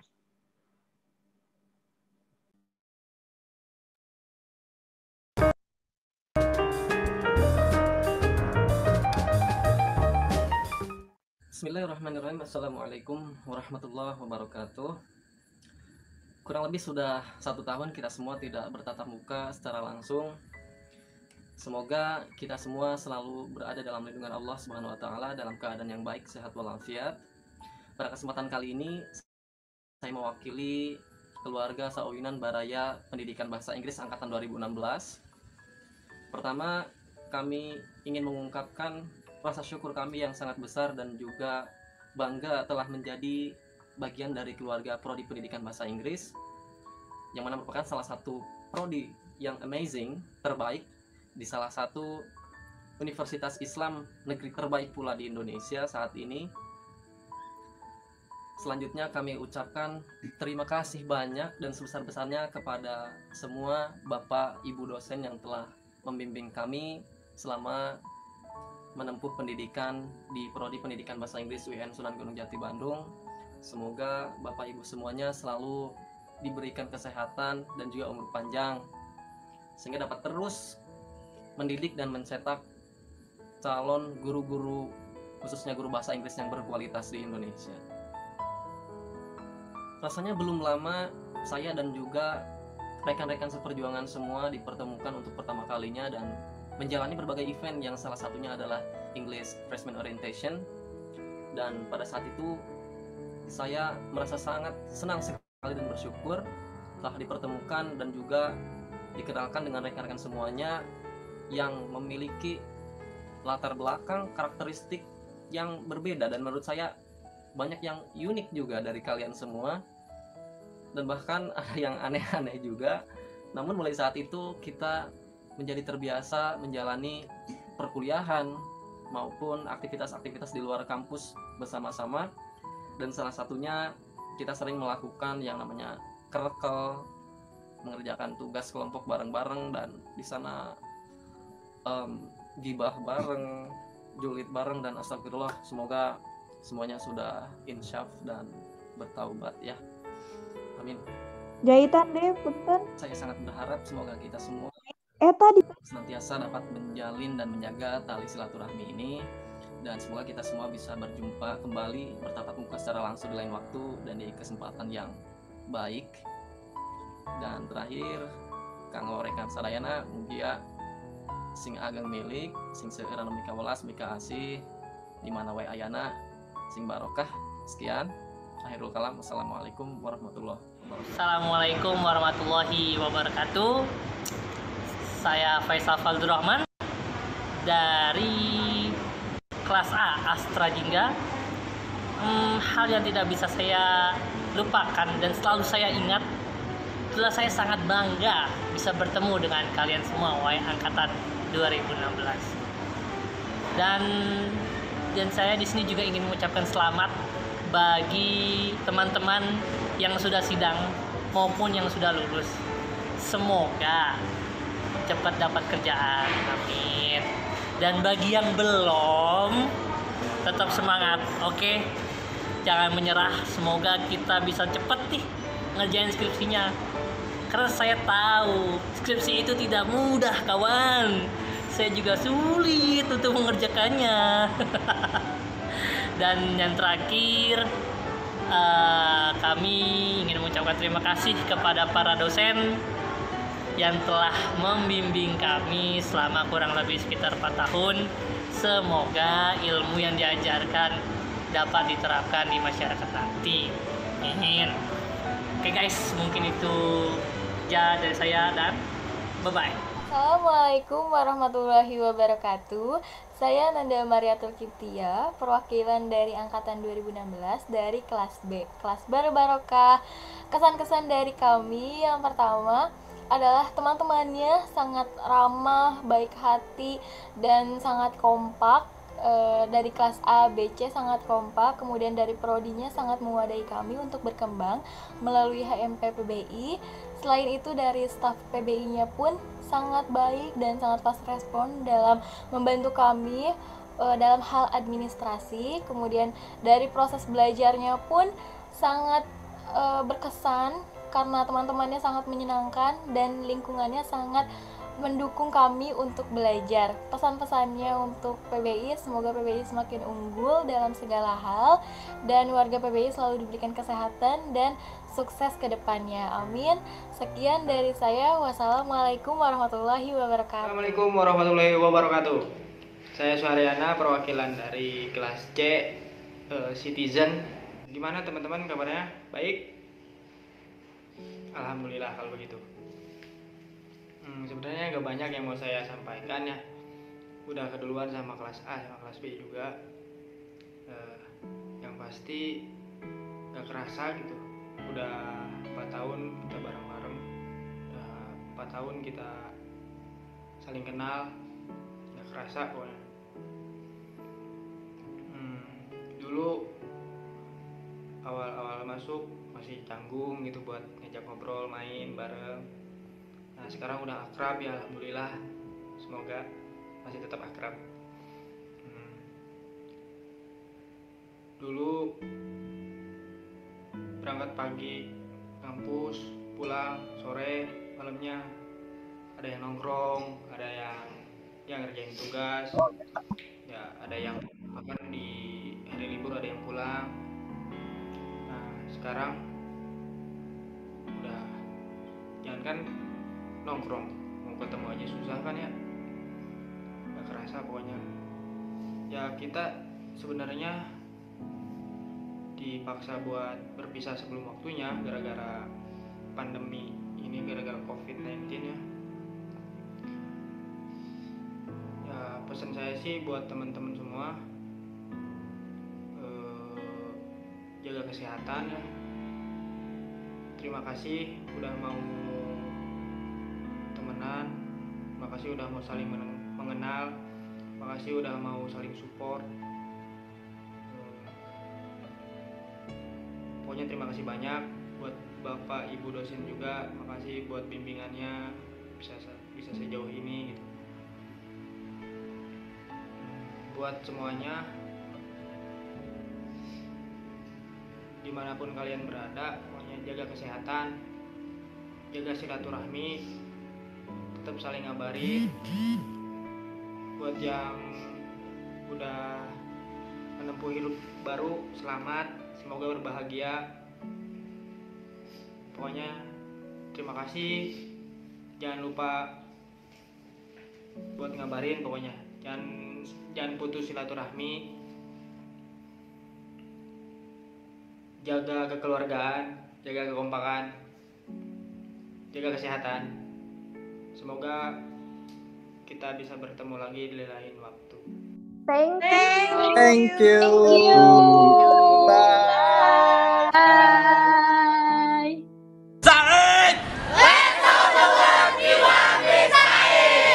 S23: Bismillahirrahmanirrahim. Assalamualaikum warahmatullahi wabarakatuh. Kurang lebih sudah 1 tahun kita semua tidak bertatap muka secara langsung. Semoga kita semua selalu berada dalam lindungan Allah Subhanahu wa Ta'ala dalam keadaan yang baik, sehat walafiat. Pada kesempatan kali ini, saya mewakili keluarga Sauinan Baraya Pendidikan Bahasa Inggris Angkatan 2016. Pertama, kami ingin mengungkapkan rasa syukur kami yang sangat besar dan juga bangga telah menjadi bagian dari keluarga Prodi Pendidikan Bahasa Inggris, yang mana merupakan salah satu prodi yang amazing, terbaik, di salah satu universitas Islam negeri terbaik pula di Indonesia saat ini. Selanjutnya kami ucapkan terima kasih banyak dan sebesar-besarnya kepada semua Bapak Ibu dosen yang telah membimbing kami selama menempuh pendidikan di Prodi Pendidikan Bahasa Inggris UIN Sunan Gunung Jati Bandung. Semoga Bapak Ibu semuanya selalu diberikan kesehatan dan juga umur panjang sehingga dapat terus mendidik dan mencetak calon guru-guru, khususnya guru bahasa Inggris yang berkualitas di Indonesia. Rasanya belum lama saya dan juga rekan-rekan seperjuangan semua dipertemukan untuk pertama kalinya dan menjalani berbagai event yang salah satunya adalah English Freshman Orientation. Dan pada saat itu saya merasa sangat senang sekali dan bersyukur telah dipertemukan dan juga dikenalkan dengan rekan-rekan semuanya yang memiliki latar belakang karakteristik yang berbeda, dan menurut saya banyak yang unik juga dari kalian semua, dan bahkan ada yang aneh-aneh juga. Namun mulai saat itu kita menjadi terbiasa menjalani perkuliahan maupun aktivitas-aktivitas di luar kampus bersama-sama, dan salah satunya kita sering melakukan yang namanya kerkel, mengerjakan tugas kelompok bareng-bareng, dan di sana gibah bareng, julid bareng, dan astagfirullah, semoga semuanya sudah insyaf dan bertaubat ya. Amin.
S8: Jahitan deh, punten.
S23: Saya sangat berharap semoga kita semua
S8: Tadi
S23: senantiasa dapat menjalin dan menjaga tali silaturahmi ini, dan semoga kita semua bisa berjumpa kembali bertatap muka secara langsung di lain waktu dan di kesempatan yang baik. Dan terakhir, kanggo rekan sadayana mugia sing ageng milik sing seueureun mika welas mika asih di mana wae ayana sing barokah. Sekian, akhirul kalam. Wassalamualaikum warahmatullahi wabarakatuh.
S9: Assalamualaikum warahmatullahi wabarakatuh. Saya Faisal Fadlur Rahman dari kelas A Astra Jingga. Hal yang tidak bisa saya lupakan dan selalu saya ingat itulah saya sangat bangga bisa bertemu dengan kalian semua wae angkatan 2016. Dan saya di sini juga ingin mengucapkan selamat bagi teman-teman yang sudah sidang maupun yang sudah lulus. Semoga cepat dapat kerjaan, amin. Dan bagi yang belum, tetap semangat, oke? Jangan menyerah, semoga kita bisa cepat nih ngerjain skripsinya. Karena saya tahu skripsi itu tidak mudah, kawan. Saya juga sulit untuk mengerjakannya. Dan yang terakhir, kami ingin mengucapkan terima kasih kepada para dosen yang telah membimbing kami selama kurang lebih sekitar 4 tahun. Semoga ilmu yang diajarkan dapat diterapkan di masyarakat nanti. Amin. Oke guys, mungkin itu ya dari saya, dan bye-bye.
S10: Assalamualaikum warahmatullahi wabarakatuh. Saya Nanda Mariatul Kiptia, perwakilan dari angkatan 2016 dari kelas B, kelas Barokah. Kesan-kesan dari kami yang pertama adalah teman-temannya sangat ramah, baik hati, dan sangat kompak. Dari kelas A, B, C sangat kompak. Kemudian dari prodinya sangat mewadahi kami untuk berkembang melalui HMP PBI. Selain itu dari staf PBI-nya pun sangat baik dan sangat fast respon dalam membantu kami dalam hal administrasi. Kemudian dari proses belajarnya pun sangat berkesan karena teman-temannya sangat menyenangkan dan lingkungannya sangat mendukung kami untuk belajar. Pesan-pesannya untuk PBI, semoga PBI semakin unggul dalam segala hal dan warga PBI selalu diberikan kesehatan dan sukses ke depannya. Amin. Sekian dari saya. Wassalamualaikum warahmatullahi wabarakatuh.
S24: Assalamualaikum warahmatullahi wabarakatuh. Saya Suharyana, perwakilan dari kelas C, Citizen. Gimana teman-teman kabarnya? Baik? Alhamdulillah kalau begitu. Sebenarnya nggak banyak yang mau saya sampaikan ya. Udah keduluan sama kelas A sama kelas B juga. Yang pasti nggak kerasa gitu. Udah 4 tahun kita bareng-bareng. Udah 4 tahun kita saling kenal. Nggak kerasa pokoknya. Dulu awal-awal masuk masih canggung gitu buat ngajak ngobrol, main bareng. Nah sekarang udah akrab ya, alhamdulillah. Semoga masih tetap akrab. Dulu berangkat pagi kampus, pulang sore, malamnya ada yang nongkrong, ada yang ngerjain tugas, ya ada yang bahkan di hari libur ada yang pulang. Nah sekarang udah jangan kan nongkrong, mau ketemu aja susah kan ya, nggak kerasa pokoknya. Ya kita sebenarnya dipaksa buat berpisah sebelum waktunya gara-gara pandemi ini, gara-gara COVID-19 ya. Ya pesan saya sih buat teman-teman semua, jaga kesehatan ya. Terima kasih udah mau temenan, makasih udah mau saling mengenal, makasih udah mau saling support. Pokoknya terima kasih banyak buat Bapak Ibu dosen juga, makasih buat bimbingannya bisa sejauh ini gitu. Buat semuanya, dimanapun kalian berada, pokoknya jaga kesehatan, jaga silaturahmi, tetap saling ngabarin. Buat yang udah menempuh hidup baru, selamat, semoga berbahagia. Pokoknya terima kasih, jangan lupa buat ngabarin, pokoknya jangan putus silaturahmi. Jaga kekeluargaan, jaga kekompakan, jaga kesehatan. Semoga kita bisa bertemu lagi di lain waktu.
S22: Thank you.
S6: Thank you.
S22: Bye.
S6: Said.
S22: Let's all the world you want beside.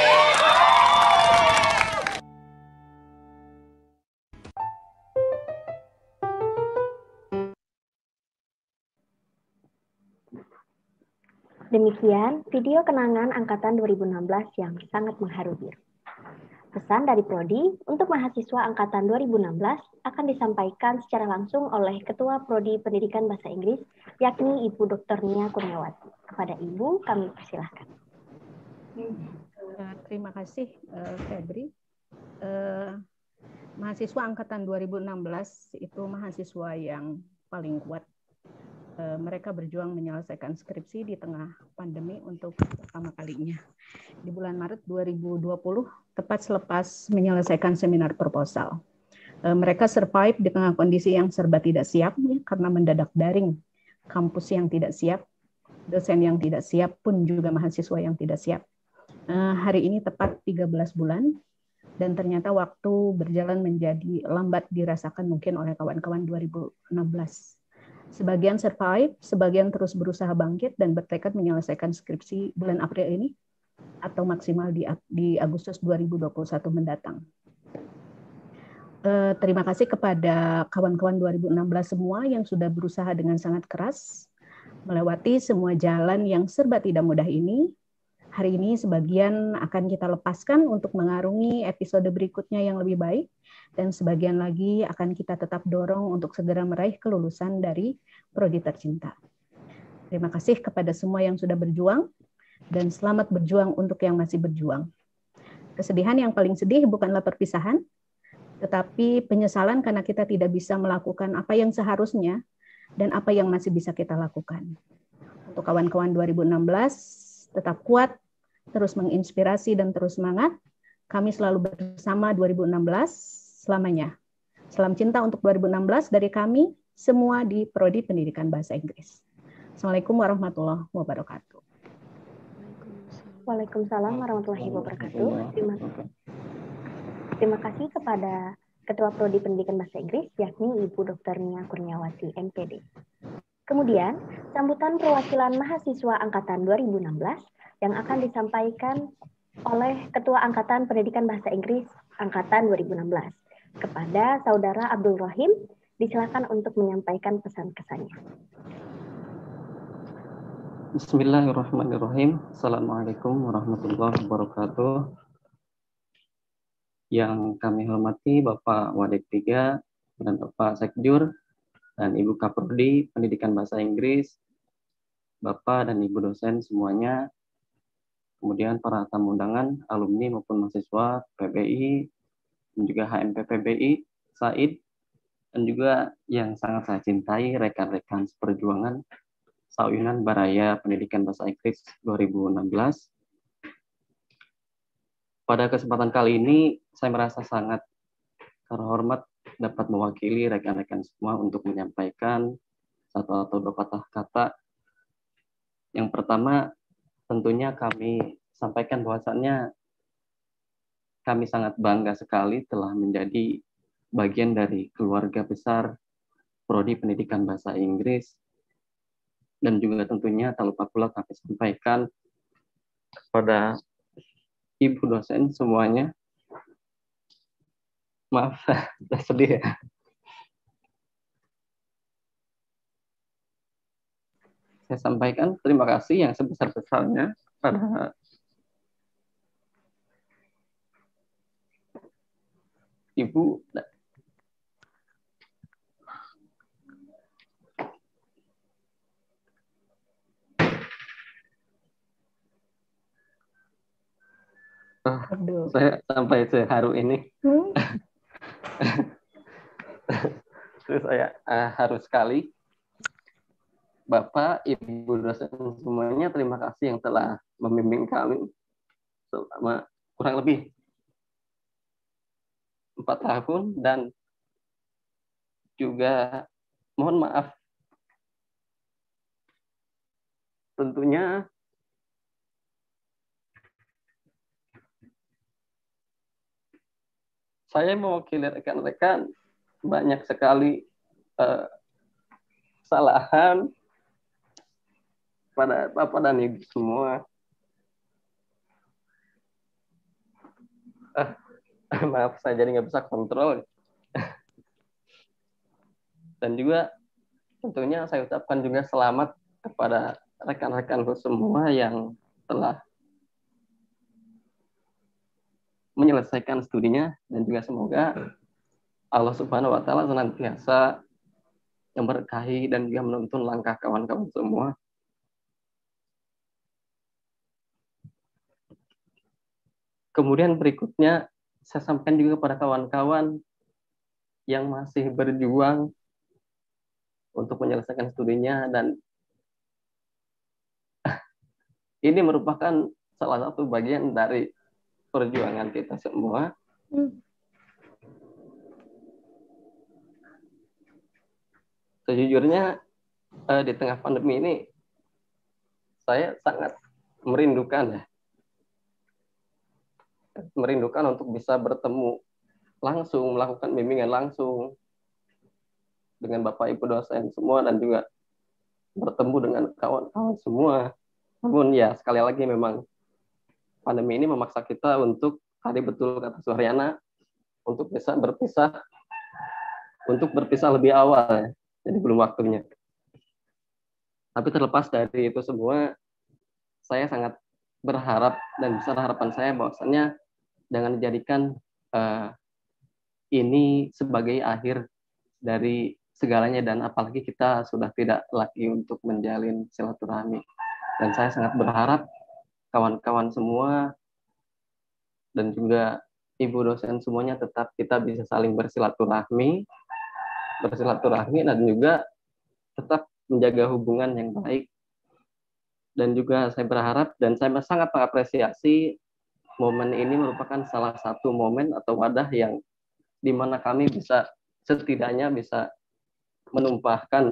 S1: Demikian video kenangan angkatan 2016 yang sangat mengharu biru. Pesan dari Prodi untuk mahasiswa angkatan 2016 akan disampaikan secara langsung oleh Ketua Prodi Pendidikan Bahasa Inggris, yakni Ibu Dr. Nia Kurniawati. Kepada Ibu, kami persilahkan.
S7: Terima kasih, Febri. Mahasiswa angkatan 2016 itu mahasiswa yang paling kuat. Mereka berjuang menyelesaikan skripsi di tengah pandemi untuk pertama kalinya. Di bulan Maret 2020, tepat selepas menyelesaikan seminar proposal. Mereka survive di tengah kondisi yang serba tidak siap, ya, karena mendadak daring, kampus yang tidak siap, dosen yang tidak siap, pun juga mahasiswa yang tidak siap. Hari ini tepat 13 bulan, dan ternyata waktu berjalan menjadi lambat dirasakan mungkin oleh kawan-kawan 2016. Sebagian survive, sebagian terus berusaha bangkit dan bertekad menyelesaikan skripsi bulan April ini atau maksimal di Agustus 2021 mendatang. Terima kasih kepada kawan-kawan 2016 semua yang sudah berusaha dengan sangat keras melewati semua jalan yang serba tidak mudah ini. Hari ini sebagian akan kita lepaskan untuk mengarungi episode berikutnya yang lebih baik, dan sebagian lagi akan kita tetap dorong untuk segera meraih kelulusan dari prodi tercinta. Terima kasih kepada semua yang sudah berjuang, dan selamat berjuang untuk yang masih berjuang. Kesedihan yang paling sedih bukanlah perpisahan, tetapi penyesalan karena kita tidak bisa melakukan apa yang seharusnya dan apa yang masih bisa kita lakukan. Untuk kawan-kawan 2016, tetap kuat, terus menginspirasi dan terus semangat. Kami selalu bersama 2016 selamanya. Salam cinta untuk 2016 dari kami semua di Prodi Pendidikan Bahasa Inggris. Assalamualaikum warahmatullahi wabarakatuh.
S1: Waalaikumsalam warahmatullahi wabarakatuh. Terima kasih kepada Ketua Prodi Pendidikan Bahasa Inggris, yakni Ibu Dr. Nia Kurniawati, MPD. Kemudian, sambutan perwakilan mahasiswa angkatan 2016 yang akan disampaikan oleh Ketua Angkatan Pendidikan Bahasa Inggris angkatan 2016 kepada Saudara Abdul Rahim. Disilakan untuk menyampaikan pesan-kesannya.
S3: Bismillahirrahmanirrahim. Assalamualaikum warahmatullahi wabarakatuh. Yang kami hormati Bapak Wadek 3 dan Bapak Sekjur dan Ibu Kaprodi Pendidikan Bahasa Inggris, Bapak dan Ibu dosen semuanya, kemudian para tamu undangan, alumni maupun mahasiswa PBI, dan juga HMP PBI, Said, dan juga yang sangat saya cintai rekan-rekan seperjuangan Sawinan Baraya Pendidikan Bahasa Inggris 2016. Pada kesempatan kali ini, saya merasa sangat terhormat dapat mewakili rekan-rekan semua untuk menyampaikan satu atau dua patah kata. Yang pertama, tentunya kami sampaikan bahwasannya kami sangat bangga sekali telah menjadi bagian dari keluarga besar Prodi Pendidikan Bahasa Inggris. Dan juga tentunya tak lupa pula kami sampaikan kepada ibu dosen semuanya. Maaf, saya sedih ya. Saya sampaikan terima kasih yang sebesar-besarnya pada Ibu saya sampai seharu ini. Terus saya harus sekali Bapak, Ibu dosen semuanya, terima kasih yang telah membimbing kami selama kurang lebih 4 tahun, dan juga mohon maaf tentunya saya mewakili rekan-rekan banyak sekali kesalahan pada Bapak dan Ibu semua. Maaf, saya jadi nggak bisa kontrol. Dan juga tentunya saya ucapkan juga selamat kepada rekan-rekanku semua yang telah menyelesaikan studinya, dan juga semoga Allah Subhanahu wa Ta'ala senantiasa memberkahi dan juga menuntun langkah kawan-kawan semua. Kemudian berikutnya saya sampaikan juga pada kawan-kawan yang masih berjuang untuk menyelesaikan studinya, dan ini merupakan salah satu bagian dari perjuangan kita semua. Sejujurnya di tengah pandemi ini saya sangat merindukan untuk bisa bertemu langsung, melakukan bimbingan langsung dengan Bapak Ibu dosen semua, dan juga bertemu dengan kawan-kawan semua. Namun ya sekali lagi memang pandemi ini memaksa kita untuk, tadi betul kata Suharyana, untuk bisa berpisah lebih awal ya. Jadi belum waktunya. Tapi terlepas dari itu semua, saya sangat berharap dan besar harapan saya bahwasannya jangan dijadikan ini sebagai akhir dari segalanya, dan apalagi kita sudah tidak lagi untuk menjalin silaturahmi. Dan saya sangat berharap kawan-kawan semua dan juga ibu dosen semuanya tetap kita bisa saling bersilaturahmi dan juga tetap menjaga hubungan yang baik. Dan juga saya berharap dan saya sangat mengapresiasi momen ini merupakan salah satu momen atau wadah yang dimana kami bisa setidaknya bisa menumpahkan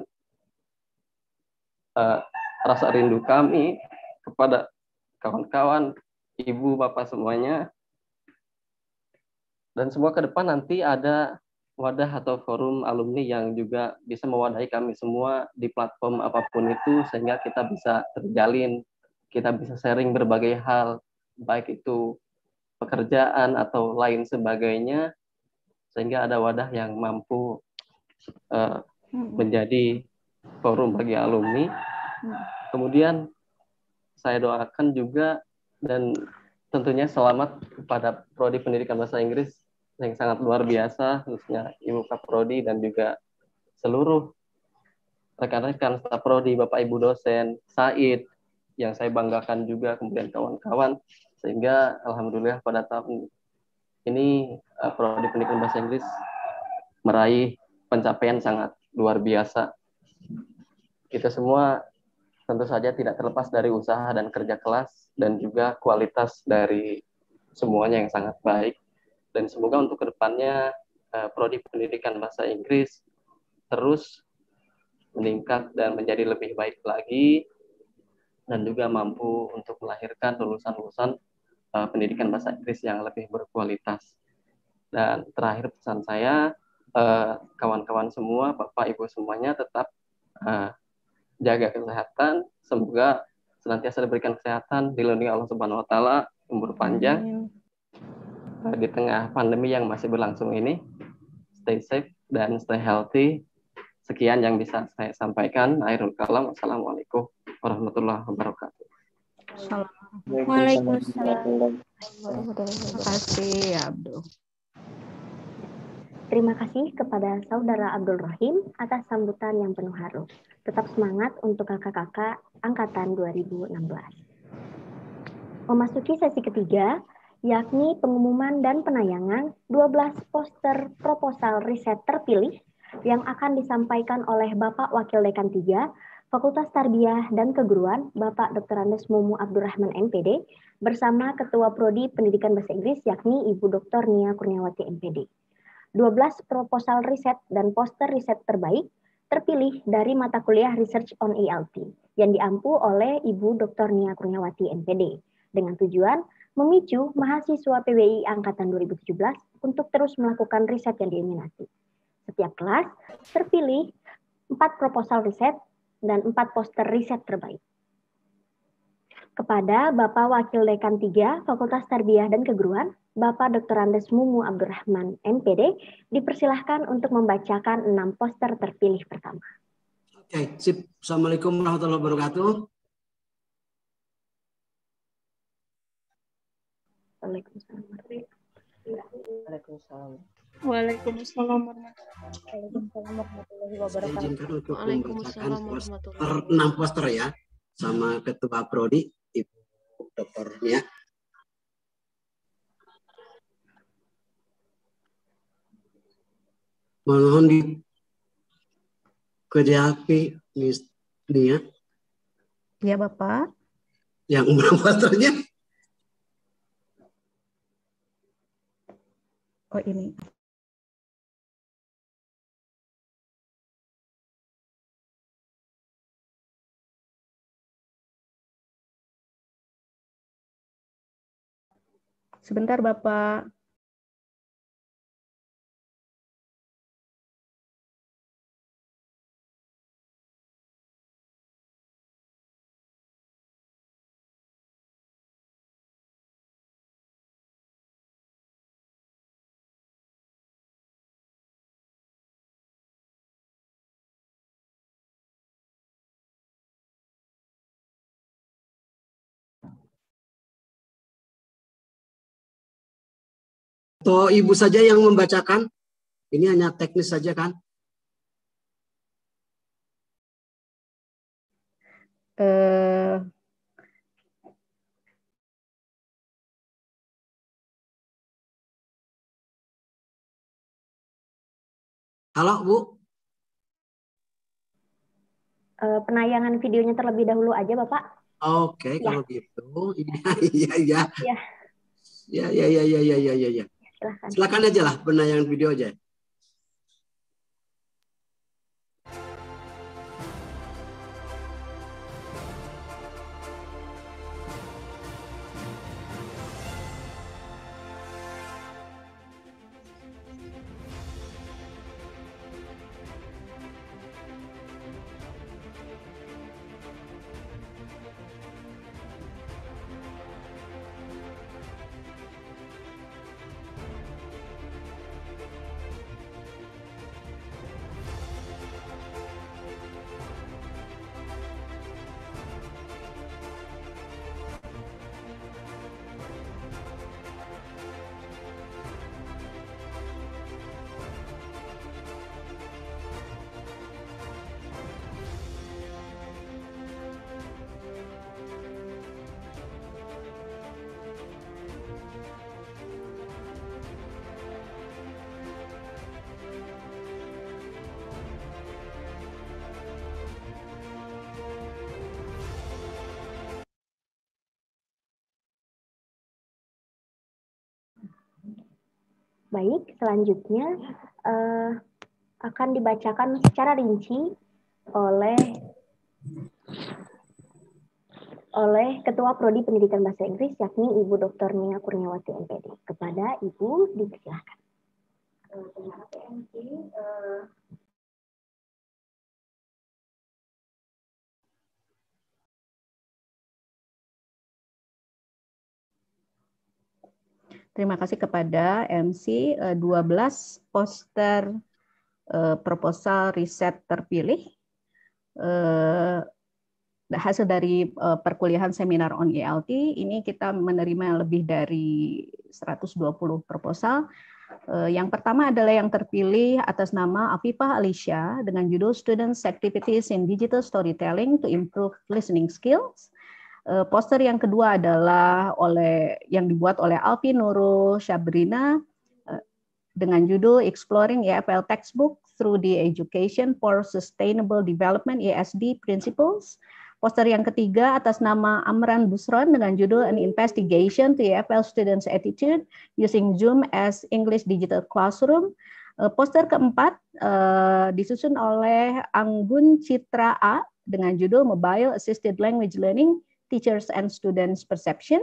S3: rasa rindu kami kepada kawan-kawan, ibu, bapak semuanya. Dan semua ke depan nanti ada wadah atau forum alumni yang juga bisa mewadahi kami semua di platform apapun itu, sehingga kita bisa terjalin, kita bisa sharing berbagai hal, baik itu pekerjaan atau lain sebagainya, sehingga ada wadah yang mampu menjadi forum bagi alumni. Kemudian saya doakan juga dan tentunya selamat kepada Prodi Pendidikan Bahasa Inggris yang sangat luar biasa, khususnya Ibu Kaprodi dan juga seluruh rekan-rekan staf Prodi, Bapak Ibu dosen, Said, yang saya banggakan juga, kemudian kawan-kawan, sehingga alhamdulillah pada tahun ini Prodi Pendidikan Bahasa Inggris meraih pencapaian sangat luar biasa. Kita semua tentu saja tidak terlepas dari usaha dan kerja keras dan juga kualitas dari semuanya yang sangat baik. Dan semoga untuk kedepannya Prodi Pendidikan Bahasa Inggris terus meningkat dan menjadi lebih baik lagi, dan juga mampu untuk melahirkan lulusan-lulusan pendidikan bahasa Inggris yang lebih berkualitas. Dan terakhir pesan saya, kawan-kawan semua, Bapak Ibu semuanya tetap jaga kesehatan, semoga senantiasa diberikan kesehatan, dilindungi Allah Subhanahu wa taala, umur panjang di tengah pandemi yang masih berlangsung ini. Stay safe dan stay healthy. Sekian yang bisa saya sampaikan. Akhirul kalam. Wassalamualaikum warahmatullahi wabarakatuh.
S1: Waalaikumsalam.
S7: Terima kasih ya Abdul.
S1: Terima kasih kepada Saudara Abdul Rohim atas sambutan yang penuh haru. Tetap semangat untuk kakak-kakak angkatan 2016. Memasuki sesi ketiga, yakni pengumuman dan penayangan 12 poster proposal riset terpilih yang akan disampaikan oleh Bapak Wakil Dekan 3, Fakultas Tarbiyah dan Keguruan, Bapak Dr. Andes Mumu Abdurrahman MPD, bersama Ketua Prodi Pendidikan Bahasa Inggris, yakni Ibu Dr. Nia Kurniawati MPD. 12 proposal riset dan poster riset terbaik terpilih dari mata kuliah Research on ELT yang diampu oleh Ibu Dr. Nia Kurniawati MPD dengan tujuan memicu mahasiswa PBI angkatan 2017 untuk terus melakukan riset yang diminati. Setiap kelas terpilih 4 proposal riset dan 4 poster riset terbaik. Kepada Bapak Wakil Dekan 3 Fakultas Tarbiyah dan Keguruan, Bapak Dr. Andes Mumu Abdurrahman MPD, dipersilahkan untuk membacakan 6 poster terpilih pertama.
S2: Oke, sip. Assalamualaikum warahmatullahi wabarakatuh.
S17: Waalaikumsalam.
S8: Waalaikumsalam warahmatullahi
S2: Saya
S8: wabarakatuh.
S2: izinkan untuk membacakan poster, 6 poster ya, sama Ketua Prodi, Ibu Dr. Nia. Mohon di Kediapi Miss Nia.
S7: Ya Bapak.
S2: Yang umur posternya.
S7: Oh ini. Sebentar Bapak.
S2: Atau Ibu saja yang membacakan? Ini hanya teknis saja kan? Halo Bu.
S1: Penayangan videonya terlebih dahulu aja Bapak.
S2: Oke,
S1: Ya.
S2: kalau gitu. Iya.
S1: Ya,
S2: Ya.
S1: silahkan.
S2: Silakan aja lah penayangan video aja.
S1: Baik, selanjutnya akan dibacakan secara rinci oleh Ketua Prodi Pendidikan Bahasa Inggris, yakni Ibu Dr. Nia Kurniawati MPD. Kepada Ibu, dipersilakan.
S7: Terima kasih kepada MC. 12 poster proposal riset terpilih hasil dari perkuliahan seminar on ELT. Ini kita menerima lebih dari 120 proposal. Yang pertama adalah yang terpilih atas nama Afifah Alicia dengan judul Students Activities in Digital Storytelling to Improve Listening Skills. Poster yang kedua adalah yang dibuat oleh Alfi Nurul Syabrina dengan judul Exploring EFL Textbook Through the Education for Sustainable Development ESD Principles. Poster yang ketiga atas nama Amran Busron dengan judul An Investigation to EFL Students' Attitude Using Zoom as English Digital Classroom. Poster keempat disusun oleh Anggun Citra A dengan judul Mobile Assisted Language Learning Teachers and Students Perception.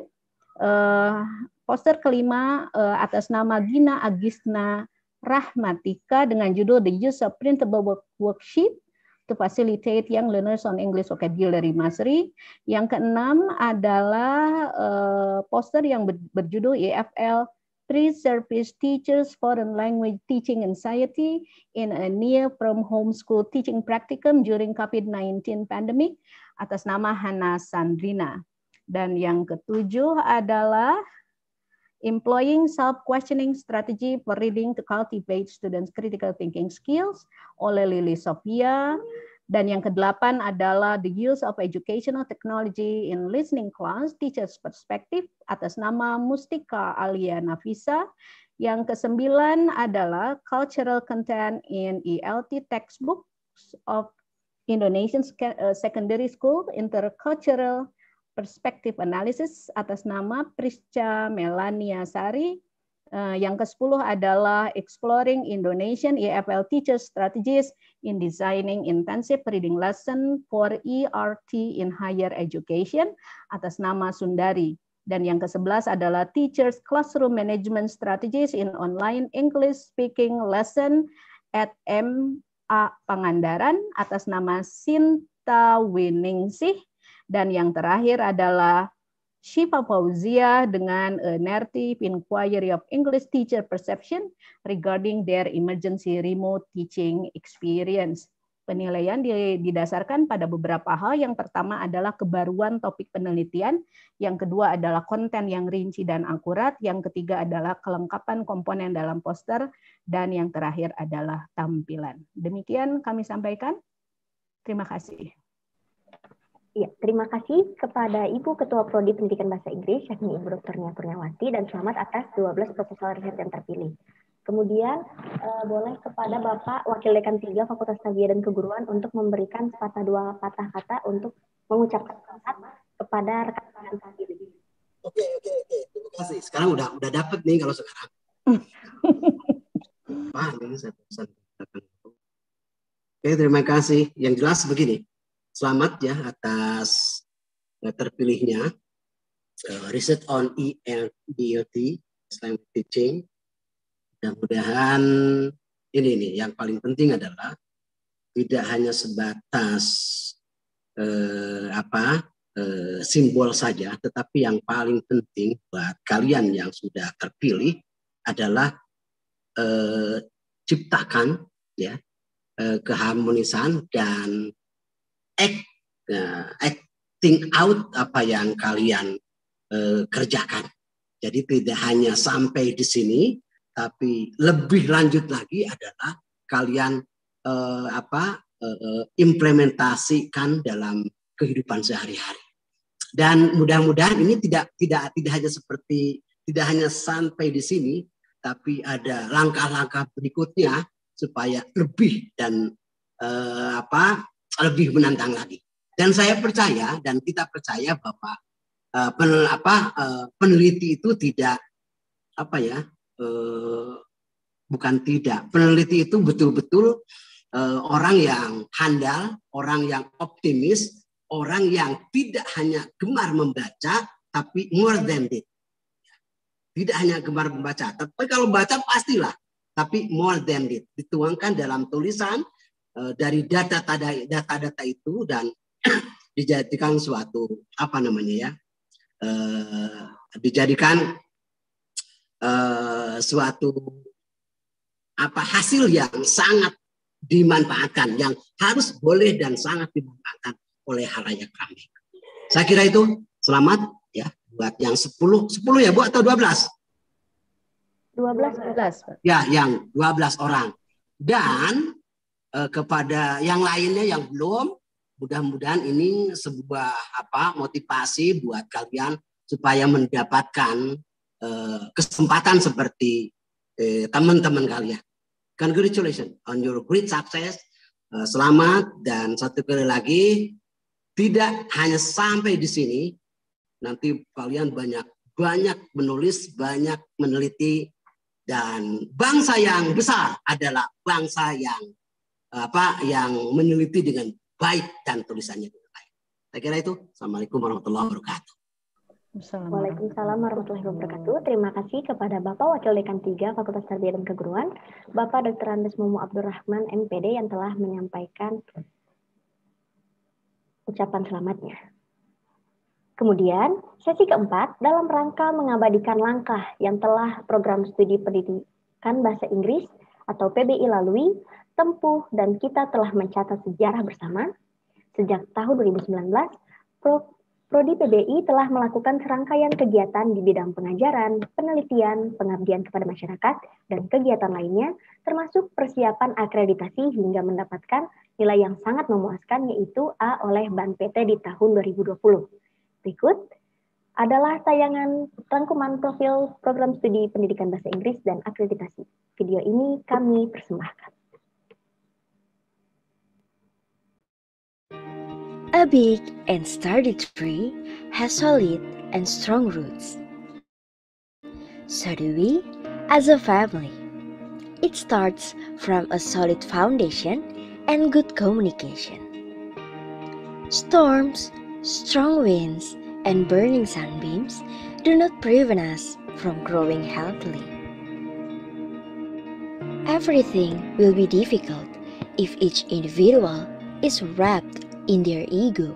S7: Poster kelima atas nama Gina Agisna Rahmatika dengan judul The Use of Printable Worksheet to Facilitate Young Learners on English Vocabulary Mastery. Yang keenam adalah poster yang berjudul EFL Pre-Service Teachers Foreign Language Teaching Anxiety in a Near from Homeschool Teaching Practicum during COVID-19 Pandemic atas nama Hana Sandrina. Dan yang ketujuh adalah Employing Self-Questioning Strategy for Reading to Cultivate Students' Critical Thinking Skills oleh Lili Sofia. Dan yang kedelapan adalah The Use of Educational Technology in Listening Class, Teacher's Perspective atas nama Mustika Alia Nafisa. Yang kesembilan adalah Cultural Content in ELT Textbooks of Indonesian Secondary School Intercultural Perspective Analysis atas nama Prisca Melania Sari. Yang ke-10 adalah Exploring Indonesian EFL Teacher Strategies in Designing Intensive Reading Lesson for ERT in Higher Education atas nama Sundari. Dan yang ke-11 adalah Teachers Classroom Management Strategies in Online English Speaking Lesson at MA Pangandaran atas nama Sinta Winingsih. Dan yang terakhir adalah Syifa Fauzia dengan a narrative inquiry of English teacher perception regarding their emergency remote teaching experience. Penilaian didasarkan pada beberapa hal. Yang pertama adalah kebaruan topik penelitian, yang kedua adalah konten yang rinci dan akurat, yang ketiga adalah kelengkapan komponen dalam poster, dan yang terakhir adalah tampilan. Demikian kami sampaikan. Terima kasih.
S1: Ya, terima kasih kepada Ibu Ketua Prodi Pendidikan Bahasa Inggris, yakni Ibu Dr. Nia Kurniawati, dan selamat atas 12 proposal riset yang terpilih. Kemudian boleh kepada Bapak Wakil Dekan 3 Fakultas Tarbiyah dan Keguruan untuk memberikan sepatah dua patah kata untuk mengucapkan selamat kepada rekan-rekan terpilih.
S2: Oke. Terima kasih. Sekarang udah dapet nih kalau sekarang. Ini saya pesan. Oke, terima kasih. Yang jelas begini. Selamat ya atas terpilihnya Research on ELT, Language Teaching. Mudah-mudahan ini nih yang paling penting adalah tidak hanya sebatas simbol saja, tetapi yang paling penting buat kalian yang sudah terpilih adalah ciptakan ya keharmonisan dan acting out apa yang kalian kerjakan. Jadi tidak hanya sampai di sini, tapi lebih lanjut lagi adalah kalian implementasikan dalam kehidupan sehari-hari. Dan mudah-mudahan ini tidak hanya sampai di sini, tapi ada langkah-langkah berikutnya supaya lebih dan lebih menantang lagi. Dan saya percaya dan kita percaya bahwa peneliti itu tidak bukan tidak. Peneliti itu betul-betul orang yang handal, orang yang optimis, orang yang tidak hanya gemar membaca, tapi more than that. Tidak hanya gemar membaca, tapi kalau baca pastilah, tapi more than that. Dituangkan dalam tulisan dari data-data itu dan dijadikan suatu dijadikan suatu hasil yang sangat dimanfaatkan, yang harus, boleh dan sangat dimanfaatkan oleh halayak ramai. Saya kira itu selamat ya buat yang 10 ya Bu, atau 12?
S1: 12.
S2: Ya, yang 12 orang. Dan kepada yang lainnya yang belum, mudah-mudahan ini sebuah motivasi buat kalian supaya mendapatkan kesempatan seperti teman-teman kalian. Congratulations on your great success. Selamat, dan satu kali lagi, tidak hanya sampai di sini. Nanti kalian banyak menulis, banyak meneliti, dan bangsa yang besar adalah bangsa yang meneliti dengan baik dan tulisannya dengan baik. Saya kira itu. Assalamualaikum warahmatullahi wabarakatuh.
S1: Waalaikumsalam warahmatullahi wabarakatuh. Terima kasih kepada Bapak Wakil Dekan 3 Fakultas Tarbiyah dan Keguruan, Bapak Dr. Andes Mumu Abdurrahman MPD, yang telah menyampaikan ucapan selamatnya. Kemudian, sesi keempat dalam rangka mengabadikan langkah yang telah Program Studi Pendidikan Bahasa Inggris atau PBI lalui, tempuh, dan kita telah mencatat sejarah bersama. Sejak tahun 2019, Prodi PBI telah melakukan serangkaian kegiatan di bidang pengajaran, penelitian, pengabdian kepada masyarakat, dan kegiatan lainnya, termasuk persiapan akreditasi hingga mendapatkan nilai yang sangat memuaskan, yaitu A oleh BAN PT di tahun 2020. Berikut adalah tayangan rangkuman profil Program Studi Pendidikan Bahasa Inggris dan Akreditasi. Video ini kami persembahkan.
S4: A big and sturdy tree has solid and strong roots. So do we as a family. It starts from a solid foundation and good communication. Storms, strong winds, and burning sunbeams do not prevent us from growing healthily. Everything will be difficult if each individual is wrapped in their ego.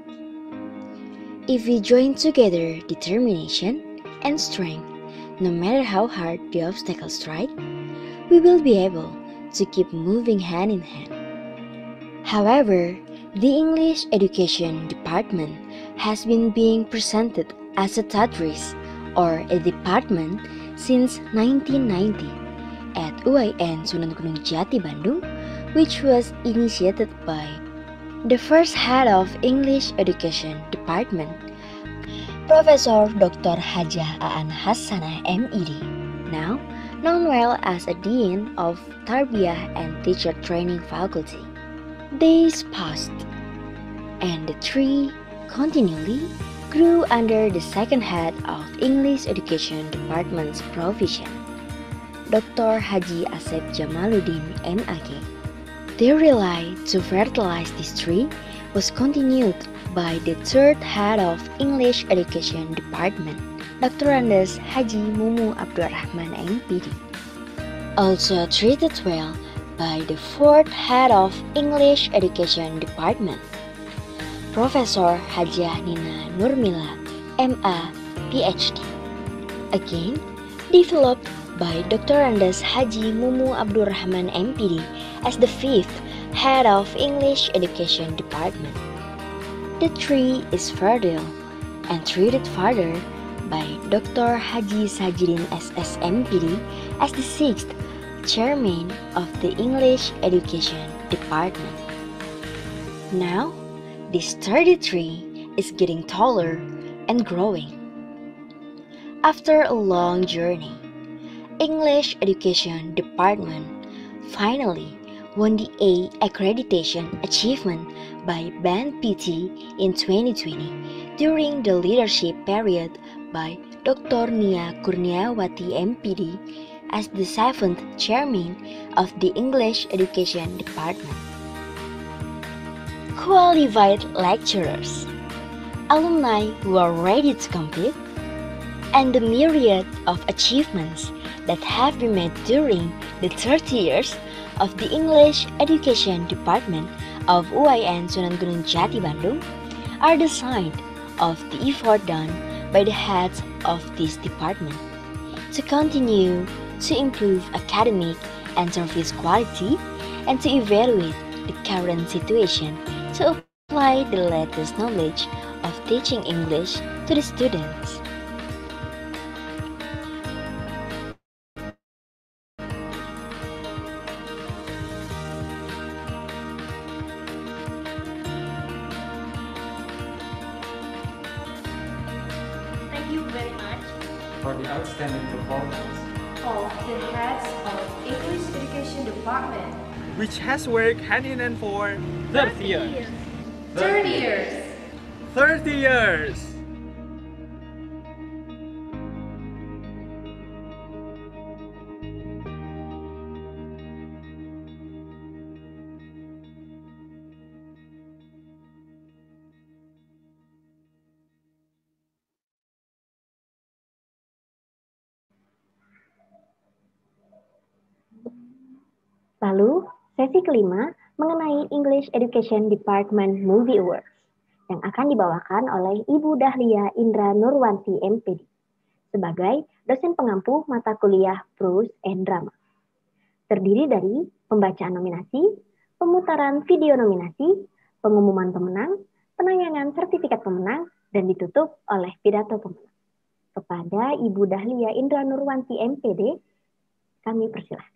S4: If we join together determination and strength, no matter how hard the obstacles strike, we will be able to keep moving hand in hand. However, the English Education Department has been being presented as a Tadris or a department since 1990 at UIN Sunan Gunung Jati, Bandung, which was initiated by the first head of English Education Department, Professor Dr. Hajah Aan Hassanah MED, now known well as a Dean of Tarbiyah and Teacher Training Faculty. Days passed, and the tree continually grew under the second head of English Education Department's provision, Dr. Haji Asep Jamaluddin MAG. Their relay to fertilize this tree was continued by the third head of English Education Department, Dr. Andes Haji Mumu Abdurrahman MPD, also treated well by the fourth head of English Education Department, Professor Hajah Nina Nurmila, MA, PhD, again developed by Dr. Andes Haji Mumu Abdurrahman MPD as the fifth head of English Education Department. The tree is fertile and treated further by Dr. Haji Sajidin SS MPD as the sixth chairman of the English Education Department. Now, this sturdy tree is getting taller and growing. After a long journey, English Education Department finally won the A accreditation achievement by BAN PT in 2020 during the leadership period by Dr. Nia Kurniawati MPD as the 7th chairman of the English Education Department. Qualified lecturers, alumni who are ready to compete, and the myriad of achievements that have been made during the 30 years of the English Education Department of UIN Sunan Gunung Jati Bandung are the sign of the effort done by the heads of this department to continue to improve academic and service quality and to evaluate the current situation to apply the latest knowledge of teaching English to the students.
S11: Thank you very much
S12: for the outstanding performance
S11: of the heads of English Education Department,
S14: which has worked hand in hand for
S11: 30 years. 30 years.
S14: 30 years.
S1: Lalu, sesi kelima mengenai English Education Department Movie Awards yang akan dibawakan oleh Ibu Dahlia Indra Nurwanti MPD sebagai dosen pengampu mata kuliah Prose and Drama. Terdiri dari pembacaan nominasi, pemutaran video nominasi, pengumuman pemenang, penayangan sertifikat pemenang, dan ditutup oleh pidato pemenang. Kepada Ibu Dahlia Indra Nurwanti MPD, kami persilahkan.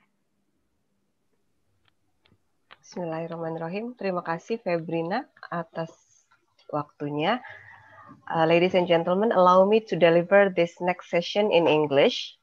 S17: Bismillahirrahmanirrahim. Terima kasih Febrina atas waktunya. Ladies and gentlemen, allow me to deliver this next session in English.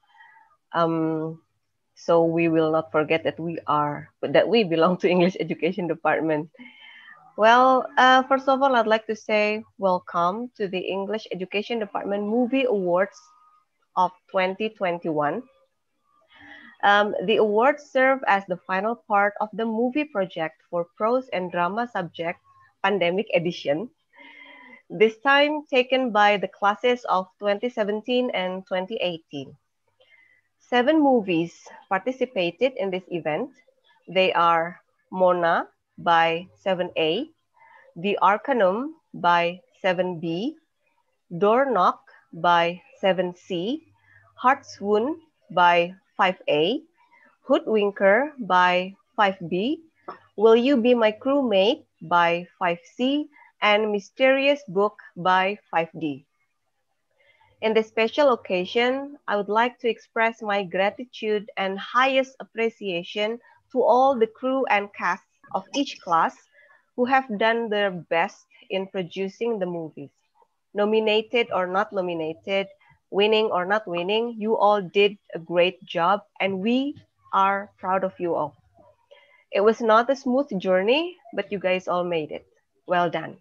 S17: So we will not forget that we belong to English Education Department. Well, first of all, I'd like to say welcome to the English Education Department Movie Awards of 2021. The awards serve as the final part of the movie project for prose and drama subject Pandemic Edition, this time taken by the classes of 2017 and 2018. 7 movies participated in this event. They are Mona by 7A, The Arcanum by 7B, Door Knock by 7C, Heart's Wound by 5A, Hoodwinker by 5B, Will You Be My Crewmate by 5C, and Mysterious Book by 5D. In this special occasion, I would like to express my gratitude and highest appreciation to all the crew and cast of each class who have done their best in producing the movies. Nominated or not nominated, winning or not winning, you all did a great job and we are proud of you all. It was not a smooth journey, but you guys all made it. Well done.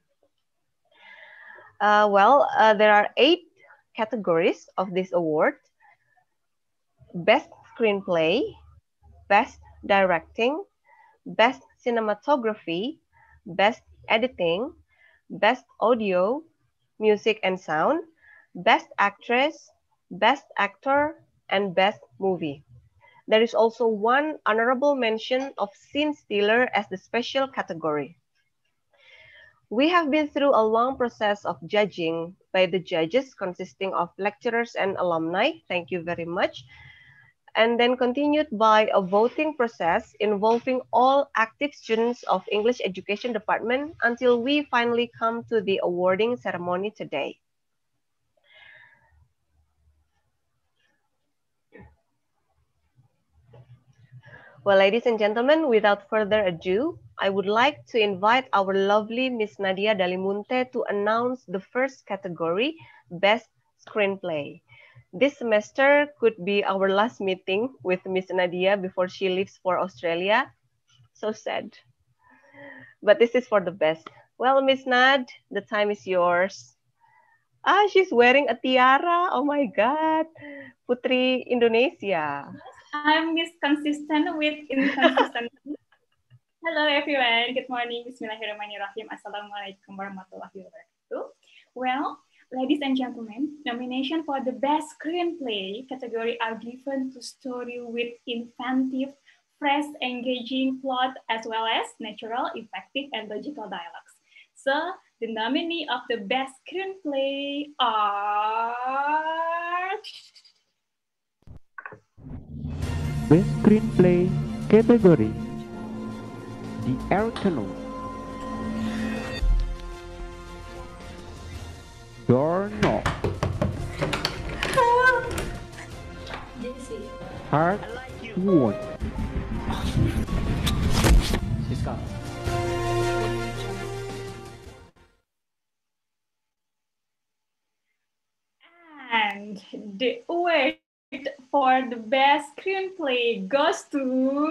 S17: There are 8 categories of this award. Best Screenplay, Best Directing, Best Cinematography, Best Editing, Best Audio, Music and Sound, Best Actress, Best Actor, and Best Movie. There is also one honorable mention of Scene Stealer as the special category. We have been through a long process of judging by the judges consisting of lecturers and alumni. Thank you very much. And then continued by a voting process involving all active students of English Education Department until we finally come to the awarding ceremony today. Well, ladies and gentlemen, without further ado, I would like to invite our lovely Miss Nadia Dalimunte to announce the first category, Best Screenplay. This semester could be our last meeting with Miss Nadia before she leaves for Australia. So sad. But this is for the best. Well, Miss Nad, the time is yours. Ah, she's wearing a tiara. Oh my God. Putri Indonesia.
S15: I'm Miss Consistent with Inconsistent. Hello everyone, good morning. Bismillahirrahmanirrahim. Assalamualaikum warahmatullahi wabarakatuh. Well, ladies and gentlemen, nomination for the best screenplay category are given to story with inventive, fresh, engaging plot, as well as natural, effective, and logical dialogues. So, the nominee of the best screenplay are...
S18: Best Screenplay category, The Arcanum, Doorknob, Heart Wound,
S15: And the award for the best screenplay goes to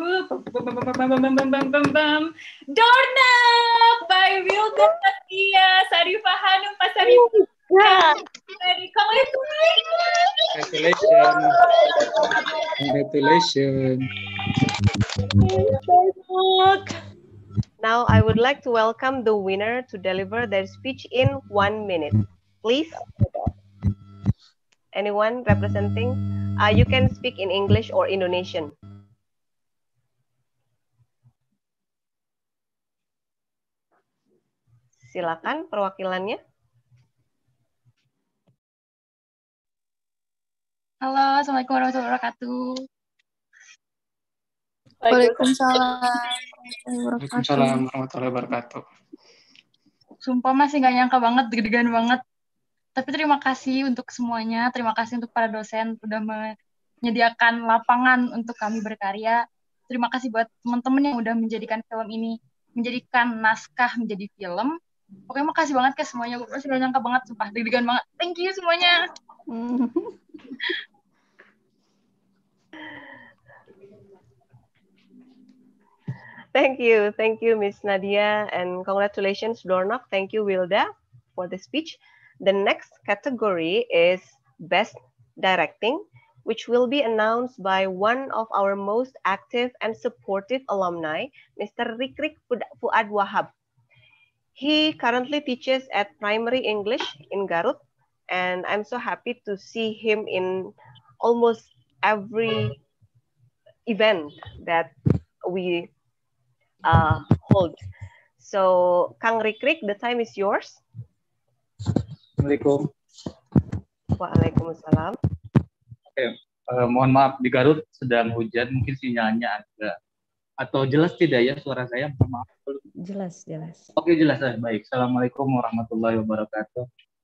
S15: Doorknob by Wilda Satya, Sarifah Hanum Pasaribu.
S13: Congratulations.
S17: Now I would like to welcome the winner to deliver their speech in 1 minute. Please. Anyone representing? You can speak in English or Indonesian. Silakan perwakilannya.
S19: Halo, Assalamualaikum warahmatullahi wabarakatuh.
S24: Waalaikumsalam warahmatullahi wabarakatuh.
S19: Sumpah masih nggak nyangka banget, deg-degan banget. Tapi terima kasih untuk semuanya, terima kasih untuk para dosen udah menyediakan lapangan untuk kami berkarya. Terima kasih buat teman-teman yang udah menjadikan film ini, menjadikan naskah menjadi film. Pokoknya makasih banget ke semuanya, gue masih nggak nyangka banget, sumpah deg-degan banget. Thank you semuanya.
S17: Thank you, Miss Nadia, and congratulations, Doorknob. Thank you, Wilda, for the speech. The next category is Best Directing, which will be announced by one of our most active and supportive alumni, Mr. Rikrik Fuad Wahab. He currently teaches at Primary English in Garut, and I'm so happy to see him in almost every event that we hold. So, Kang Rikrik, the time is yours.
S20: Assalamualaikum.
S17: Waalaikumsalam.
S20: Oke, mohon maaf di Garut sedang hujan, mungkin sinyalnya agak atau jelas tidak ya suara saya? Mohon maaf.
S25: Jelas.
S20: Oke, jelas. Baik. Assalamualaikum warahmatullahi wabarakatuh.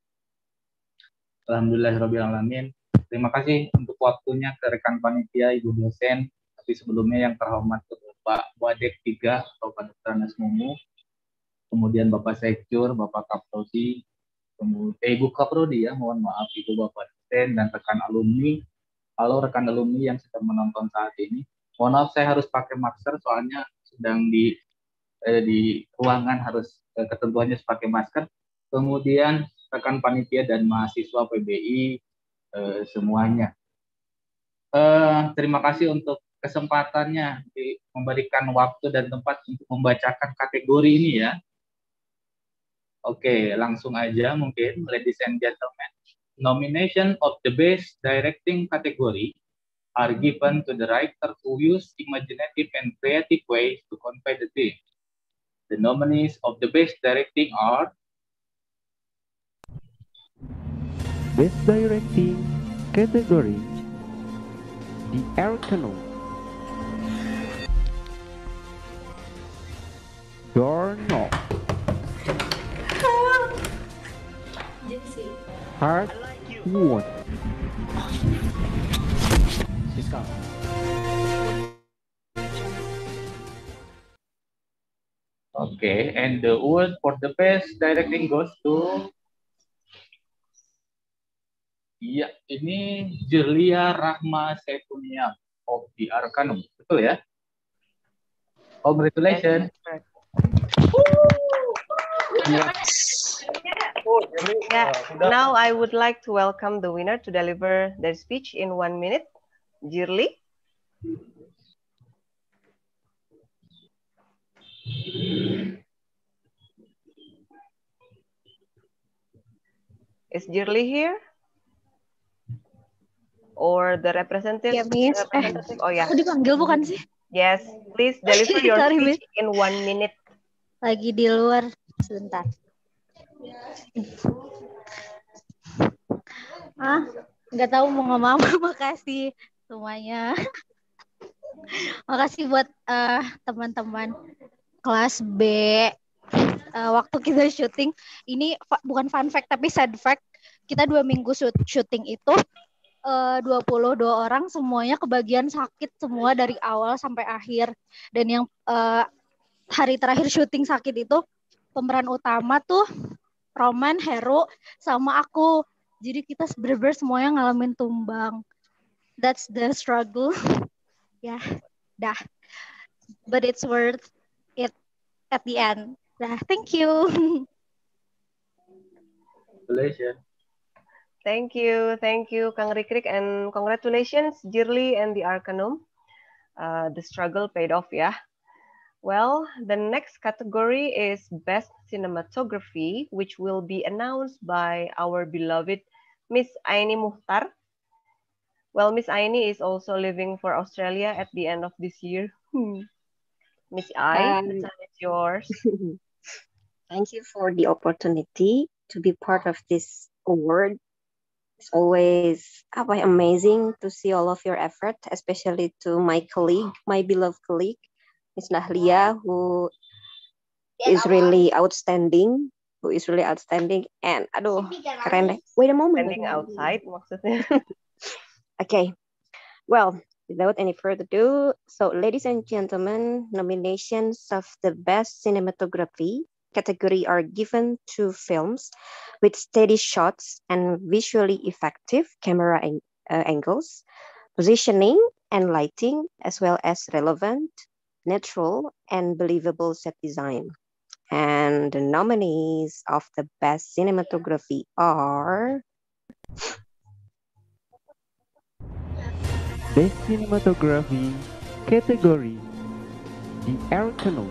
S20: Alhamdulillahirrahmanirrahim. Terima kasih untuk waktunya ke rekan panitia, Ibu dosen, tapi sebelumnya yang terhormat Bapak Wadek 3, Bapak Dr. Anas Mumu, kemudian Bapak Sekjur, Bapak Kapolsi, kemudian Ibu Kaprodi ya, mohon maaf Ibu Bapak dosen dan rekan alumni. Halo rekan alumni yang sedang menonton saat ini. Mohon maaf saya harus pakai masker soalnya sedang di ruangan harus ketentuannya pakai masker. Kemudian rekan panitia dan mahasiswa PBI semuanya. Terima kasih untuk kesempatannya memberikan waktu dan tempat untuk membacakan kategori ini ya. Oke, langsung aja mungkin, ladies and gentlemen. Nomination of the Best Directing category are given to the writer who use imaginative and creative ways to convey the theme. The nominees of the Best Directing are
S18: Best Directing category, The Arcanum, Doorknob, Heart Wound,
S20: Okay, and the award for the best directing goes to ini Julia Rahma Saifunia of the Arcanum, betul ya? Congratulations.
S17: Yeah. Now I would like to welcome the winner to deliver their speech in 1 minute. Jirli. Is Jirli here? Or the representative?
S5: Ya, Miss.
S17: Representative? Oh ya.
S5: Aku dipanggil bukan sih?
S17: Yes, please deliver your
S5: Sorry,
S17: speech
S5: Miss.
S17: in 1 minute.
S5: Lagi di luar sebentar. Nggak tahu mau ngomong apa. Makasih semuanya. Makasih buat teman-teman kelas B. Waktu kita syuting, ini bukan fun fact tapi sad fact. Kita 2 minggu syuting itu 22 orang semuanya kebagian sakit semua dari awal sampai akhir. Dan yang hari terakhir syuting sakit itu pemeran utama tuh Roman, Heru, sama aku. Jadi kita bener-bener semuanya ngalamin tumbang. That's the struggle. Ya, dah. But it's worth it at the end. Dah, thank you.
S20: Congratulations.
S17: Thank you, Kang Rikrik, and congratulations, Jirli and the Arcanum. The struggle paid off, ya. Well, the next category is Best Cinematography, which will be announced by our beloved Miss Aini Muhtar. Well, Miss Aini is also leaving for Australia at the end of this year. Miss Ai, the time is yours.
S16: Thank you for the opportunity to be part of this award. It's always amazing to see all of your effort, especially to my colleague, my beloved colleague, Miss Nahlia, who is really outstanding. And keren deh. Wait a moment.
S17: Standing outside maksudnya.
S16: Okay. Well, without any further ado, so ladies and gentlemen, nominations of the Best Cinematography category are given to films with steady shots and visually effective camera angles, positioning and lighting, as well as relevant, natural, and believable set design. And the nominees of the Best Cinematography are...
S18: Best Cinematography category, The Arcanum,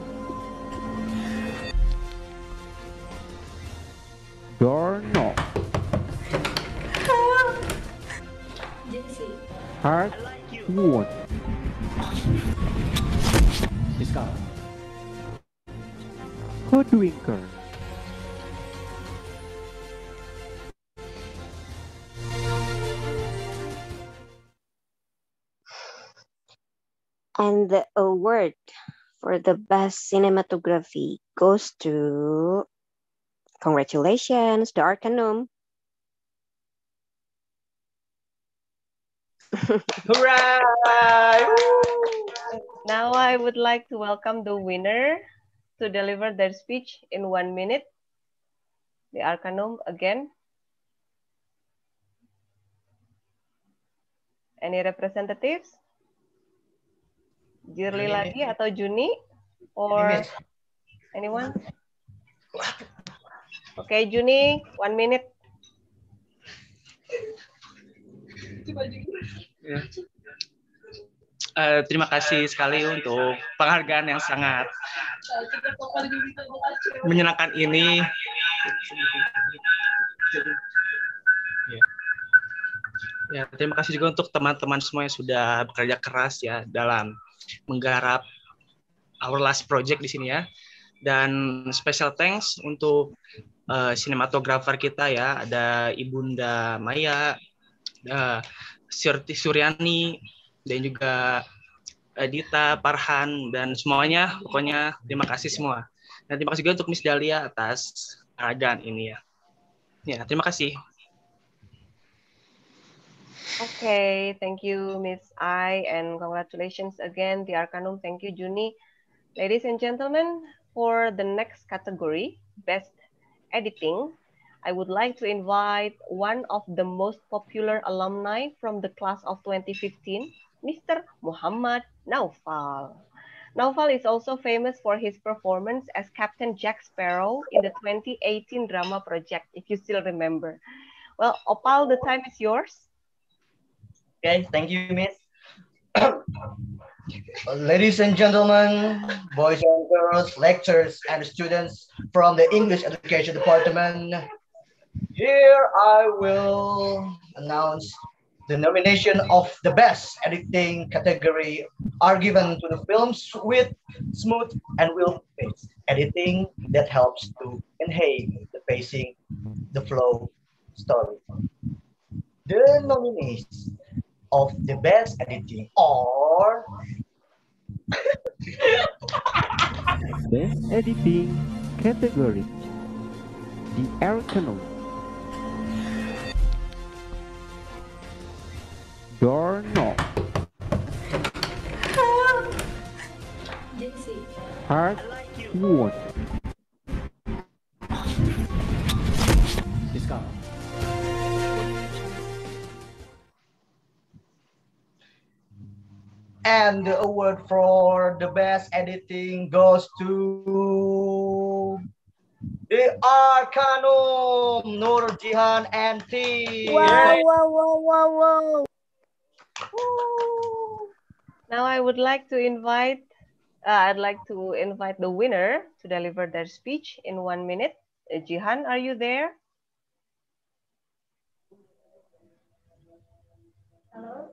S18: Doorknob, Heart Wound, Hoodwinker,
S16: And the award for the Best Cinematography goes to... Congratulations, the Arcanum.
S17: Hooray! Now I would like to welcome the winner to deliver their speech in 1 minute. The Arcanum again. Any representatives? Jirli lagi atau Juni? Or anyone? Okay, Juni, 1 minute.
S21: Ya. Terima kasih sekali untuk penghargaan yang sangat menyenangkan ini. Ya, terima kasih juga untuk teman-teman semua yang sudah bekerja keras ya dalam menggarap our last project di sini ya. Dan special thanks untuk sinematografer kita ya, ada Ibunda Maya, Suryani, dan juga Dita, Parhan, dan semuanya. Pokoknya terima kasih semua. Dan terima kasih juga untuk Miss Dahlia atas penghargaan ini ya. Ya, terima kasih.
S17: Okay, thank you, Miss Ai, and congratulations again, the Arcanum. Thank you, Juni. Ladies and gentlemen, for the next category, Best Editing, I would like to invite one of the most popular alumni from the class of 2015, Mr. Muhammad Naufal. Naufal is also famous for his performance as Captain Jack Sparrow in the 2018 drama project, if you still remember. Well, Opal, the time is yours.
S23: Okay, thank you, Miss.
S6: Ladies and gentlemen, boys and girls, lecturers and students from the English Education Department, here I will announce the nomination of the best editing category are given to the films with smooth and will-paced editing that helps to enhance the pacing, the flow, story. The nominees of the best editing are
S18: Best Editing category, The Arcanum, Doorknob, Hard Won,
S6: Discount. And the award for the best editing goes to the Arcanum, Nur Jihan and team.
S17: Wow. Now I would like to invite, I'd like to invite the winner to deliver their speech in 1 minute. Jihan, are you there?
S15: Hello.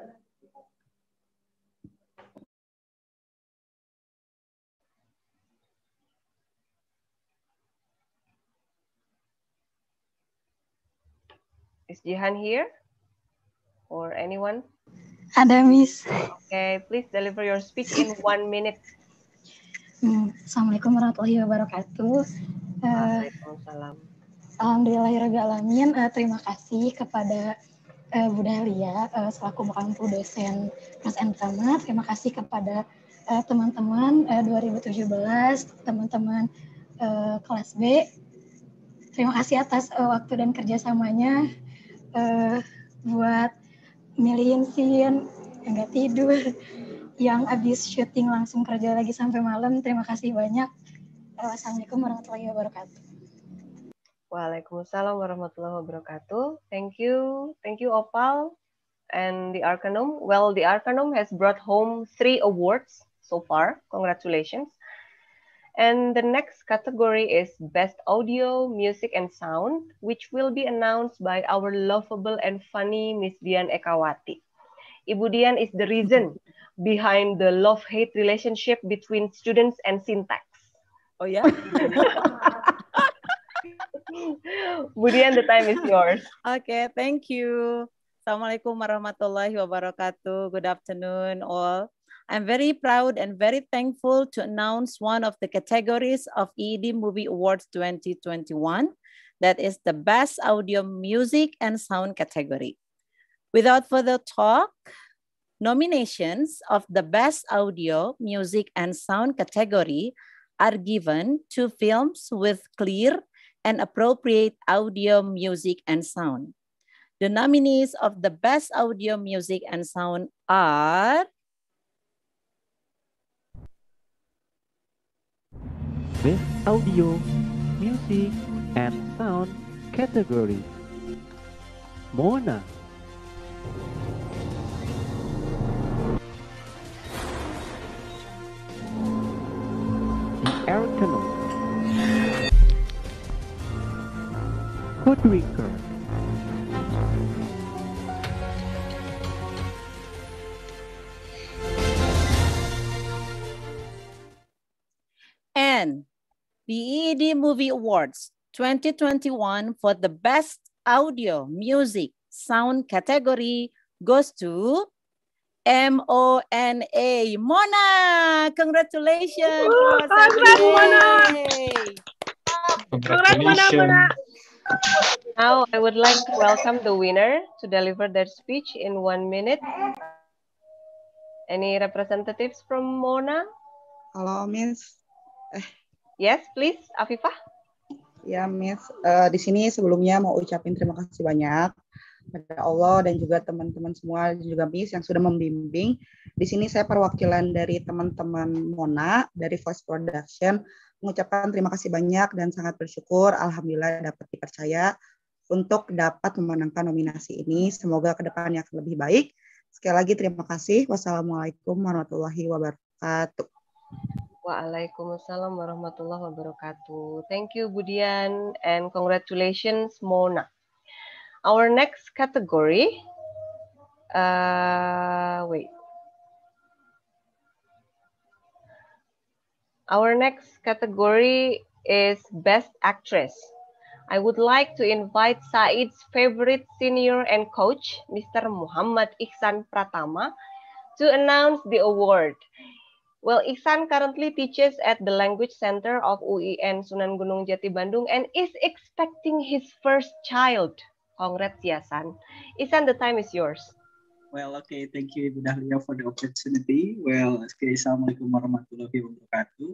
S17: Is Jihan here? Or anyone?
S9: Ada, Miss.
S17: Okay, please deliver your speech in 1 minute.
S9: Assalamualaikum warahmatullahi wabarakatuh.
S17: Waalaikumsalam.
S9: Alhamdulillahirrahmanirrahim. Terima kasih kepada Bu Dahlia selaku mukamutu dosen Mas Entama. Terima kasih kepada teman-teman 2017, teman-teman kelas B. Terima kasih atas waktu dan kerjasamanya buat milihin scene yang nggak tidur, yang habis syuting langsung kerja lagi sampai malam. Terima kasih banyak. Assalamualaikum warahmatullahi wabarakatuh.
S17: Waalaikumsalam warahmatullahi wabarakatuh. Thank you Opal and the Arcanum. Well, the Arcanum has brought home 3 awards so far. Congratulations. And the next category is Best Audio, Music, and Sound, which will be announced by our lovable and funny Miss Dian Ekawati. Ibu Dian is the reason behind the love-hate relationship between students and syntax.
S10: Oh yeah?
S17: Bu Dian, the time is yours.
S10: Okay, thank you. Assalamualaikum warahmatullahi wabarakatuh. Good afternoon all. I'm very proud and very thankful to announce one of the categories of EED Movie Awards 2021. That is the Best Audio, Music, and Sound category. Without further talk, nominations of the Best Audio, Music, and Sound category are given to films with clear and appropriate audio, music, and sound. The nominees of the Best Audio, Music, and Sound are
S18: Best Audio, Music, and Sound category, Mona, The Arcanum, Hoodwinker,
S10: and the EED Movie Awards 2021 for the Best Audio, Music, Sound category goes to MONA. Mona! Congratulations!
S17: Congrats, Mona!
S10: Congratulations!
S17: Now, I would like to welcome the winner to deliver their speech in 1 minute. Any representatives from Mona?
S23: Halo, Miss.
S17: Yes, please, Afifah.
S23: Ya, Miss. Di sini sebelumnya mau ucapin terima kasih banyak pada Allah dan juga teman-teman semua, dan juga Miss yang sudah membimbing. Di sini saya perwakilan dari teman-teman Mona dari Voice Production mengucapkan terima kasih banyak dan sangat bersyukur alhamdulillah dapat dipercaya untuk dapat memenangkan nominasi ini. Semoga ke depannya akan lebih baik Sekali lagi terima kasih. Wassalamualaikum warahmatullahi wabarakatuh.
S17: Waalaikumsalam warahmatullahi wabarakatuh. Thank you, Budian, and congratulations, Mona. Our next category, Our next category is Best Actress. I would like to invite Said's favorite senior and coach, Mr. Muhammad Ihsan Pratama, to announce the award. Well, Ihsan currently teaches at the Language Center of UIN Sunan Gunung Jati Bandung and is expecting his first child. Congrats, Ihsan. Ihsan, the time is yours.
S3: Well, okay, thank you, Ibu Dahlia, for the opportunity. Well, okay, Assalamualaikum warahmatullahi wabarakatuh.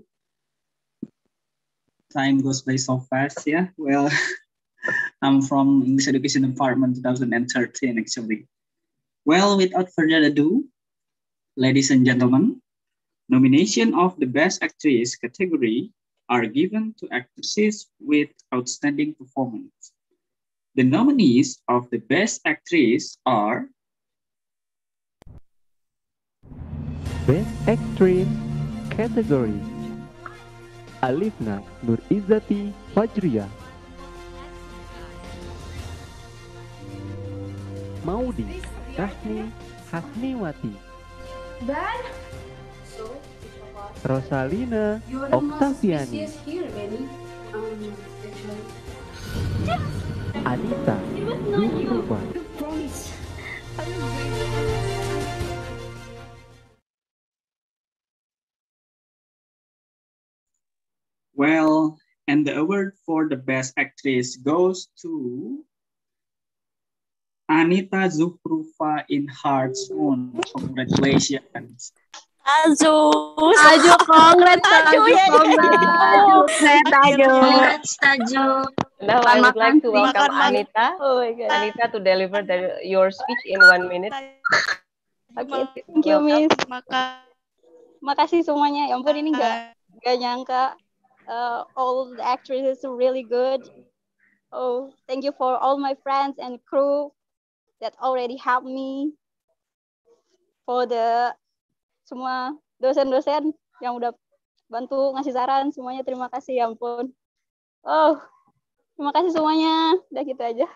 S3: Time goes by so fast, yeah. Well, I'm from English Education Department 2013, actually. Well, without further ado, ladies and gentlemen, nomination of the Best Actress category are given to actresses with outstanding performance. The nominees of the Best Actress are
S18: Best Actress category: Alifna Nur Izzati Fajriya, Maudi Rahmi Hasniwati,
S11: Dan
S18: Rosalina Oktaviani, Anita Zulfa,
S3: well, and the award for the Best Actress goes to Anita Zufrufa in Heart's Wound. Congratulations.
S7: Aju, congrats, Aju.
S17: Now I would like to welcome Anita. Anita to deliver your speech in 1 minute.
S8: Okay, thank you, Miss. Makasih semuanya. Ya ampun, ini nggak nyangka. All the actresses are really good. Oh, thank you for all my friends and crew that already helped me. For the semua dosen-dosen yang udah bantu ngasih saran, semuanya terima kasih, ya ampun. Oh, terima kasih semuanya. Udah gitu aja.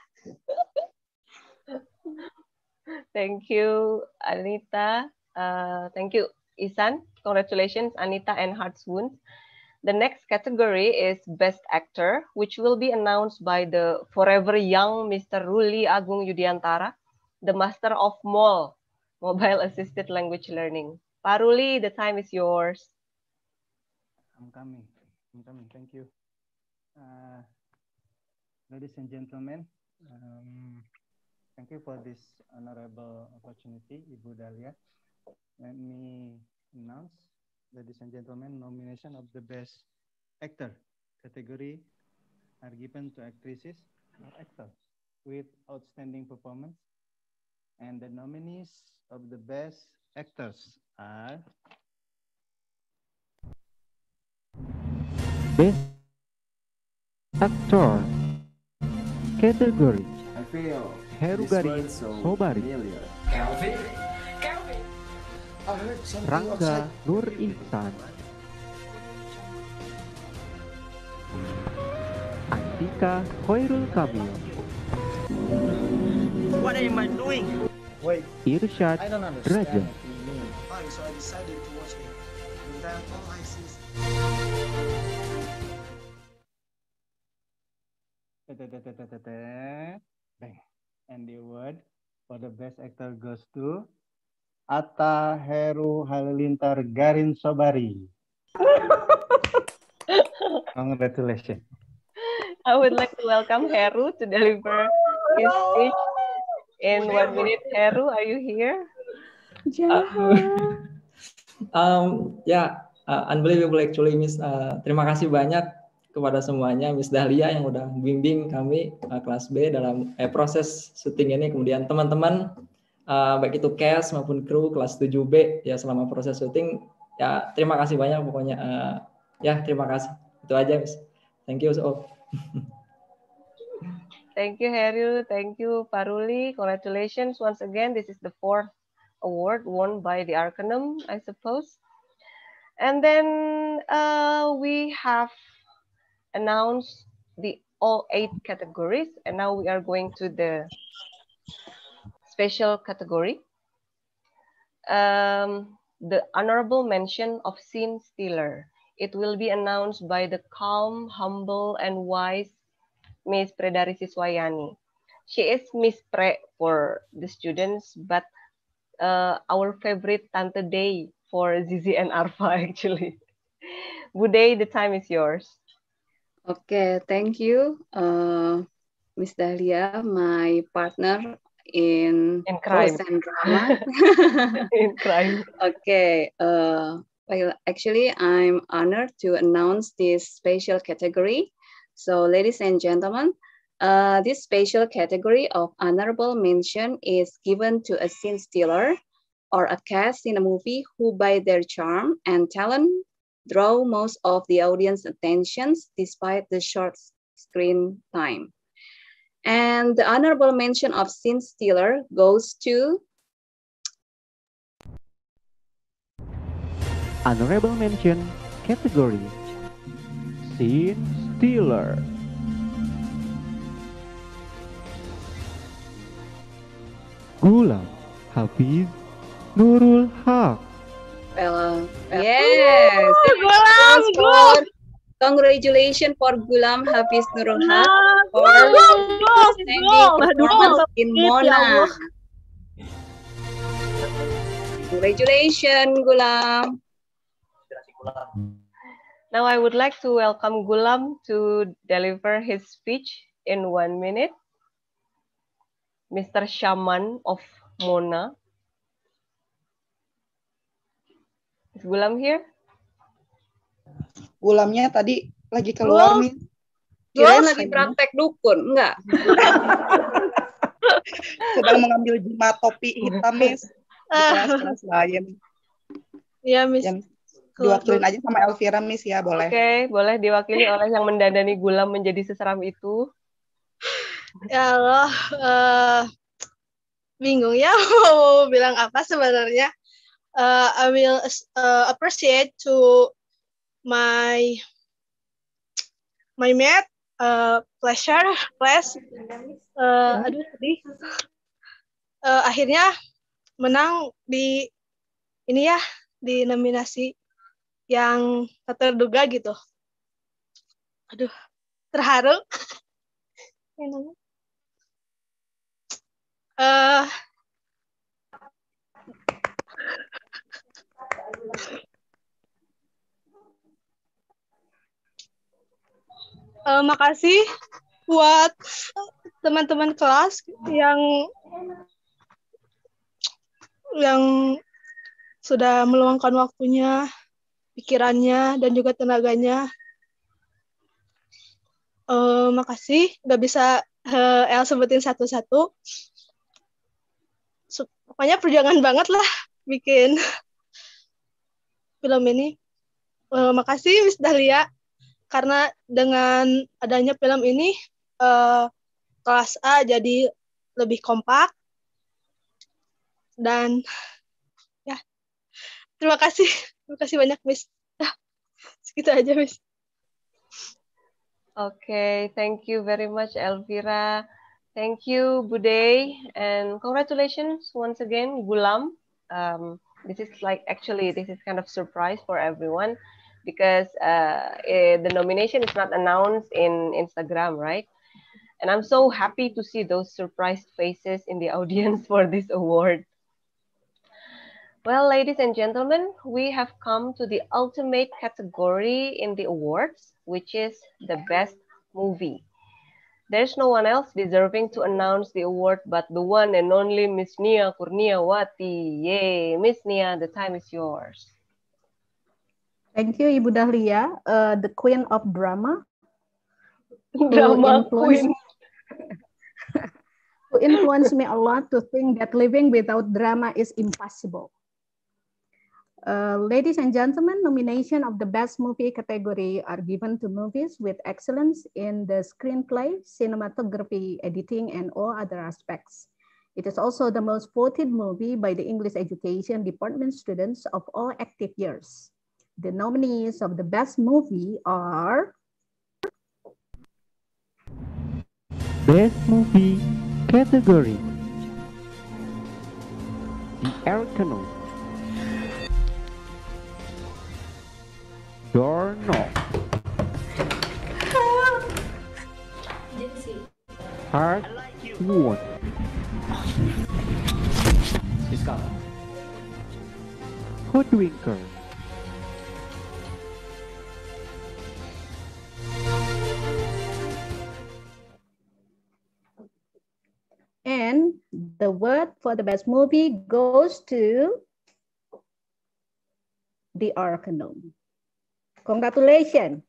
S17: Thank you, Anita. Thank you, Ihsan. Congratulations, Anita and Heart's Wound. The next category is Best Actor, which will be announced by the forever young Mr. Ruli Agung Yudiantara, the master of MAL, Mobile Assisted Language Learning. Pak Ruli, the time is yours.
S22: I'm coming. Thank you. Ladies and gentlemen, thank you for this honorable opportunity, Ibu Dahlia. Let me announce, ladies and gentlemen, nomination of the Best Actor category are given to actresses or actors with outstanding performance. And the nominees of the Best Actors are
S18: Best Actor category: Herugari Sobari, Rangga Nur Ihsan, Andika Khairul Kamil,
S14: What am I doing?
S22: Wait,
S18: Irsyad
S22: I don't understand.
S18: Raja,
S22: So I decided to watch it. And then all I see is... Bang. And the award for the Best Actor goes to Atta Heru Halilintar Garin Sobari. Congratulations.
S17: I would like to welcome Heru to deliver his speech in 1 minute. Heru, are you here?
S25: Unbelievable actually, Miss. Terima kasih banyak kepada semuanya, Miss Dahlia yang udah bimbing kami kelas B dalam proses syuting ini. Kemudian teman-teman baik itu cast maupun kru kelas 7B ya selama proses syuting. Ya terima kasih banyak pokoknya. Terima kasih. Itu aja, Miss. Thank you all.
S17: Thank you, Heru. Thank you, Pak Ruli. Congratulations once again. This is the 4th award won by the Arcanum, I suppose. And then we have announced all 8 categories, and now we are going to the special category. The honorable mention of Scene Stealer. It will be announced by the calm, humble, and wise Miss Predari Siswayani. She is Miss Pre for the students, but our favorite Tante Day for Zizi and Arfa actually. Bude, the time is yours.
S1: Okay, thank you, Miss Dahlia, my partner in
S17: crime.
S1: and drama.
S17: In crime.
S1: Okay, well, actually, I'm honored to announce this special category. So, ladies and gentlemen, this special category of honorable mention is given to a scene stealer or a cast in a movie who, by their charm and talent, draw most of the audience attentions despite the short screen time. And the honorable mention of scene stealer goes to
S18: honorable mention category scene stealer. Gulam Hafiz Nurul Haq.
S1: Well, yes. Congratulations for Gulam Hafiz Nurul Haq for outstanding performance in Mona. Congratulations, Gulam.
S17: Now I would like to welcome Gulam to deliver his speech in 1 minute. Mr. Shaman of Mona. Is Gulam here?
S23: Gulamnya tadi lagi keluar nih.
S1: Kirain lagi praktek dukun, enggak?
S23: Sedang mengambil jimat topi hitam, Miss. Di kelas-kelas lain.
S2: Iya, Miss.
S23: Yang diwakilin aja sama Elvira, Miss, ya, boleh.
S17: Oke, boleh diwakili oleh yang mendandani Gulam menjadi seseram itu.
S2: Ya Allah, bingung ya mau bilang apa sebenarnya. I will appreciate to my mate, pleasure, class. Aduh sedih. Akhirnya menang di ini ya, di nominasi yang tak terduga gitu. Aduh, terharu. Makasih buat teman-teman kelas yang sudah meluangkan waktunya, pikirannya, dan juga tenaganya. Makasih, nggak bisa El sebutin satu-satu. Pokoknya perjuangan banget lah bikin film ini. Makasih Miss Dahlia, karena dengan adanya film ini kelas A jadi lebih kompak. Dan ya, terima kasih banyak Miss. Segitu aja Miss.
S17: Okay, thank you very much Elvira. Thank you Bude, and congratulations once again Gulam. This is kind of surprise for everyone because the nomination is not announced in Instagram, right? And I'm so happy to see those surprised faces in the audience for this award. Well, ladies and gentlemen, we have come to the ultimate category in the awards, which is the best movie. There's no one else deserving to announce the award but the one and only Miss Nia Kurniawati. Yay, Miss Nia, the time is yours.
S4: Thank you, Ibu Dahlia, the queen of drama.
S17: Drama queen.
S4: Who influenced me a lot to think that living without drama is impossible. Ladies and gentlemen, nomination of the best movie category are given to movies with excellence in the screenplay, cinematography, editing, and all other aspects. It is also the most voted movie by the English Education Department students of all active years. The nominees of the best movie are
S18: Best Movie category: The Arcanum, Doorknob, Heart Wound, Hoodwinker,
S4: and the award for the best movie goes to The Arcanum. Congratulations.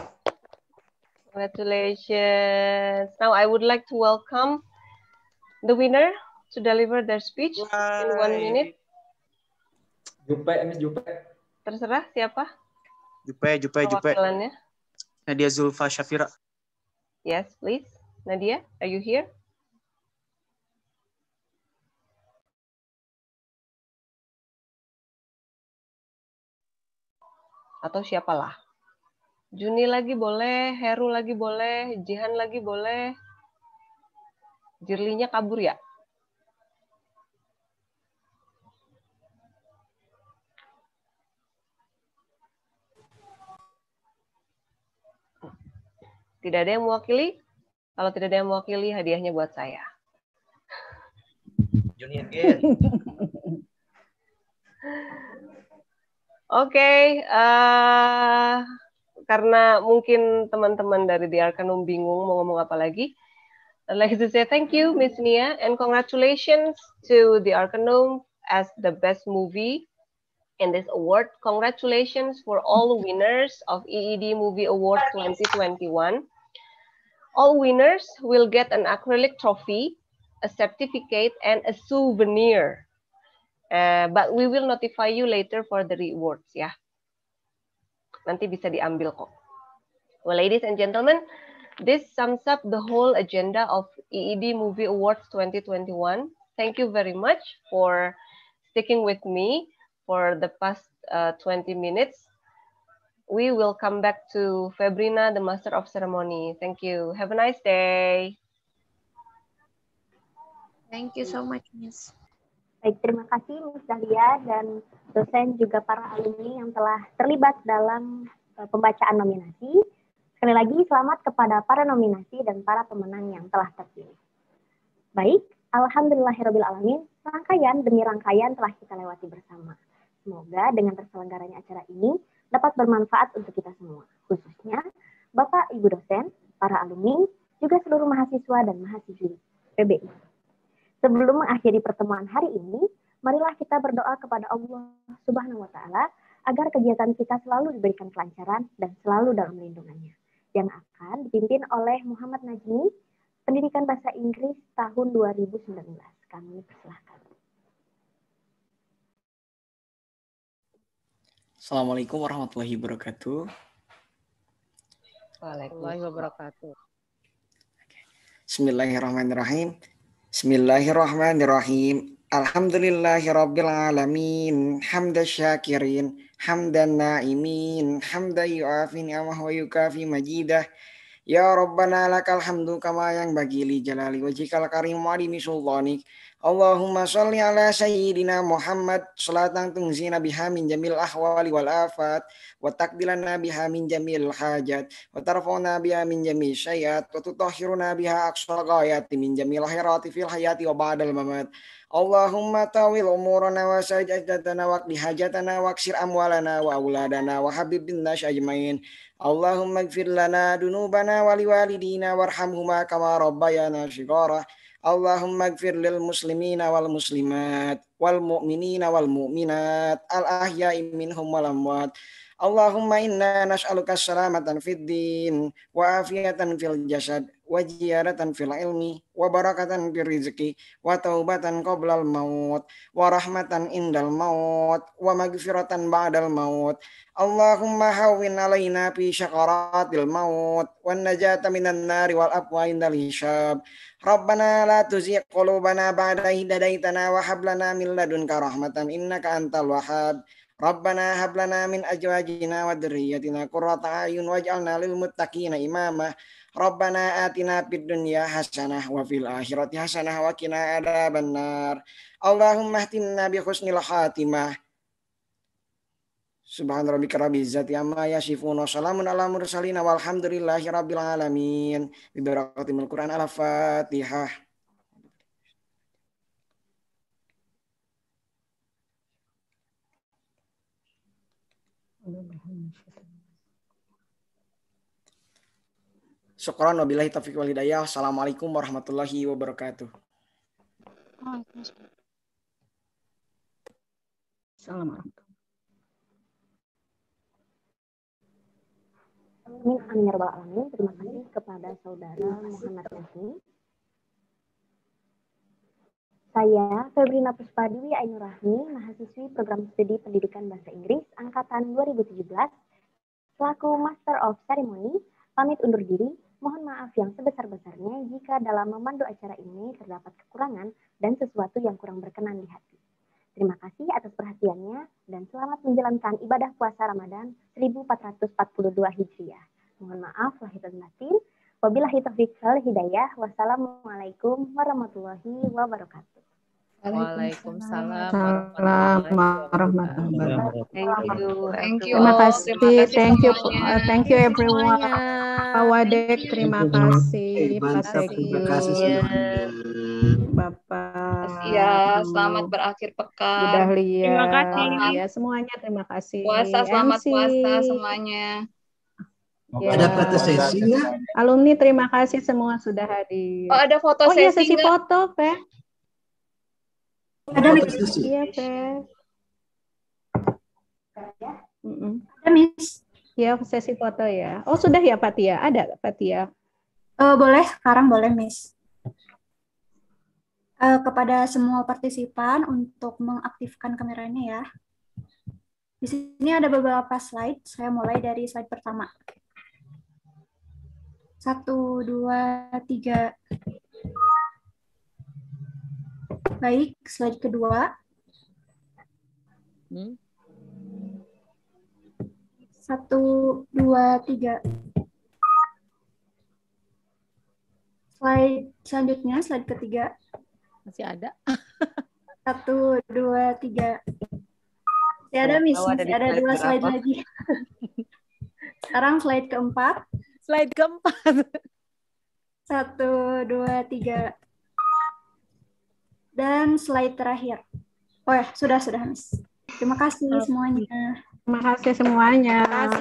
S17: Congratulations. Now I would like to welcome the winner to deliver their speech in 1 minute.
S25: Jupe, Miss Jupe.
S17: Terserah siapa
S21: Jupe.
S17: perwakilannya.
S21: Nadia Zulfa Syafira.
S17: Yes, please. Nadia, are you here? Atau siapalah? Juni lagi boleh, Heru lagi boleh, Jihan lagi boleh. Jirlinya kabur ya? Tidak ada yang mewakili? Kalau tidak ada yang mewakili, hadiahnya buat saya.
S6: Juni again.
S17: Oke, karena mungkin teman-teman dari The Arcanum bingung mau ngomong apa lagi. I'd like to say thank you, Miss Nia, and congratulations to The Arcanum as the best movie in this award. Congratulations for all winners of EED Movie Award 2021. All winners will get an acrylic trophy, a certificate, and a souvenir. But we will notify you later for the rewards, ya. Nanti bisa diambil kok. Well, ladies and gentlemen, this sums up the whole agenda of EED Movie Awards 2021. Thank you very much for sticking with me for the past 20 minutes. We will come back to Febrina, the Master of Ceremony. Thank you. Have a nice day.
S5: Thank you so much, Miss.
S12: Baik, terima kasih Miss Dahlia dan dosen juga para alumni yang telah terlibat dalam pembacaan nominasi. Sekali lagi selamat kepada para nominasi dan para pemenang yang telah terpilih. Baik, alhamdulillahirrabbilalamin, rangkaian demi rangkaian telah kita lewati bersama. Semoga dengan terselenggaranya acara ini dapat bermanfaat untuk kita semua, khususnya Bapak, Ibu dosen, para alumni, juga seluruh mahasiswa dan mahasiswi PBI. Sebelum mengakhiri pertemuan hari ini, marilah kita berdoa kepada Allah Subhanahu wa Ta'ala agar kegiatan kita selalu diberikan kelancaran dan selalu dalam lindungannya. Yang akan dipimpin oleh Muhammad Najmi, Pendidikan Bahasa Inggris tahun 2019. Kami persilahkan.
S13: Assalamualaikum warahmatullahi wabarakatuh.
S17: Waalaikumsalam wabarakatuh.
S13: Bismillahirrahmanirrahim. Bismillahirrahmanirrahim. Alhamdulillahirabbil alamin. Hamdan syakirin, hamdan naimin, hamdan yu'afi ni'amahu wa yukafi majidah. Ya Rabbana lakal hamdu kama yang bagi li jalali wajhikal karim wa adimi sultanik. Allahumma sholli ala sayyidina Muhammad salatan tunzina biha min jamil ahwali wal afat wa taqbilana biha min jamil hajat wa tarfa'una biha min jamil syayat wa tutahhiruna biha aqsal ghayati min jamil khairati fil hayati wa ba'dal mamat. Allahumma tawil umurana wa sajdatana wa qdi hajatana wa ksir amwalana wa auladana wa habib bin nas ajmain. Allahumma ighfir lana dunubana wa liwalidina warhamhuma kama rabbayana shighara. Allahumma ighfir lil muslimina wal muslimat wal mu'minina wal mu'minat al ahya'i minhum wal amwat. Allahumma inna nas'aluka salamatan fid din wa afiyatan fil jasad wa ziyaratan fil ilmi wa barakatan fil rizqi wa taubatan qoblal maut wa rahmatan indal maut wa magfiratan ba'dal maut. Allahumma hawwin alaina fi syakaratil maut wan najata minan nari wal aqwa indal hisab. Rabbana la tuzigh qulubana ba'da idh hadaitana wa hab lana min ladunka rahmatan innaka antal wahhab. Rabbana hab lana min azwajina wa dzurriyyatina qurrata a'yun waj'alna lil muttaqina imama. Rabbana atina fid dunya hasanah wa fil akhirati hasanah wa qina adzabannar. Allahumma ihtimna bi husnil khatimah. Subhana rabbika rabbil izzati amma yasifun wa salamun alal mursalin walhamdulillahi rabbil alamin. Bi barakatil Qur'an al-Fatihah. Syukran wabillahi taufiq wal hidayah. Assalamualaikum warahmatullahi wabarakatuh.
S4: Assalamualaikum.
S12: Amin ya rabbal alamin. Terima kasih kepada saudara Muhammad Nafi. Saya Febrina Puspadwi Ainur Rahmi, mahasiswi program studi pendidikan bahasa Inggris angkatan 2017, selaku Master of Ceremony, pamit undur diri. Mohon maaf yang sebesar-besarnya jika dalam memandu acara ini terdapat kekurangan dan sesuatu yang kurang berkenan di hati. Terima kasih atas perhatiannya dan selamat menjalankan ibadah puasa Ramadan 1442 Hijriah. Mohon maaf lahir dan batin. Wabillahi taufiq wal hidayah. Wassalamualaikum warahmatullahi wabarakatuh.
S10: Waalaikumsalam
S4: warahmatullahi wabarakatuh.
S1: Thank you.
S4: Terima kasih thank you everyone. Pak Wadek, terima kasih. Pak Sekyu, Bapak.
S1: Ya, selamat berakhir pekan.
S4: Bu Dahlia.
S1: Terima kasih.
S4: Ya, semuanya terima kasih.
S1: Puasa, selamat
S4: MC.
S1: puasa semuanya.
S4: Ya.
S15: Ada foto sesi nggak?
S4: Alumni terima kasih semua sudah hadir.
S1: Oh, ada foto
S4: sesi.
S1: sesi
S4: Iya, sesi
S1: nggak?
S4: foto, Pe.
S15: Ada sesi.
S4: Iya, Pe.
S9: Ada, Miss.
S4: Ya, sesi foto ya. Oh, sudah ya, Pak Tia? Ada, Pak Tia?
S9: Boleh, sekarang boleh, Miss. Kepada semua partisipan untuk mengaktifkan kameranya ya. Di sini ada beberapa slide. Saya mulai dari slide pertama. 1, 2, 3. Baik, slide kedua. 1, 2, 3. Slide selanjutnya, slide ketiga.
S10: Masih ada.
S9: 1, 2, 3. Masih ada, Miss. Masih ada 2 slide lagi. Sekarang slide keempat.
S10: Slide keempat.
S9: 1, 2, 3. Dan slide terakhir. Oh ya, sudah, Miss. Terima kasih semuanya.
S4: Terima kasih semuanya.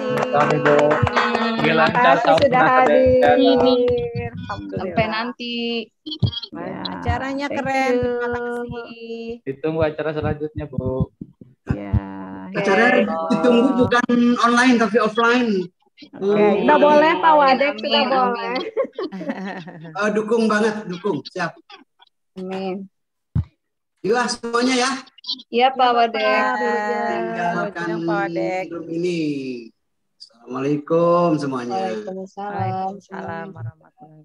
S9: Terima
S4: kasih sudah hadir.
S1: Sampai nanti.
S4: Ya,
S10: acaranya keren. Terima kasih.
S16: Ditunggu acara selanjutnya, Bu.
S4: Ya.
S15: Acara ditunggu bukan online tapi offline.
S4: Sudah boleh, Pak Wadek, sudah boleh.
S15: Dukung banget, dukung. Siap.
S1: Amin.
S15: Yuk semuanya ya.
S1: Iya, Pak Wadek.
S15: Tinggalkan film ini. Assalamualaikum semuanya.
S10: Waalaikumsalam warahmatullahi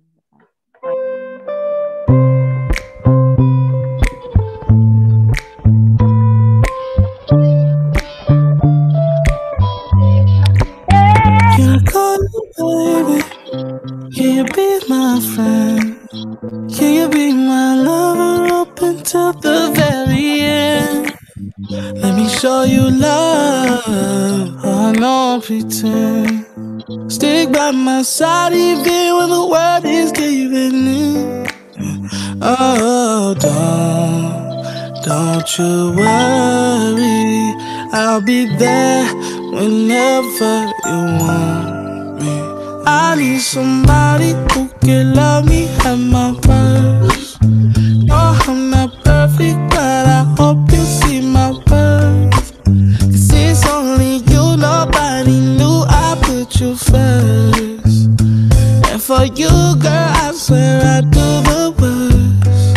S19: Baby, can you be my friend? Can you be my lover up until the very end? Let me show you love, I don't pretend. Stick by my side even when the world is giving in. Oh, don't you worry, I'll be there whenever you want. I need somebody who can love me at my worst. No, I'm not perfect, but I hope you see my worth. 'Cause it's only you, nobody first. And for you, girl, I swear I'd do the worst.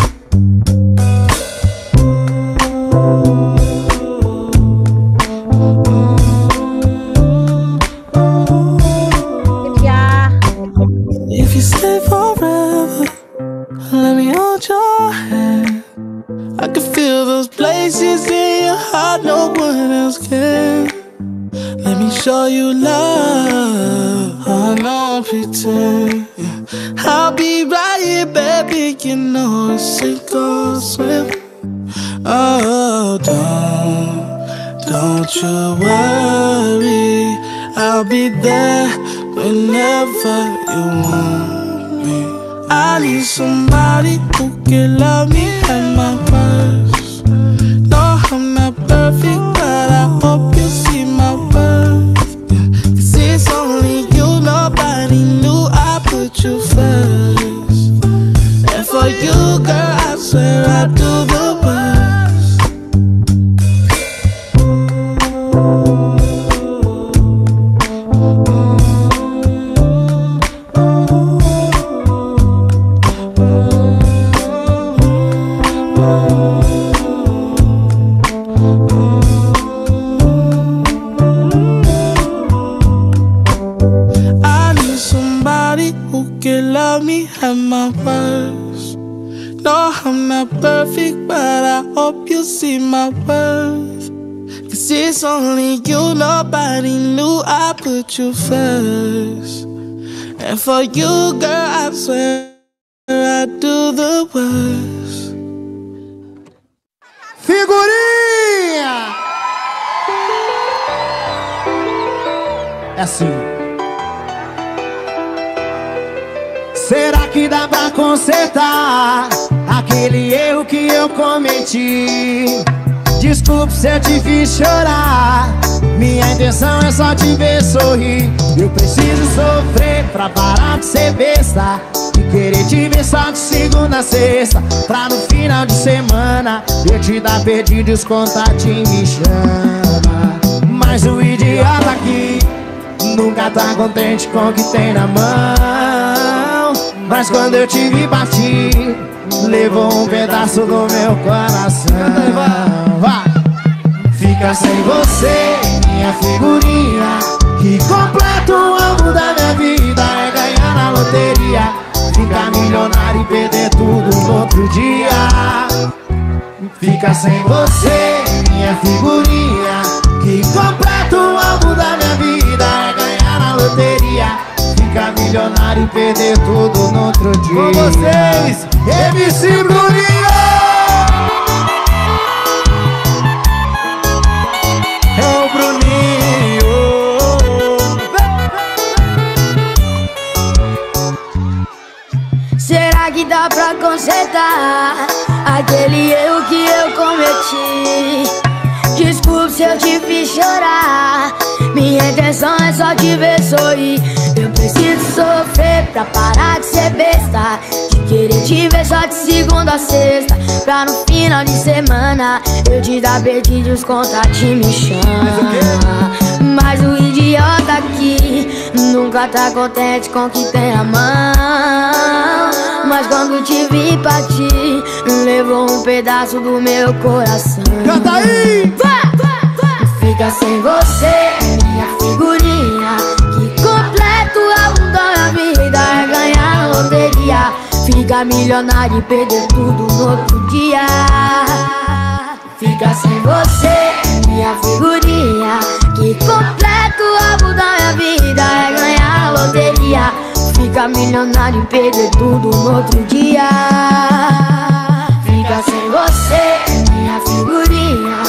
S19: If you stay forever, let me hold your hand. I can feel those places in your heart no one else can. Let me show you love, I don't pretend. I'll be right here, baby, you know it's sink or swim. Oh, don't you worry, I'll be there whenever you want me. I need somebody who can love me at my worst. No, I'm not perfect, but I hope you see my worth. 'Cause it's only you, nobody knew I put you first. And for you, girl, I swear I'd do the worst. At my worst. No, I'm not perfect, but I hope you see my worth. 'Cause it's only you, nobody knew I put you first. And for you, girl, I swear I'd do the worst.
S3: Figurinha! É assim. Será que dá pra consertar aquele erro que eu cometi? Desculpe se eu te fiz chorar, minha intenção é só te ver sorrir. Eu preciso sofrer pra parar de ser besta, de querer te ver só de segunda a sexta, pra no final de semana eu te dar perdidos, contatinho me chama. Mas o idiota aqui nunca tá contente com o que tem na mão. Mas quando eu te vi partir, levou um pedaço do meu coração. Fica sem você, minha figurinha, que completa o alvo da minha vida. É ganhar na loteria, ficar milionário e perder tudo no outro dia. Fica sem você, minha figurinha, que completa o alvo da minha vida. É ganhar na loteria, ficar milionário e perder tudo no outro dia. Com vocês, MC Bruninho! É o Bruninho.
S7: Será que dá pra consertar aquele erro que eu cometi? Desculpe se eu te fiz chorar, minha intenção é só te ver sorrir. Eu preciso sofrer pra parar de ser besta, de querer te ver só de segunda a sexta, pra no final de semana eu te dar perdidos, contatinho me chama. Mas o idiota aqui nunca tá contente com o que tem na mão. Mas quando te vi partir, levou um pedaço do meu coração.
S3: Canta aí!
S7: Fica sem você, minha figurinha, que completa o álbum da minha vida. É ganhar na loteria, ficar milionário e perder tudo no outro dia. Fica sem você, minha figurinha, que completa o álbum da minha vida. É ganhar na loteria, ficar milionário e perder tudo no outro dia. Fica sem você, minha figurinha,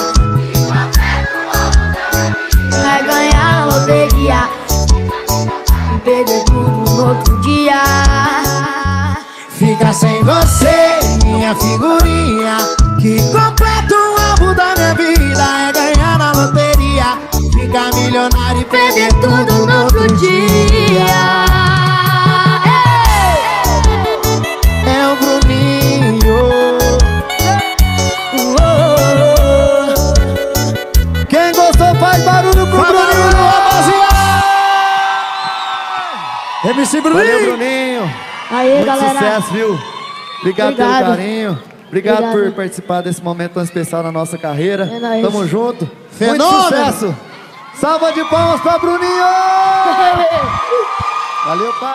S7: vai ganhar na loteria e perder tudo no outro dia.
S3: Fica sem você, minha figurinha, que completa o álbum da minha vida. É ganhar na loteria, ficar milionário e perder tudo no outro dia. É o Bruninho. Quem gostou faz barulho com o Bruninho, rapaziada. MC Bruninho. Valeu, Bruninho.
S8: Aí,
S3: muito
S8: galera.
S3: sucesso, viu? Obrigado pelo carinho. Obrigado por participar desse momento tão especial na nossa carreira.
S8: É nóis.
S3: Tamo junto.
S8: Fenômeno.
S3: Muito sucesso. Salva de palmas pra Bruninho. Valeu, pai.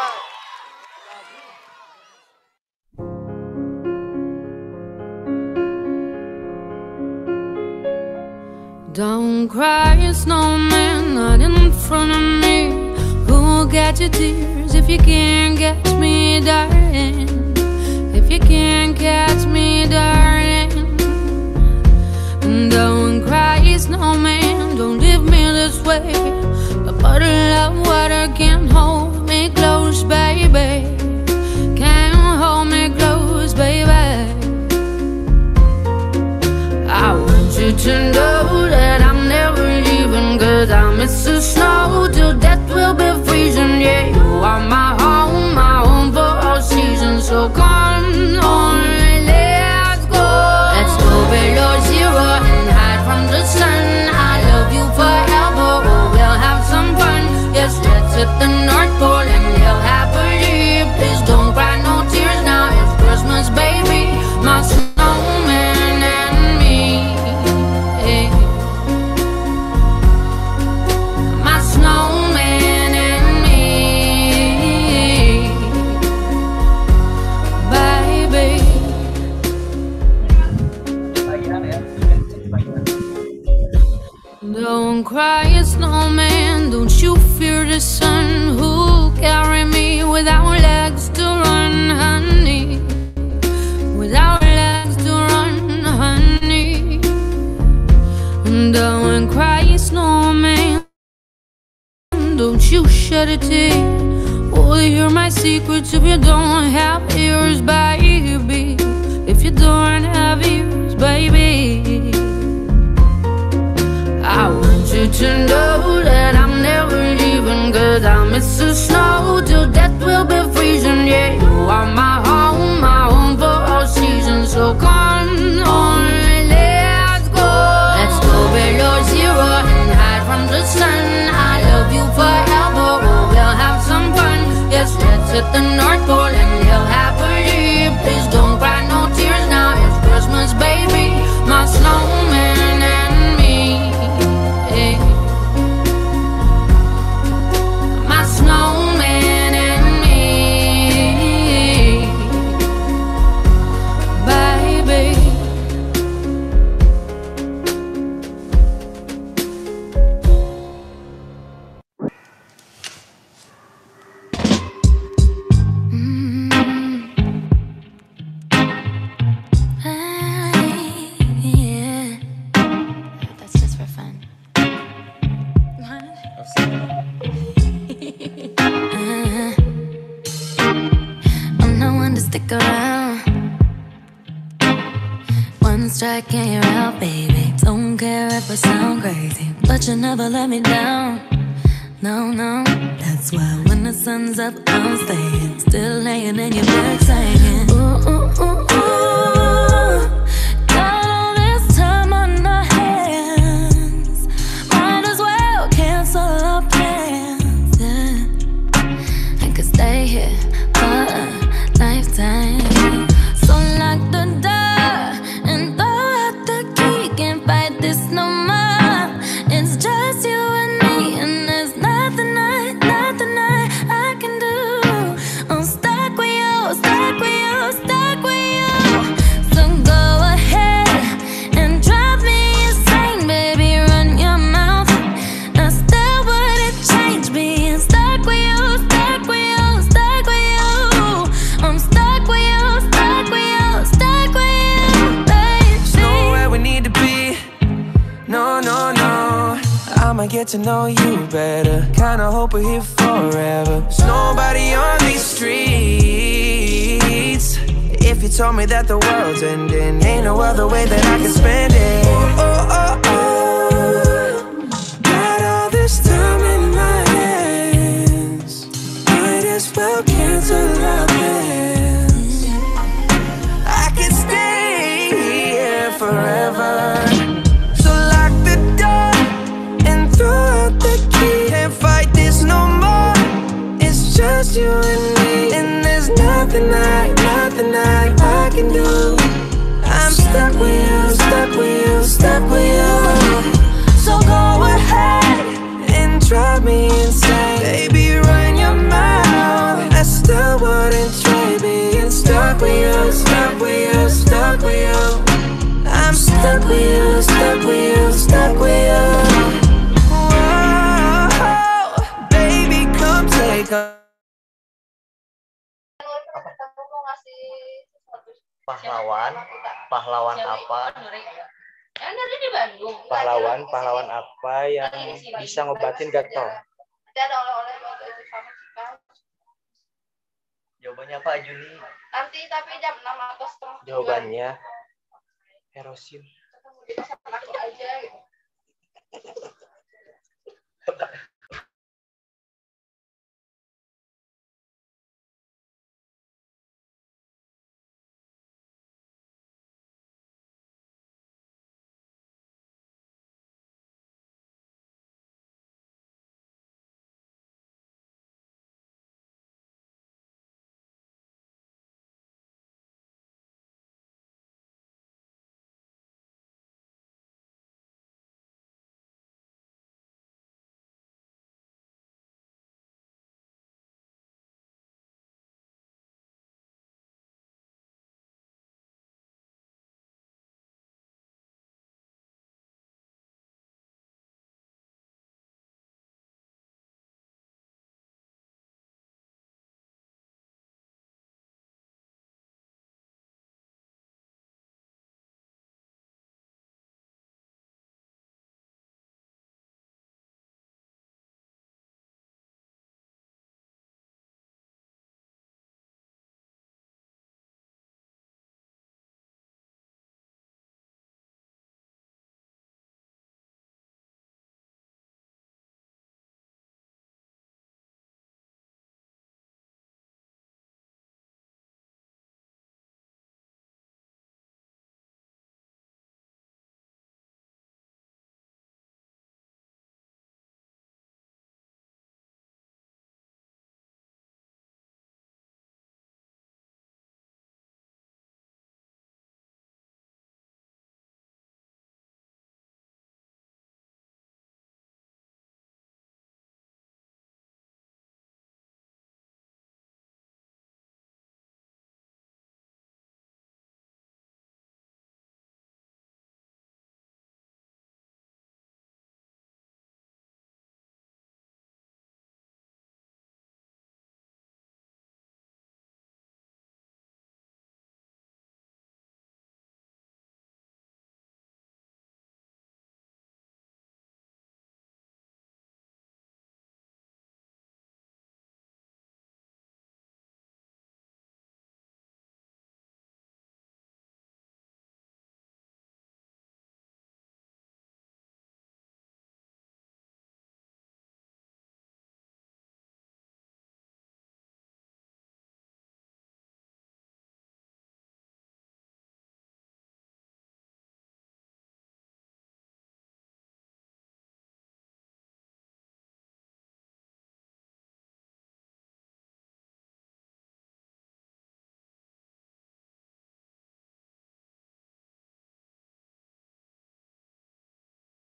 S7: Don't cry, snowman, not in front of me. Who'll get your tears if you can't catch me, darling? If you can't catch me, darling. Don't cry, snowman, don't leave me this way. A bottle of water can't hold me close, baby. Can't hold me close, baby. I want you to know that I'm never leaving, 'cause I miss the snow till death will be freezing. Yeah, you are my home for all seasons. So come on, let's go. Let's go below zero and hide from the sun. I love you forever, oh, we'll have some fun. Yes, let's hit the North Pole and live happily. Please don't cry no tears now, it's Christmas, baby. My snowman and me. My snowman and me, baby. Don't cry, snowman, don't you fear the sun. Who'll carry me without legs to run, honey? Without legs to run, honey. Don't cry, snowman, don't you shed a tear. Oh, hear my secrets if you don't have ears, baby. If you don't have ears, baby. I want you to know that I'm never leaving, 'cause I miss the snow till death will be freezing. Yeah, you are my home for all seasons. So come on, let's go. Let's go below zero and hide from the sun. I love you forever, oh, we'll have some fun. Yes, let's hit the North Pole and live happily. Please don't cry no tears now, it's Christmas, baby. My snowman and me. My snowman and me, baby. Yeah. That's just for fun. I'm not one to stick around. One strike and you're out, baby. Don't care if I sound crazy, but you never let me down. No, no, that's why when the sun's up, I'm staying. Still laying in your bed singing. Ooh, ooh, ooh, ooh. Got all this time on our hands. Might as well cancel our plans. Yeah. I could stay here for a lifetime. So lock the door and throw out the key. Can't fight this no more. It's just you and me, and there's nothing I can do. I'm stuck with you, stuck with you, stuck with you. So go ahead and drive me insane, baby, run your mouth. I still wouldn't change being stuck with you, stuck with you, stuck with you. I'm stuck with you, stuck with you, stuck with you, baby.
S11: There's nowhere we need to be. No, no, no. I'ma get to know you better. Kinda hope we're here forever. There's nobody on these streets. If you told me that the world's ending, ain't no other way that I can spend it. Oh, oh, oh, oh. Got all this time in my hands. Might as well cancel our plans. I could stay here forever. So lock the door and throw out the key. Can't fight this no more. It's just just you and me, and there's nothing I can do. I'm stuck with you, stuck with you, stuck with you. So go ahead and drive me insane, baby, run your mouth. I still wouldn't trade being stuck with you, stuck with you, stuck with you. I'm stuck with you, stuck with you, stuck with you. Whoa, baby, come take a
S6: pahlawan apa? Pahlawan apa yang bisa ngobatin gatal? Jawabannya apa, Juni?
S1: Nanti tapi jam 6 atau setengah.
S6: Jawabannya Erosin.
S1: Aku aja gitu.